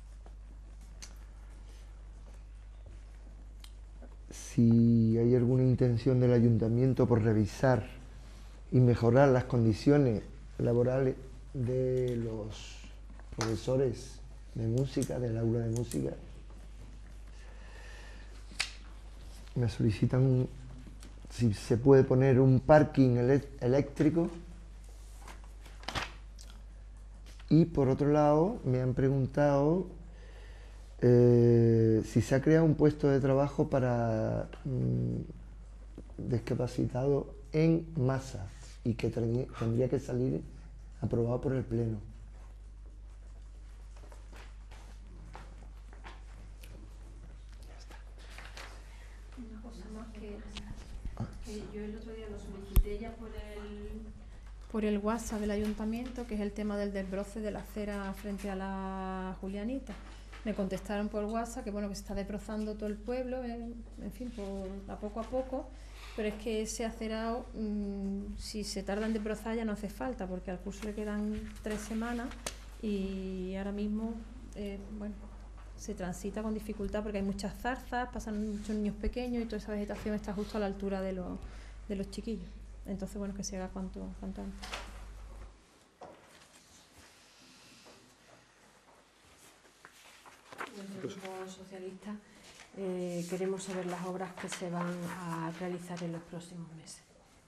Si hay alguna intención del ayuntamiento por revisar y mejorar las condiciones laborales de los profesores de música, del aula de música. Me solicitan un, si se puede poner un parking eléctrico. Y por otro lado me han preguntado eh, si se ha creado un puesto de trabajo para mmm, discapacitados en masa y que tendría que salir aprobado por el Pleno. Una cosa más que, que yo el otro día lo solicité ya por el, por el WhatsApp del ayuntamiento, que es el tema del desbroce de la acera frente a la Julianita. Me contestaron por WhatsApp que bueno, que se está desbrozando todo el pueblo, en, en fin, por, a poco a poco, pero es que ese acerado, mmm, si se tarda en desbrozar ya no hace falta, porque al curso le quedan tres semanas y ahora mismo, eh, bueno, se transita con dificultad porque hay muchas zarzas, pasan muchos niños pequeños y toda esa vegetación está justo a la altura de los, de los chiquillos. Entonces, bueno, que se haga cuanto, cuanto antes. Desde el Grupo Socialista eh, queremos saber las obras que se van a realizar en los próximos meses.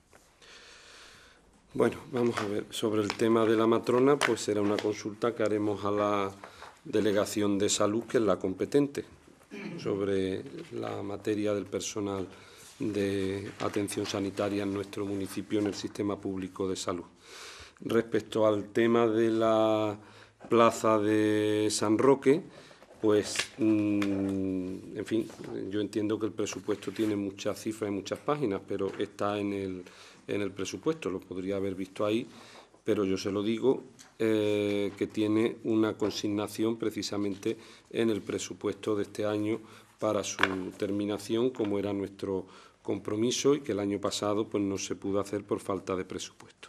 Bueno, vamos a ver, sobre el tema de la matrona, pues será una consulta que haremos a la Delegación de Salud, que es la competente, sobre la materia del personal de atención sanitaria en nuestro municipio, en el sistema público de salud. Respecto al tema de la plaza de San Roque, pues, mmm, en fin, yo entiendo que el presupuesto tiene muchas cifras y muchas páginas, pero está en el, en el presupuesto, lo podría haber visto ahí, pero yo se lo digo, eh, que tiene una consignación precisamente en el presupuesto de este año para su terminación, como era nuestro compromiso, y que el año pasado pues, no se pudo hacer por falta de presupuesto.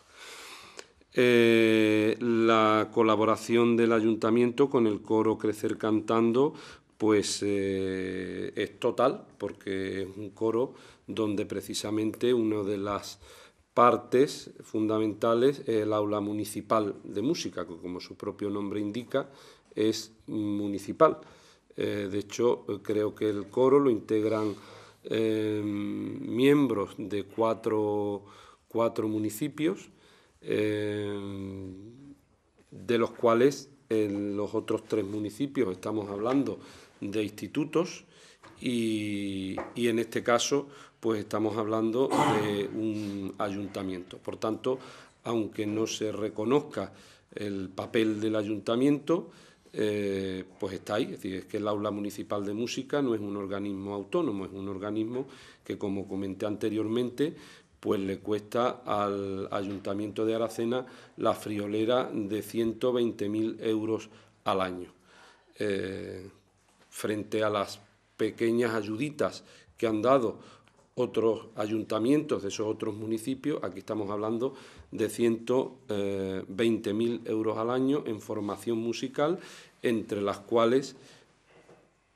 Eh, la colaboración del ayuntamiento con el coro Crecer Cantando pues eh, es total, porque es un coro donde precisamente una de las partes fundamentales es el aula municipal de música, que como su propio nombre indica es municipal. Eh, de hecho, creo que el coro lo integran eh, miembros de cuatro, cuatro municipios, Eh, de los cuales en los otros tres municipios estamos hablando de institutos y, y en este caso pues estamos hablando de un ayuntamiento. Por tanto, aunque no se reconozca el papel del ayuntamiento, eh, pues está ahí. Es decir, es que el aula municipal de música no es un organismo autónomo, es un organismo que, como comenté anteriormente, pues le cuesta al Ayuntamiento de Aracena la friolera de ciento veinte mil euros al año. Eh, frente a las pequeñas ayuditas que han dado otros ayuntamientos de esos otros municipios, aquí estamos hablando de ciento veinte mil euros al año en formación musical, entre las cuales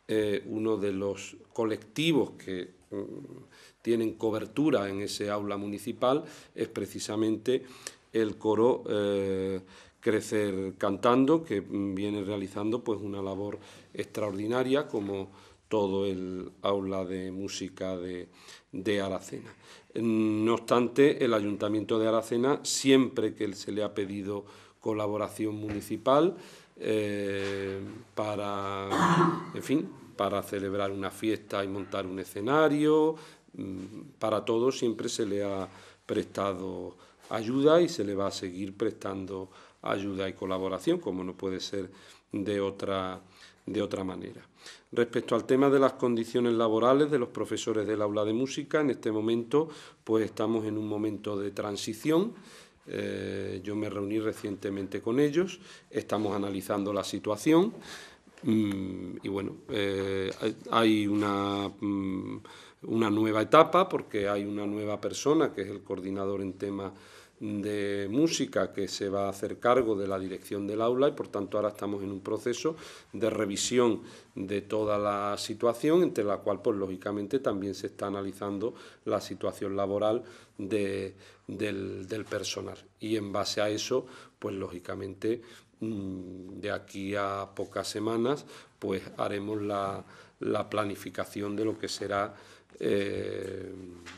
eh, uno de los colectivos que mm, tienen cobertura en ese aula municipal es precisamente el coro eh, Crecer Cantando, que mm, viene realizando pues una labor extraordinaria como todo el aula de música de, de Aracena. No obstante, el Ayuntamiento de Aracena, siempre que se le ha pedido colaboración municipal eh, para, en fin, para celebrar una fiesta y montar un escenario, para todo siempre se le ha prestado ayuda y se le va a seguir prestando ayuda y colaboración, como no puede ser de otra, de otra manera. Respecto al tema de las condiciones laborales de los profesores del aula de música, en este momento pues estamos en un momento de transición. Eh, yo me reuní recientemente con ellos, estamos analizando la situación mm, y bueno, eh, hay una, mm, una nueva etapa porque hay una nueva persona que es el coordinador en temas de música que se va a hacer cargo de la dirección del aula y por tanto ahora estamos en un proceso de revisión de toda la situación, entre la cual pues lógicamente también se está analizando la situación laboral de, del, del personal y en base a eso pues lógicamente de aquí a pocas semanas pues haremos la, la planificación de lo que será eh,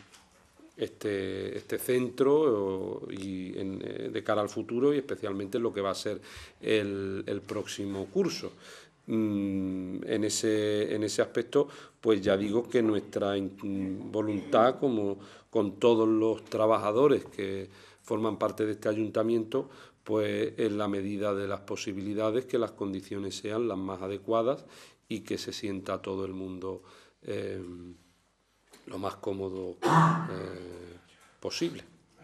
Este, este centro y en, de cara al futuro y especialmente lo que va a ser el, el próximo curso. Mm, en, ese, en ese aspecto, pues ya digo que nuestra voluntad, como con todos los trabajadores que forman parte de este ayuntamiento, pues en la medida de las posibilidades que las condiciones sean las más adecuadas y que se sienta todo el mundo eh, lo más cómodo eh, posible.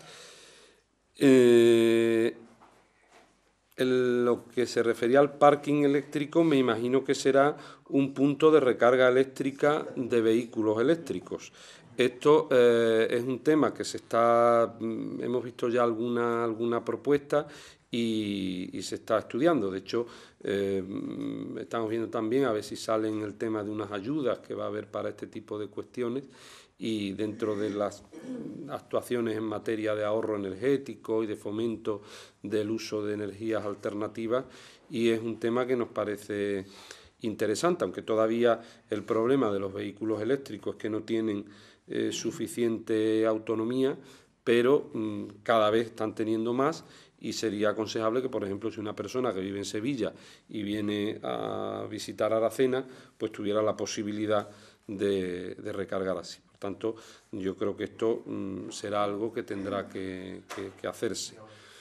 Eh, en lo que se refería al parking eléctrico, me imagino que será un punto de recarga eléctrica de vehículos eléctricos. Esto eh, es un tema que se está, hemos visto ya alguna, alguna propuesta y, y se está estudiando. De hecho, eh, estamos viendo también a ver si sale en el tema de unas ayudas que va a haber para este tipo de cuestiones y dentro de las actuaciones en materia de ahorro energético y de fomento del uso de energías alternativas, y es un tema que nos parece interesante, aunque todavía el problema de los vehículos eléctricos es que no tienen eh, suficiente autonomía, pero mmm, cada vez están teniendo más y sería aconsejable que, por ejemplo, si una persona que vive en Sevilla y viene a visitar Aracena, pues tuviera la posibilidad de, de recargar así. Por tanto, yo creo que esto mmm, será algo que tendrá que, que, que hacerse.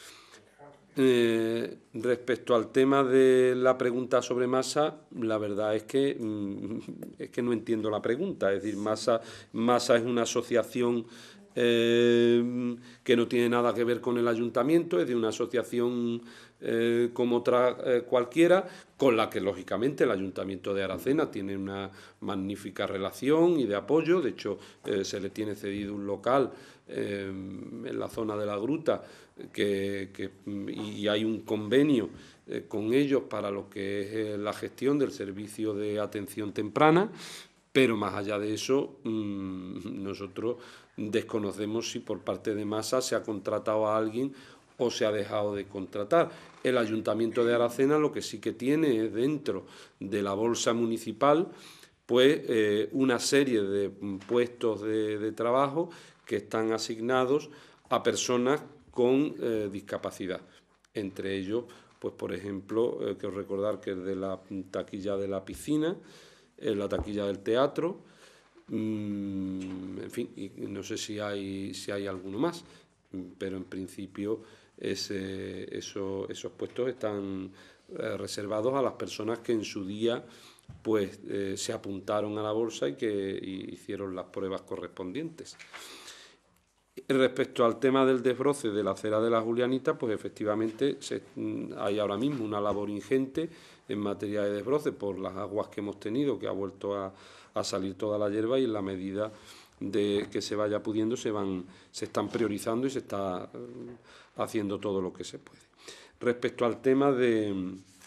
Eh, respecto al tema de la pregunta sobre Masa, la verdad es que, mmm, es que no entiendo la pregunta. Es decir, Masa, Masa es una asociación eh, que no tiene nada que ver con el ayuntamiento, es de una asociación eh, como otra eh, cualquiera, con la que lógicamente el Ayuntamiento de Aracena tiene una magnífica relación y de apoyo. De hecho, eh, se le tiene cedido un local eh, en la zona de la Gruta que, que, y hay un convenio eh, con ellos para lo que es eh, la gestión del servicio de atención temprana, pero más allá de eso mmm, nosotros desconocemos si por parte de Masa se ha contratado a alguien o se ha dejado de contratar. El Ayuntamiento de Aracena lo que sí que tiene es dentro de la bolsa municipal pues eh, una serie de puestos de, de trabajo que están asignados a personas con eh, discapacidad. Entre ellos, pues por ejemplo, eh, quiero recordar que es de la taquilla de la piscina, eh, la taquilla del teatro, mmm, en fin, y no sé si hay, si hay alguno más, pero en principio ese, eso, esos puestos están eh, reservados a las personas que en su día pues eh, se apuntaron a la bolsa y que y hicieron las pruebas correspondientes. Respecto al tema del desbroce de la acera de la Julianita, pues efectivamente se, hay ahora mismo una labor ingente en materia de desbroce por las aguas que hemos tenido, que ha vuelto a, a salir toda la hierba, y en la medida de que se vaya pudiendo se, van, se están priorizando y se está haciendo todo lo que se puede. Respecto al tema de,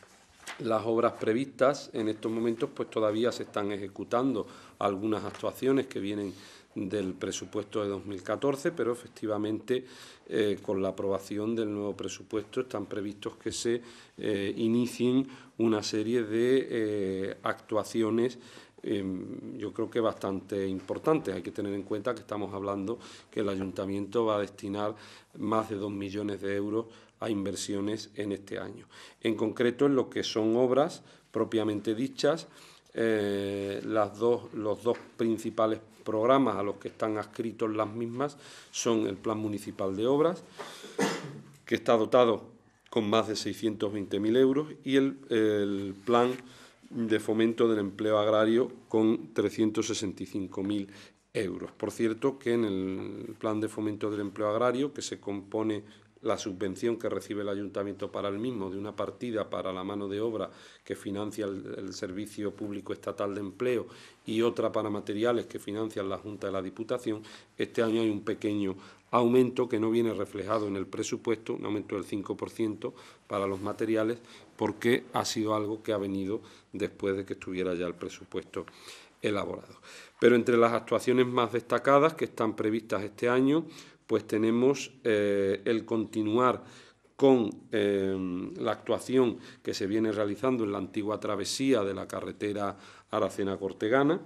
las obras previstas en estos momentos, pues todavía se están ejecutando algunas actuaciones que vienen del presupuesto de dos mil catorce, pero efectivamente eh, con la aprobación del nuevo presupuesto están previstos que se eh, inicien una serie de eh, actuaciones eh, yo creo que bastante importantes. Hay que tener en cuenta que estamos hablando que el Ayuntamiento va a destinar más de dos millones de euros a inversiones en este año. En concreto, en lo que son obras propiamente dichas, eh, las dos, los dos principales programas a los que están adscritos las mismas son el Plan Municipal de Obras, que está dotado con más de seiscientos veinte mil euros, y el, el Plan de Fomento del Empleo Agrario con trescientos sesenta y cinco mil euros. Por cierto, que en el Plan de Fomento del Empleo Agrario, que se compone la subvención que recibe el Ayuntamiento para el mismo de una partida para la mano de obra que financia el, el Servicio Público Estatal de Empleo y otra para materiales que financian la Junta de la Diputación, este año hay un pequeño aumento que no viene reflejado en el presupuesto, un aumento del cinco por ciento para los materiales, porque ha sido algo que ha venido después de que estuviera ya el presupuesto elaborado. Pero entre las actuaciones más destacadas que están previstas este año, pues tenemos eh, el continuar con eh, la actuación que se viene realizando en la antigua travesía de la carretera Aracena-Cortegana,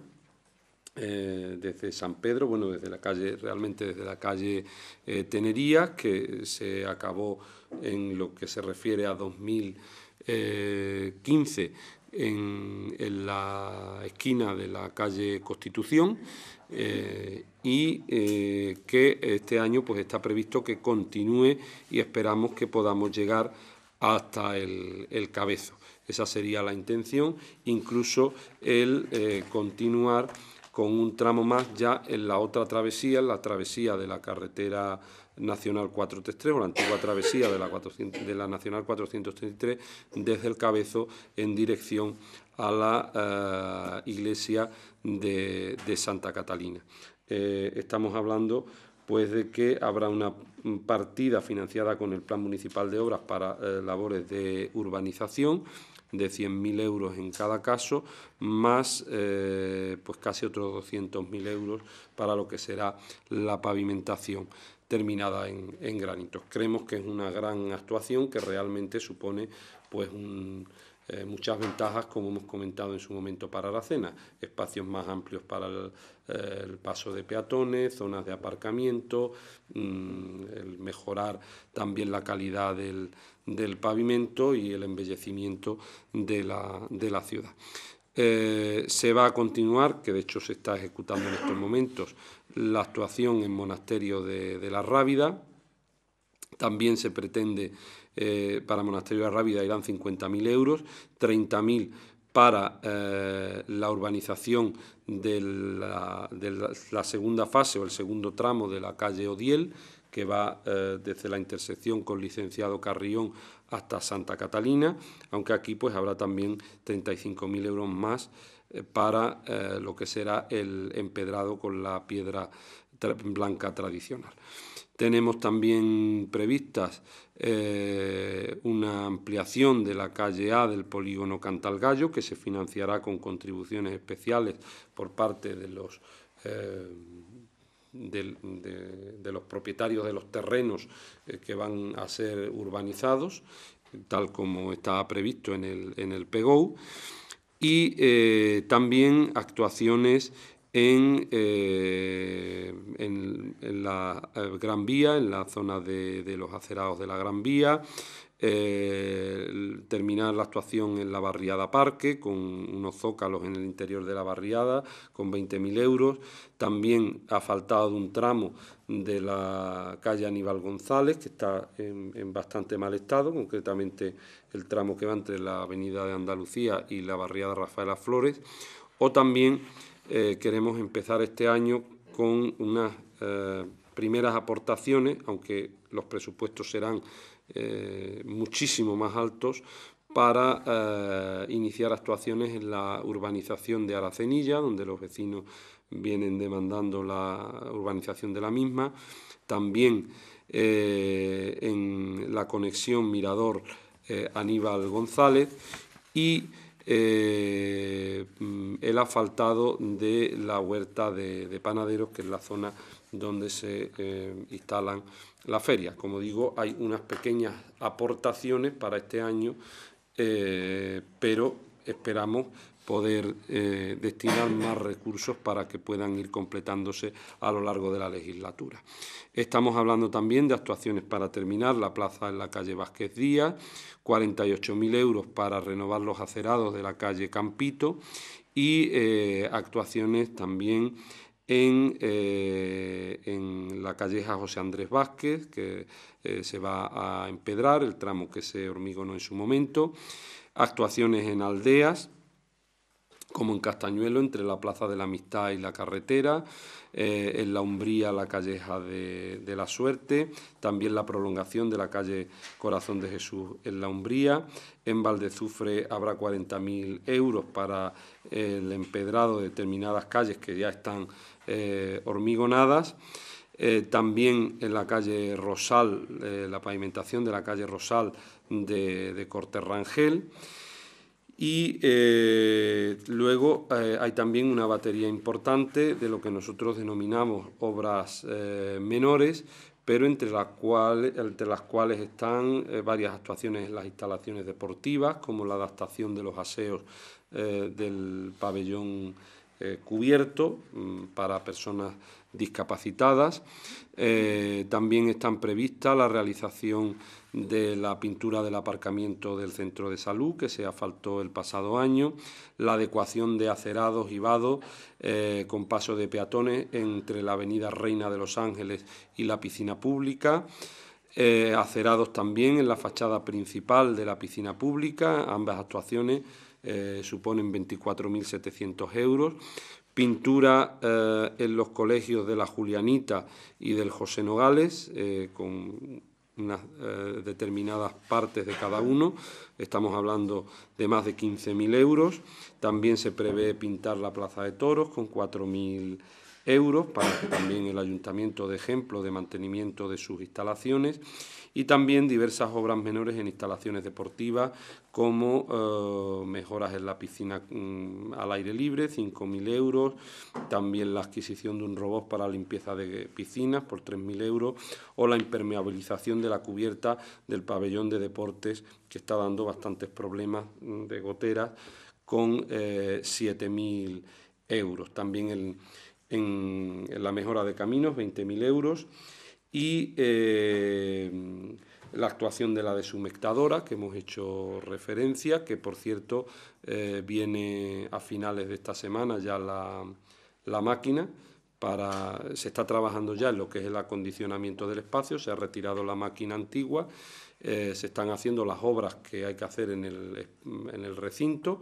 eh, desde San Pedro, bueno, desde la calle, realmente desde la calle eh, Tenerías, que se acabó en lo que se refiere a dos mil quince en, en la esquina de la calle Constitución, eh, y eh, que este año pues está previsto que continúe y esperamos que podamos llegar hasta el, el Cabezo. Esa sería la intención, incluso el eh, continuar con un tramo más ya en la otra travesía, en la travesía de la carretera Nacional cuatrocientos treinta y tres, o la antigua travesía de la, cuatrocientos, de la Nacional cuatrocientos treinta y tres, desde el Cabezo en dirección a la uh, iglesia de, de Santa Catalina. Eh, estamos hablando pues de que habrá una partida financiada con el Plan Municipal de Obras para eh, labores de urbanización de cien mil euros en cada caso, más eh, pues casi otros doscientos mil euros para lo que será la pavimentación terminada en, en granitos. Creemos que es una gran actuación que realmente supone pues un, eh, muchas ventajas, como hemos comentado en su momento, para Aracena: espacios más amplios para el, eh, el paso de peatones, zonas de aparcamiento, mmm, el mejorar también la calidad del, del pavimento y el embellecimiento de la, de la ciudad. Eh, se va a continuar, que de hecho se está ejecutando en estos momentos, la actuación en Monasterio de, de la Rábida. También se pretende, eh, para Monasterio de la Rábida irán cincuenta mil euros, treinta mil para eh, la urbanización de la, de la, la segunda fase o el segundo tramo de la calle Odiel, que va eh, desde la intersección con Licenciado Carrión hasta Santa Catalina, aunque aquí pues habrá también treinta y cinco mil euros más eh, para eh, lo que será el empedrado con la piedra tra blanca tradicional. Tenemos también previstas eh, una ampliación de la calle A del polígono Cantalgallo, que se financiará con contribuciones especiales por parte de los eh, De, de, de los propietarios de los terrenos eh, que van a ser urbanizados, tal como está previsto en el, en el P G O, y eh, también actuaciones en, eh, en, en la Gran Vía, en la zona de, de los acerados de la Gran Vía. Eh, terminar la actuación en la barriada Parque, con unos zócalos en el interior de la barriada, con veinte mil euros. También asfaltado de un tramo de la calle Aníbal González, que está en, en bastante mal estado, concretamente el tramo que va entre la avenida de Andalucía y la barriada Rafaela Flores. O también eh, queremos empezar este año con unas eh, primeras aportaciones, aunque los presupuestos serán Eh, muchísimo más altos, para eh, iniciar actuaciones en la urbanización de Aracenilla, donde los vecinos vienen demandando la urbanización de la misma. También eh, en la conexión Mirador eh, Aníbal González, y eh, el asfaltado de la huerta de, de Panaderos, que es la zona donde se eh, instalan las ferias. Como digo, hay unas pequeñas aportaciones para este año, eh, pero esperamos poder eh, destinar más recursos para que puedan ir completándose a lo largo de la legislatura. Estamos hablando también de actuaciones para terminar la plaza en la calle Vázquez Díaz, cuarenta y ocho mil euros para renovar los acerados de la calle Campito y eh, actuaciones también en, eh, en la calleja José Andrés Vázquez, que eh, se va a empedrar, el tramo que se hormigonó en su momento, actuaciones en aldeas, como en Castañuelo, entre la Plaza de la Amistad y la carretera, eh, en la Umbría, la calleja de, de la Suerte, también la prolongación de la calle Corazón de Jesús en la Umbría. En Valdezufre habrá cuarenta mil euros para el empedrado de determinadas calles que ya están eh, hormigonadas. Eh, también en la calle Rosal, eh, la pavimentación de la calle Rosal de, de Corte Rangel. Y eh, luego eh, hay también una batería importante de lo que nosotros denominamos obras eh, menores, pero entre las cuales, entre las cuales están eh, varias actuaciones en las instalaciones deportivas, como la adaptación de los aseos eh, del pabellón eh, cubierto mm, para personas discapacitadas. Eh, también están previstas la realización de la pintura del aparcamiento del centro de salud, que se asfaltó el pasado año, la adecuación de acerados y vados eh, con paso de peatones entre la avenida Reina de los Ángeles y la piscina pública, eh, acerados también en la fachada principal de la piscina pública. Ambas actuaciones eh, suponen veinticuatro mil setecientos euros. Pintura eh, en los colegios de la Julianita y del José Nogales, eh, con unas eh, determinadas partes de cada uno. Estamos hablando de más de quince mil euros. También se prevé pintar la Plaza de Toros con cuatro mil euros para que también el Ayuntamiento dé ejemplo de mantenimiento de sus instalaciones, y también diversas obras menores en instalaciones deportivas, como eh, mejoras en la piscina mm, al aire libre, cinco mil euros, también la adquisición de un robot para limpieza de piscinas por tres mil euros, o la impermeabilización de la cubierta del pabellón de deportes, que está dando bastantes problemas de goteras, con eh, siete mil euros. También el, en, en la mejora de caminos, veinte mil euros, y eh, la actuación de la deshumectadora, que hemos hecho referencia, que por cierto eh, viene a finales de esta semana ya la, la máquina. Para, se está trabajando ya en lo que es el acondicionamiento del espacio, se ha retirado la máquina antigua, eh, se están haciendo las obras que hay que hacer en el, en el recinto,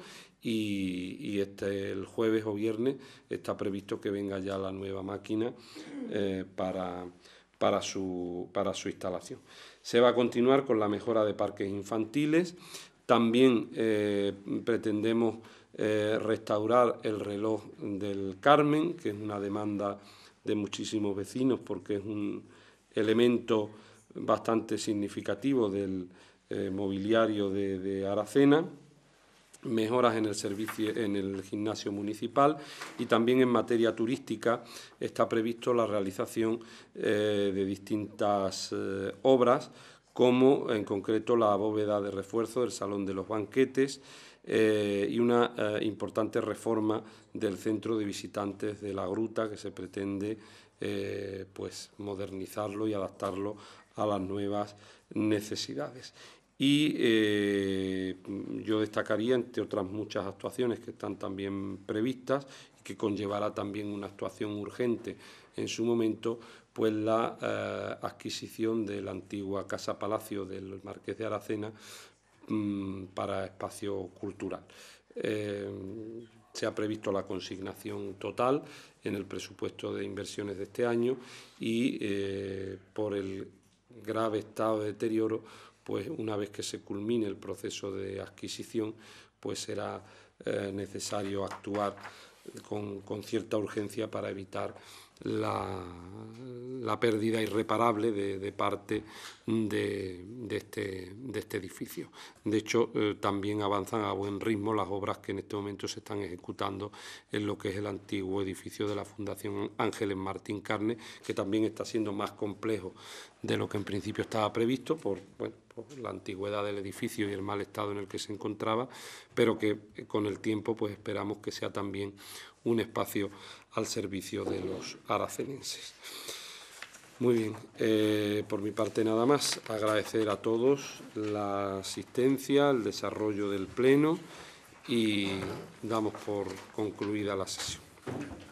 y, y este, el jueves o viernes está previsto que venga ya la nueva máquina eh, para... Para su, para su instalación. Se va a continuar con la mejora de parques infantiles. También eh, pretendemos eh, restaurar el reloj del Carmen, que es una demanda de muchísimos vecinos, porque es un elemento bastante significativo del eh, mobiliario de, de Aracena. Mejoras en el servicio, en el gimnasio municipal, y también en materia turística está previsto la realización eh, de distintas eh, obras, como en concreto la bóveda de refuerzo del Salón de los Banquetes eh, y una eh, importante reforma del centro de visitantes de la Gruta, que se pretende eh, pues modernizarlo y adaptarlo a las nuevas necesidades. Y eh, yo destacaría, entre otras muchas actuaciones que están también previstas y que conllevará también una actuación urgente en su momento, pues la eh, adquisición de la antigua Casa Palacio del Marqués de Aracena mmm, para espacio cultural. Eh, se ha previsto la consignación total en el presupuesto de inversiones de este año, y eh, por el grave estado de deterioro, pues una vez que se culmine el proceso de adquisición, pues será eh, necesario actuar con, con cierta urgencia para evitar la, la pérdida irreparable de, de parte de, de, este, de este edificio. De hecho, eh, también avanzan a buen ritmo las obras que en este momento se están ejecutando en lo que es el antiguo edificio de la Fundación Ángeles Martín Carne, que también está siendo más complejo de lo que en principio estaba previsto por, bueno, por la antigüedad del edificio y el mal estado en el que se encontraba, pero que eh, con el tiempo pues esperamos que sea también un espacio al servicio de los aracenenses. Muy bien, eh, por mi parte nada más, agradecer a todos la asistencia, el desarrollo del pleno y damos por concluida la sesión.